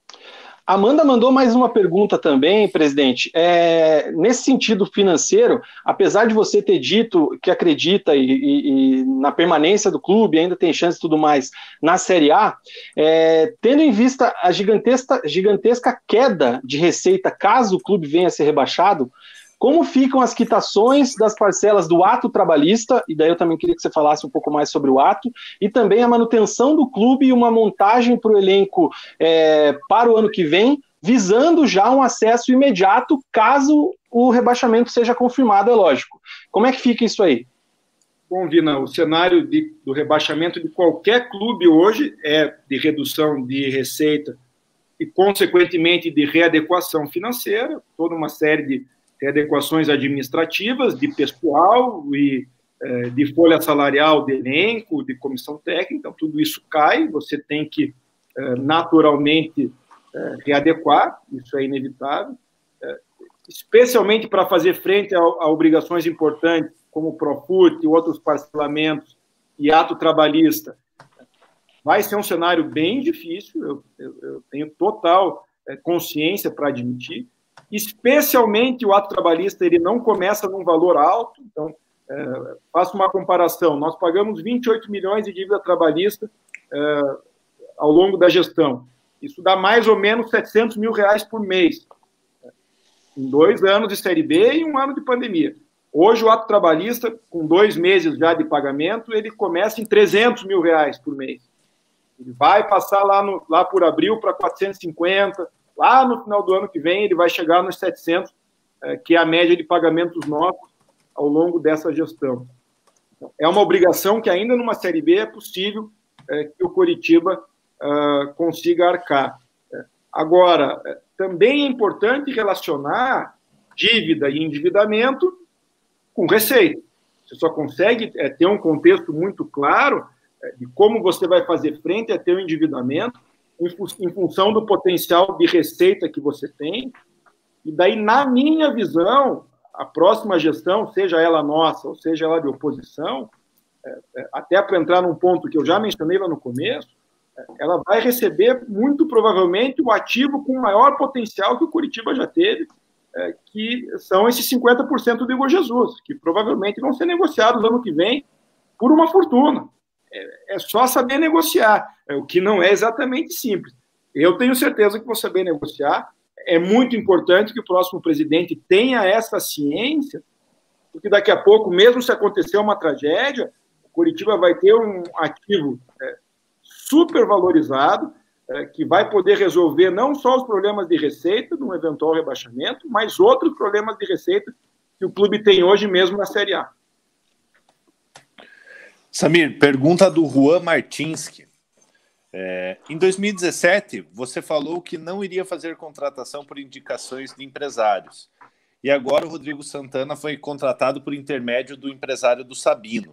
[SPEAKER 1] Amanda mandou mais uma pergunta também, presidente. É, nesse sentido financeiro, apesar de você ter dito que acredita e, e, e na permanência do clube, ainda tem chance e tudo mais na Série A, é, tendo em vista a gigantesca, gigantesca queda de receita caso o clube venha a ser rebaixado, como ficam as quitações das parcelas do ato trabalhista, e daí eu também queria que você falasse um pouco mais sobre o ato, e também a manutenção do clube e uma montagem para o elenco é, para o ano que vem, visando já um acesso imediato, caso o rebaixamento seja confirmado, é lógico. Como é que fica isso aí?
[SPEAKER 3] Bom, Vina, o cenário de, do rebaixamento de qualquer clube hoje é de redução de receita e, consequentemente, de readequação financeira, toda uma série de readequações administrativas, de pessoal e eh, de folha salarial de elenco, de comissão técnica, então tudo isso cai, você tem que eh, naturalmente eh, readequar, isso é inevitável, eh, especialmente para fazer frente a, a obrigações importantes, como o Profut e outros parcelamentos e ato trabalhista. Vai ser um cenário bem difícil, eu, eu, eu tenho total eh, consciência para admitir. Especialmente o ato trabalhista, ele não começa num valor alto, então, é, faço uma comparação, nós pagamos vinte e oito milhões de dívida trabalhista é, ao longo da gestão, isso dá mais ou menos setecentos mil reais por mês, em dois anos de Série B e um ano de pandemia. Hoje o ato trabalhista, com dois meses já de pagamento, ele começa em trezentos mil reais por mês, ele vai passar lá, no, lá por abril para quatrocentos e cinquenta. Lá no final do ano que vem, ele vai chegar nos setecentos, que é a média de pagamentos nossos ao longo dessa gestão. É uma obrigação que ainda numa Série B é possível que o Coritiba consiga arcar. Agora, também é importante relacionar dívida e endividamento com receita. Você só consegue ter um contexto muito claro de como você vai fazer frente a ter o endividamento em função do potencial de receita que você tem, e daí, na minha visão, a próxima gestão, seja ela nossa, ou seja ela de oposição, até para entrar num ponto que eu já mencionei lá no começo, ela vai receber, muito provavelmente, o ativo com maior potencial que o Coritiba já teve, que são esses cinquenta por cento do Igor Jesus, que provavelmente vão ser negociados ano que vem por uma fortuna. É só saber negociar, o que não é exatamente simples. Eu tenho certeza que vou saber negociar. É muito importante que o próximo presidente tenha essa ciência, porque daqui a pouco, mesmo se acontecer uma tragédia, o Coritiba vai ter um ativo é, super valorizado, é, que vai poder resolver não só os problemas de receita de um eventual rebaixamento, mas outros problemas de receita que o clube tem hoje mesmo na Série A.
[SPEAKER 2] Samir, pergunta do Juan Martinski. É, em dois mil e dezessete, você falou que não iria fazer contratação por indicações de empresários. E agora o Rodrigo Santana foi contratado por intermédio do empresário do Sabino.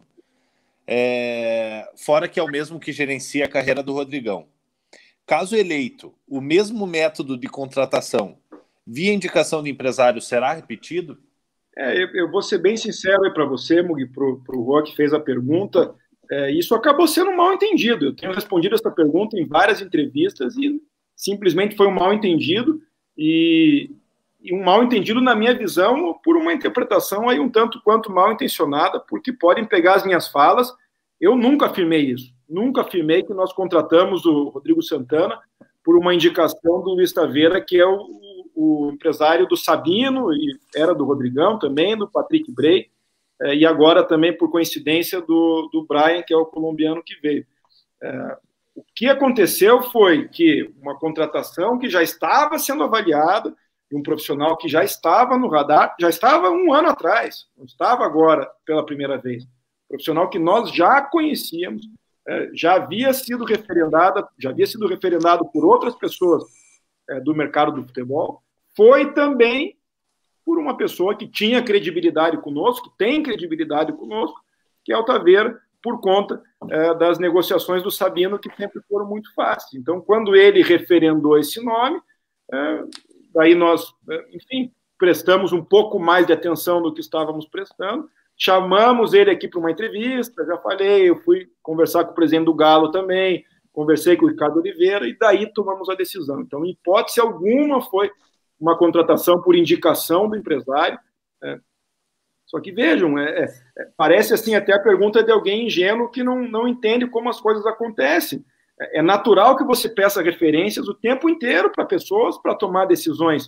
[SPEAKER 2] É, fora que é o mesmo que gerencia a carreira do Rodrigão. Caso eleito, o mesmo método de contratação via indicação de empresário será repetido?
[SPEAKER 3] É, eu, eu vou ser bem sincero para você, Mugi, para o Rô que fez a pergunta, é, isso acabou sendo um mal entendido. Eu tenho respondido essa pergunta em várias entrevistas e simplesmente foi um mal entendido e, e um mal entendido, na minha visão, por uma interpretação aí um tanto quanto mal intencionada, porque podem pegar as minhas falas. Eu nunca afirmei isso, nunca afirmei que nós contratamos o Rodrigo Santana por uma indicação do Luiz Taveira, que é o o empresário do Sabino, e era do Rodrigão também, do Patrick Bray, e agora também, por coincidência, do, do Brian, que é o colombiano que veio. É, o que aconteceu foi que uma contratação que já estava sendo avaliada, de um profissional que já estava no radar, já estava um ano atrás, não estava agora pela primeira vez, profissional que nós já conhecíamos, é, já havia sido referendada, já havia sido referendado por outras pessoas é, do mercado do futebol, foi também por uma pessoa que tinha credibilidade conosco, que tem credibilidade conosco, que é o Taveira, por conta é, das negociações do Sabino, que sempre foram muito fáceis. Então, quando ele referendou esse nome, é, daí nós, é, enfim, prestamos um pouco mais de atenção do que estávamos prestando, chamamos ele aqui para uma entrevista, já falei, eu fui conversar com o presidente do Galo também, conversei com o Ricardo Oliveira, e daí tomamos a decisão. Então, em hipótese alguma, foi uma contratação por indicação do empresário. É. Só que vejam, é, é, parece assim até a pergunta de alguém ingênuo que não, não entende como as coisas acontecem. É, é natural que você peça referências o tempo inteiro para pessoas para tomar decisões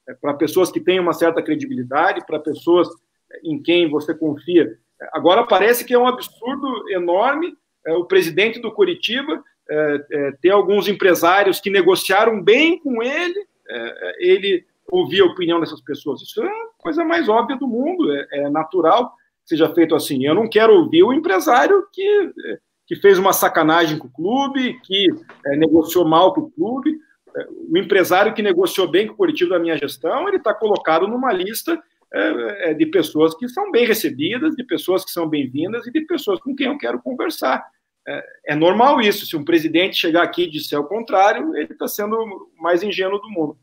[SPEAKER 3] para pessoas que têm uma certa credibilidade, para pessoas em quem você confia. Agora parece que é um absurdo enorme é, o presidente do Coritiba é, é, ter alguns empresários que negociaram bem com ele, é, ele ouvir a opinião dessas pessoas. Isso é a coisa mais óbvia do mundo, é, é natural que seja feito assim. Eu não quero ouvir o empresário que, que fez uma sacanagem com o clube, que é, negociou mal com o clube. O empresário que negociou bem com o Coritiba da minha gestão, ele está colocado numa lista é, de pessoas que são bem recebidas, de pessoas que são bem-vindas e de pessoas com quem eu quero conversar. É, é normal isso. Se um presidente chegar aqui e disser o contrário, ele está sendo o mais ingênuo do mundo.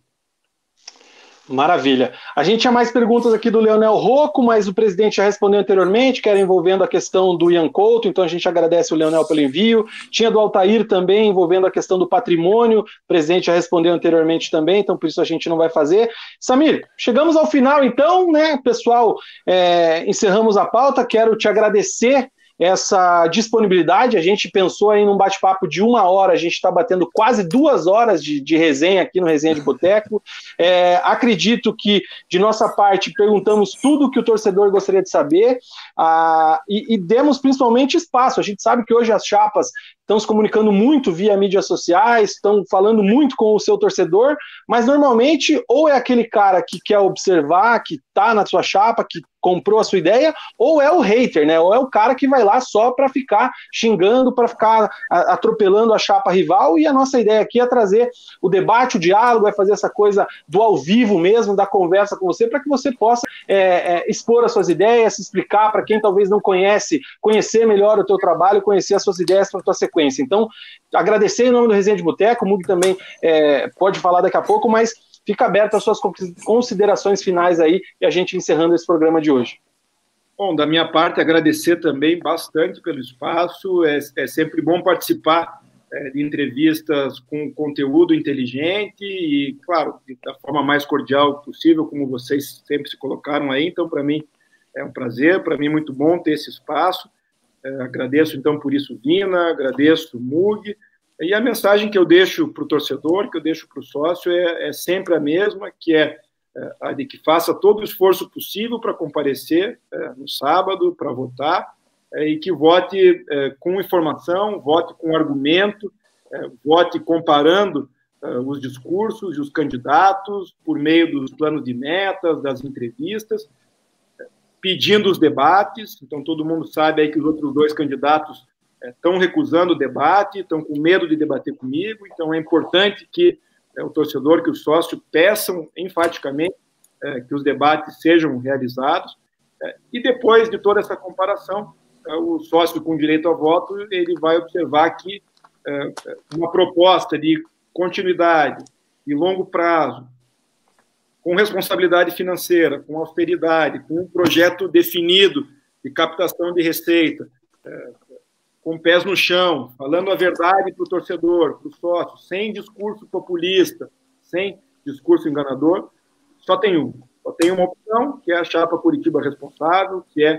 [SPEAKER 1] Maravilha. A gente tinha mais perguntas aqui do Leonel Rocco, mas o presidente já respondeu anteriormente, que era envolvendo a questão do Ian Couto, então a gente agradece o Leonel pelo envio. Tinha do Altair também, envolvendo a questão do patrimônio, o presidente já respondeu anteriormente também, então por isso a gente não vai fazer. Samir, chegamos ao final então, né, pessoal, é, encerramos a pauta, quero te agradecer essa disponibilidade. A gente pensou aí num bate-papo de uma hora, a gente está batendo quase duas horas de, de resenha aqui no Resenha de Boteco. É, acredito que, de nossa parte, perguntamos tudo que o torcedor gostaria de saber ah, e, e demos principalmente espaço. A gente sabe que hoje as chapas estão se comunicando muito via mídias sociais, estão falando muito com o seu torcedor, mas normalmente ou é aquele cara que quer observar, que está na sua chapa, que comprou a sua ideia, ou é o hater, né? Ou é o cara que vai lá só para ficar xingando, para ficar atropelando a chapa rival, e a nossa ideia aqui é trazer o debate, o diálogo, é fazer essa coisa do ao vivo mesmo, da conversa com você, para que você possa é, é, expor as suas ideias, explicar para quem talvez não conhece, conhecer melhor o teu trabalho, conhecer as suas ideias para a tua sequência. Então, agradecer em nome do Resenha de Boteco, o Mug também é, pode falar daqui a pouco, mas fica aberto as suas considerações finais aí e a gente encerrando esse programa de hoje.
[SPEAKER 3] Bom, da minha parte, agradecer também bastante pelo espaço. É, é sempre bom participar é, de entrevistas com conteúdo inteligente e, claro, da forma mais cordial possível, como vocês sempre se colocaram aí. Então, para mim, é um prazer, para mim, muito bom ter esse espaço. É, agradeço, então, por isso, Vina, agradeço, Mug. E a mensagem que eu deixo para o torcedor, que eu deixo para o sócio, é, é sempre a mesma, que é, é a de que faça todo o esforço possível para comparecer é, no sábado, para votar, é, e que vote é, com informação, vote com argumento, é, vote comparando é, os discursos e os candidatos por meio dos planos de metas, das entrevistas, é, pedindo os debates. Então, todo mundo sabe aí que os outros dois candidatos estão recusando o debate, estão com medo de debater comigo, então é importante que é, o torcedor, que o sócio peçam enfaticamente é, que os debates sejam realizados, é, e depois de toda essa comparação, é, o sócio com direito a voto, ele vai observar que é, uma proposta de continuidade, de longo prazo, com responsabilidade financeira, com austeridade, com um projeto definido de captação de receita, é, com pés no chão, falando a verdade para o torcedor, para o sócio, sem discurso populista, sem discurso enganador, só tem um. Só tem uma opção, que é a chapa Coritiba Responsável, que é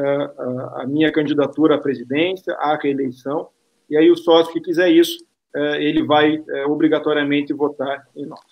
[SPEAKER 3] uh, a minha candidatura à presidência, à reeleição, e aí o sócio que quiser isso, uh, ele vai uh, obrigatoriamente votar em nós.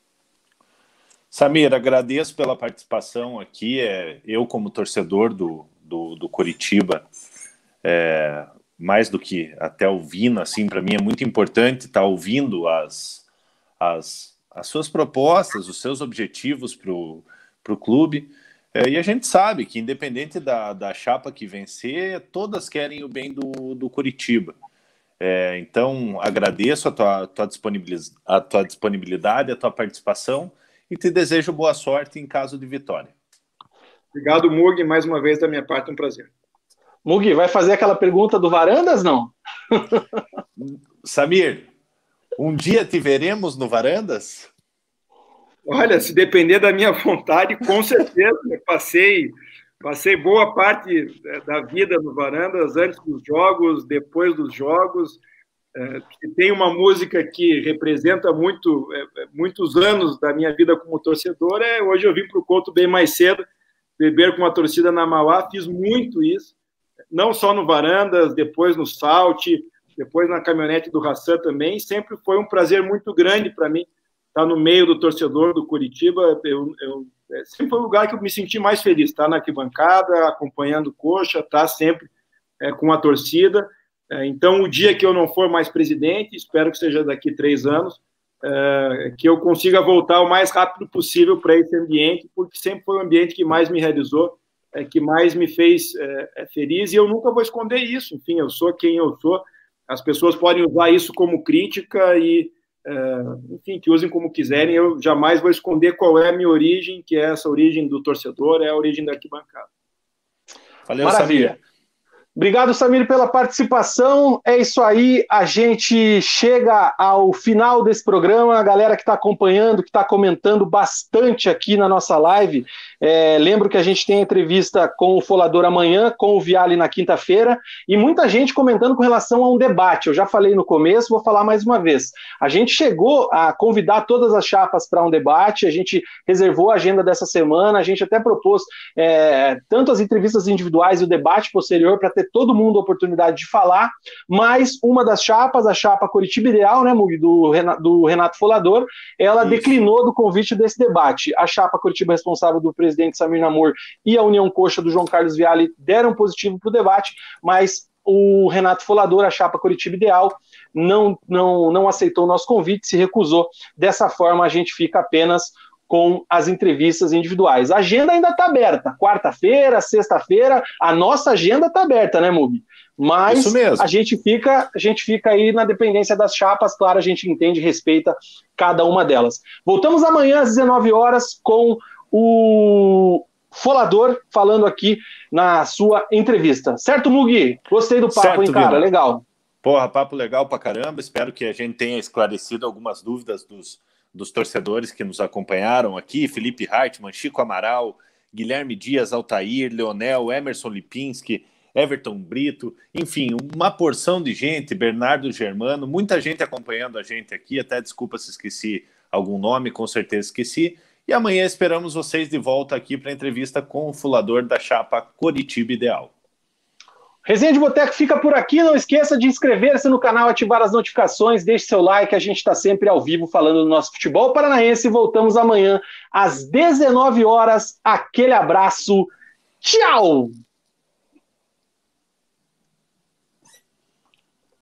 [SPEAKER 2] Samir, agradeço pela participação aqui. É, eu, como torcedor do, do, do Coritiba, é, mais do que até ouvindo, assim, para mim é muito importante estar ouvindo as, as, as suas propostas, os seus objetivos para o clube. É, e a gente sabe que, independente da, da chapa que vencer, todas querem o bem do, do Coritiba. É, então, agradeço a tua, tua disponibilidade, a tua disponibilidade, a tua participação e te desejo boa sorte em caso de vitória.
[SPEAKER 3] Obrigado, Mug, mais uma vez da minha parte, um prazer.
[SPEAKER 1] Mug, vai fazer aquela pergunta do Varandas, não?
[SPEAKER 2] Samir, um dia te veremos no Varandas?
[SPEAKER 3] Olha, se depender da minha vontade, com certeza. Passei, passei boa parte da vida no Varandas, antes dos jogos, depois dos jogos. É, tem uma música que representa muito, é, muitos anos da minha vida como torcedor. É, hoje eu vim para o Couto bem mais cedo, beber com a torcida na Mauá, fiz muito isso. Não só no Varandas, depois no Salt, depois na caminhonete do Hassan também. Sempre foi um prazer muito grande para mim estar no meio do torcedor do Coritiba, eu, eu, sempre foi o lugar que eu me senti mais feliz, estar na arquibancada, acompanhando o Coxa, estar sempre é, com a torcida. É, então, o dia que eu não for mais presidente, espero que seja daqui três anos, é, que eu consiga voltar o mais rápido possível para esse ambiente, porque sempre foi o ambiente que mais me realizou, é, que mais me fez é, é, feliz, e eu nunca vou esconder isso. Enfim, eu sou quem eu sou. As pessoas podem usar isso como crítica e, é, enfim, que usem como quiserem. Eu jamais vou esconder qual é a minha origem, que é essa origem do torcedor, é a origem da arquibancada.
[SPEAKER 1] Valeu, Maravilha. Samir. Obrigado, Samir, pela participação. É isso aí, a gente chega ao final desse programa. A galera que está acompanhando, que está comentando bastante aqui na nossa live. É, lembro que a gente tem a entrevista com o Folador amanhã, com o Viale na quinta-feira, e muita gente comentando com relação a um debate. Eu já falei no começo, vou falar mais uma vez. A gente chegou a convidar todas as chapas para um debate, a gente reservou a agenda dessa semana, a gente até propôs é, tanto as entrevistas individuais e o debate posterior para ter todo mundo a oportunidade de falar, mas uma das chapas, a chapa Coritiba Ideal, né, Mug, do Renato, do Renato Folador, ela Isso. declinou do convite desse debate. A chapa Coritiba responsável do presidente Samir Namor e a União Coxa do João Carlos Viale deram positivo para o debate, mas o Renato Folador, a chapa Coritiba Ideal, não, não, não aceitou o nosso convite, se recusou. Dessa forma, a gente fica apenas com as entrevistas individuais. A agenda ainda está aberta, quarta-feira, sexta-feira, a nossa agenda está aberta, né, Mubi? Mas a gente fica, a gente fica aí na dependência das chapas, claro, a gente entende e respeita cada uma delas. Voltamos amanhã às dezenove horas com o Folador falando aqui na sua entrevista. Certo, Mugi? Gostei do papo, certo, hein, cara? Vina. Legal.
[SPEAKER 2] Porra, papo legal pra caramba. Espero que a gente tenha esclarecido algumas dúvidas dos dos torcedores que nos acompanharam aqui, Felipe Hartmann, Chico Amaral, Guilherme Dias, Altair, Leonel, Emerson Lipinski, Everton Brito, enfim, uma porção de gente, Bernardo Germano, muita gente acompanhando a gente aqui, até desculpa se esqueci algum nome, com certeza esqueci, e amanhã esperamos vocês de volta aqui para a entrevista com o Folador da chapa Coritiba Ideal.
[SPEAKER 1] Resenha de Boteco fica por aqui, não esqueça de inscrever-se no canal, ativar as notificações, deixe seu like, a gente está sempre ao vivo falando do nosso futebol paranaense. Voltamos amanhã às dezenove horas. Aquele abraço, tchau!